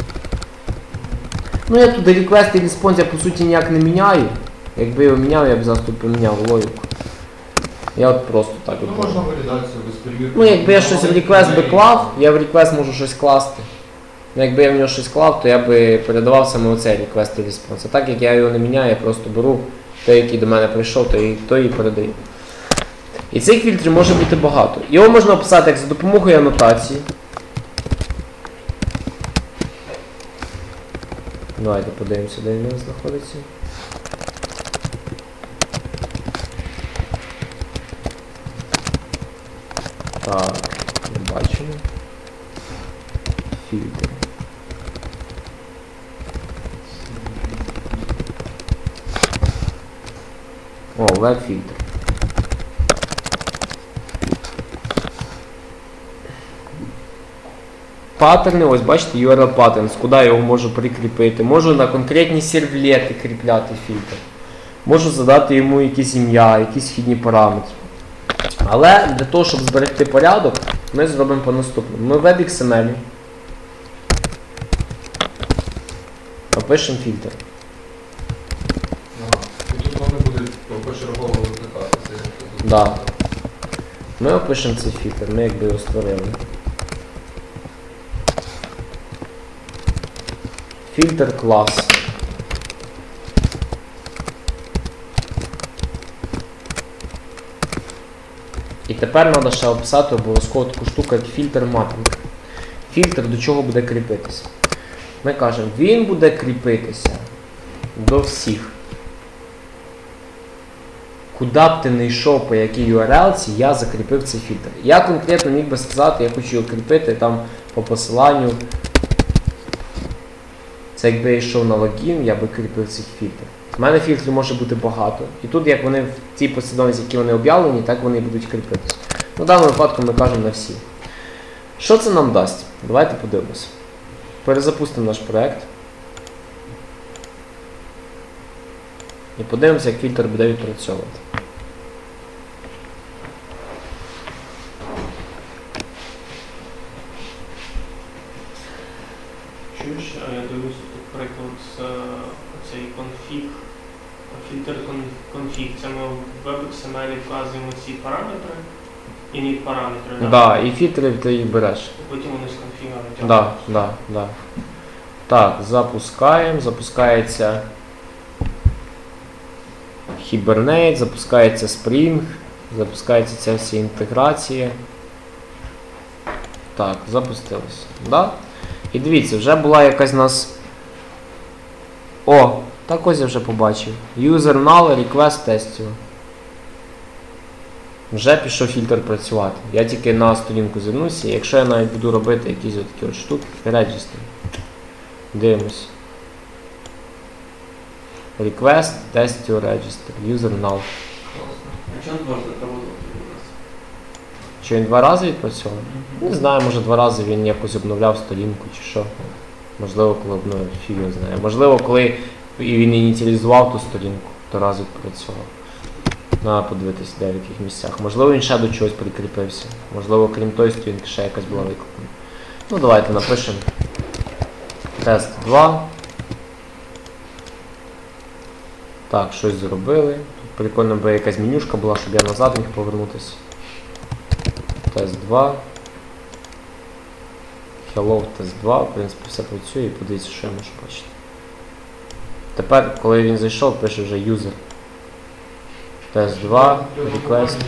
Ну я тут request і response я по суті ніяк не міняю. Якби я його міняв, я б зараз тут поміняв логіку. Я от просто так. Ну от можна роблю. валідацію без перевірки. Ну якби я щось в request би клав, я в request можу щось класти. Ну, якби я в нього щось клав, то я би передавав саме оцей request і response. А так як я його не міняю, я просто беру той, який до мене прийшов, то і, то і передаю. І цих фільтрів може бути багато. Його можна описати як за допомогою анотації. Давайте подивимося, де він знаходиться. Так, ми бачимо. Фільтр. О, веб-фільтр. Паттерни, ось бачите, ю ар ел patterns, куди я його можу прикріпити. Можу на конкретні сервлети кріпляти фільтр. Можу задати йому якісь ім'я, якісь вхідні параметри. Але для того, щоб зберегти порядок, ми зробимо по наступному. Ми в веб-ікс ем ель опишемо фільтр. Ага. І тут вони будуть почергово викликатися. Да. Ми опишемо цей фільтр, ми якби його створили. Фільтр клас. І тепер треба ще описати обов'язково таку штуку, як фільтр мапінг. Фільтр до чого буде кріпитися? Ми кажемо, він буде кріпитися до всіх. Куди б ти не йшов, по якій ю ар ел-ці, я закріпив цей фільтр. Я конкретно міг би сказати, я хочу його кріпити там по посиланню Це якби я йшов на логін, я би кріпив цих фільтрів. У мене фільтрів може бути багато. І тут, як вони в тій послідовності, які вони об'явлені, так вони і будуть кріпитися. Ну, в даному випадку ми кажемо на всі. Що це нам дасть? Давайте подивимося. Перезапустимо наш проєкт. І подивимося, як фільтр буде відпрацьовувати. Чуєш, а я дивлюся тут приклад з е, цей конфіг, фільтр кон- конфіг. Це ми в WebXML вказуємо ці параметри, і не параметри, Так, да? да, і фільтри ти їх береш. Потім вони з конфіга Так, витягують. да, да, да. Так, запускаємо, запускається Hibernate, запускається Spring, запускається ця вся інтеграція. Так, запустилось. Да? І дивіться, вже була якась у нас... О, так ось я вже побачив. User null, request testio. Вже пішов фільтр працювати. Я тільки на сторінку звернуся, якщо я навіть буду робити якісь такі от штуки, register. Дивимось. Request, testio, register, user null. А чому дважды работал первый раз? Чи він два рази відпрацьовував? Не знаю, може два рази він якось обновляв сторінку чи що. Можливо, коли обновив, фіг його знає. Можливо, коли він ініціалізував ту сторінку, то раз відпрацьовував. Треба подивитися в деяких місцях. Можливо, він ще до чогось прикріпився. Можливо, крім тої сторінки ще якась була викликана. Ну, давайте напишемо тест два. Так, щось зробили. Тут прикольно би якась менюшка була, щоб я назад міг повернутися. тест два. Hello, тест два. В принципі, все працює і подивіться, що я можу бачити. Тепер, коли він зайшов, пише вже user. тест два, request.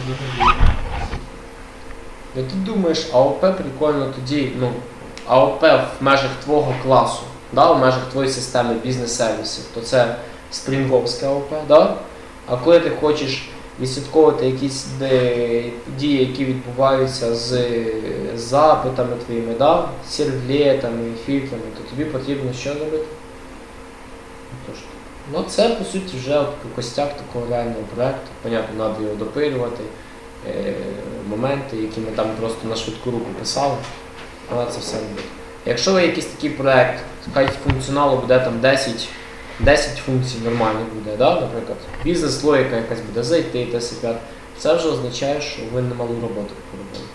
Ну ти думаєш, АОП прикольно тоді, ну, АОП в межах твого класу, да, в межах твоєї системи бізнес-сервісів, то це спрінговське АОП, да? А коли ти хочеш відслідковувати якісь де, дії, які відбуваються з запитами твоїми, да? Сервлетами, фільтрами, то тобі потрібно що робити? Тож, ну це по суті вже костяк такого реального проєкту. Понятно, треба його допилювати, е, моменти, які ми там просто на швидку руку писали, але це все робити. Якщо ви якийсь такий проєкт, хай функціоналу буде там десять, десять функцій нормальних буде, да? Наприклад, бізнес-логіка якась буде зайти, те сяке, це вже означає, що ви немалу роботу поробили.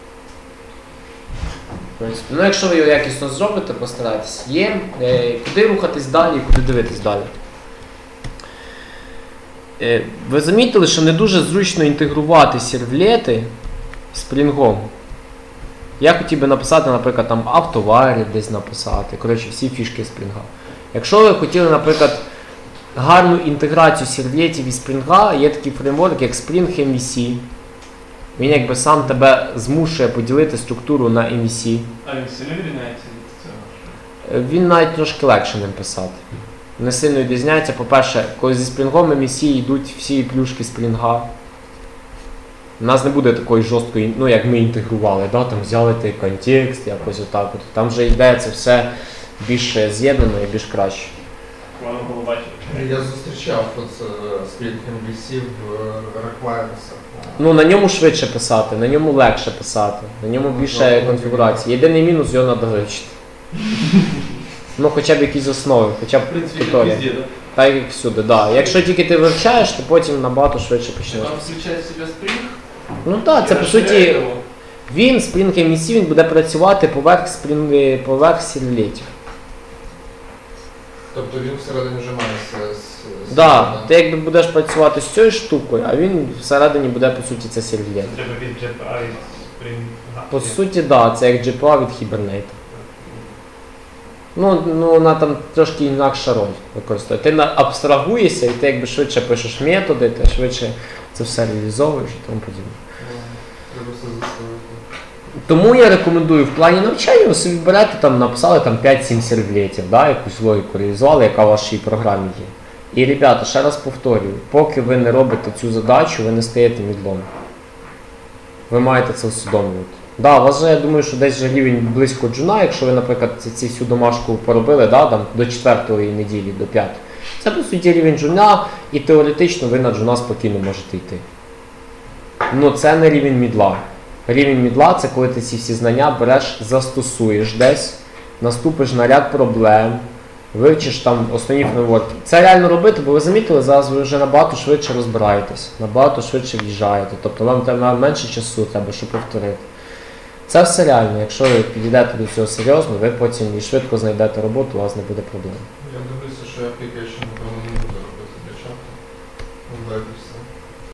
Ну, якщо ви його якісно зробите, постарайтесь. Є, е, куди рухатись далі, куди дивитись далі. Е, ви замітили, що не дуже зручно інтегрувати сервлети з Spring. Я хотів би написати, наприклад, там автоварі десь написати, коротше, всі фішки Spring. Якщо ви хотіли, наприклад, гарну інтеграцію сервлетів із Spring, є такий фреймворк, як Spring ем ві сі. Він якби сам тебе змушує поділити структуру на ем ві сі. А він сильно відрізняється від цього? Він навіть трошки легше ним писати. Не сильно відрізняється. По-перше, коли зі Spring ем ві сі йдуть всі плюшки Spring. У нас не буде такої жорсткої, ну як ми інтегрували, да? Там взяли той контекст, якось отак. От. Там вже йде це все більш з'єднано і більш краще. Воно було бачити. Я зустрічав от Spring ем ві сі в requirements. Ну, на ньому швидше писати, на ньому легше писати, на ньому більше конфігурації. Єдиний мінус, його треба вивчити. Ну, хоча б якісь основи, хоча б В принципі, як туторіал. везде, да? Так як всюди, да. Якщо тільки ти вивчаєш, то потім набагато швидше почнеш. Там включає в себе Spring. Ну так, це і по розширяє суті, його. він, Spring ем ві сі, він буде працювати поверх, Spring, поверх сервлетів. Тобто він всередині вже має з... з- Да, з- ти якби будеш працювати з цією штукою, а він всередині буде, по суті, це сервлет. Треба від джей пі ай Spring. По суті, да, це як джей пі ей від Hibernate. Ну, ну, вона там трошки інакша роль використовує. Ти на- абстрагуєшся і ти якби швидше пишеш методи, ти швидше це все реалізовуєш і тому подібне. Треба все заставити. Тому я рекомендую в плані навчання ви собі берете, там, написали там п'ять-сім сервлетів, да, якусь логіку реалізували, яка в вашій програмі є. І, ребята, ще раз повторюю, поки ви не робите цю задачу, ви не стаєте мідлом. Ви маєте це усвідомлювати. Да, у вас же, я думаю, що десь вже рівень близько джуна, якщо ви, наприклад, ці, ці всю домашку поробили, да, там, до четвертої неділі, до п'ятої. Це, по суті, рівень джуна, і теоретично ви на джуна спокійно можете йти. Ну, це не рівень мідла. Рівень мідла – це коли ти ці всі знання береш, застосуєш десь, наступиш на ряд проблем, вивчиш там основні фреймворки. Це реально робити, бо ви замітили, зараз ви вже набагато швидше розбираєтесь, набагато швидше в'їжджаєте. Тобто вам треба менше часу треба, щоб повторити. Це все реально. Якщо ви підійдете до цього серйозно, ви потім і швидко знайдете роботу, у вас не буде проблем. Я дивлюся, що application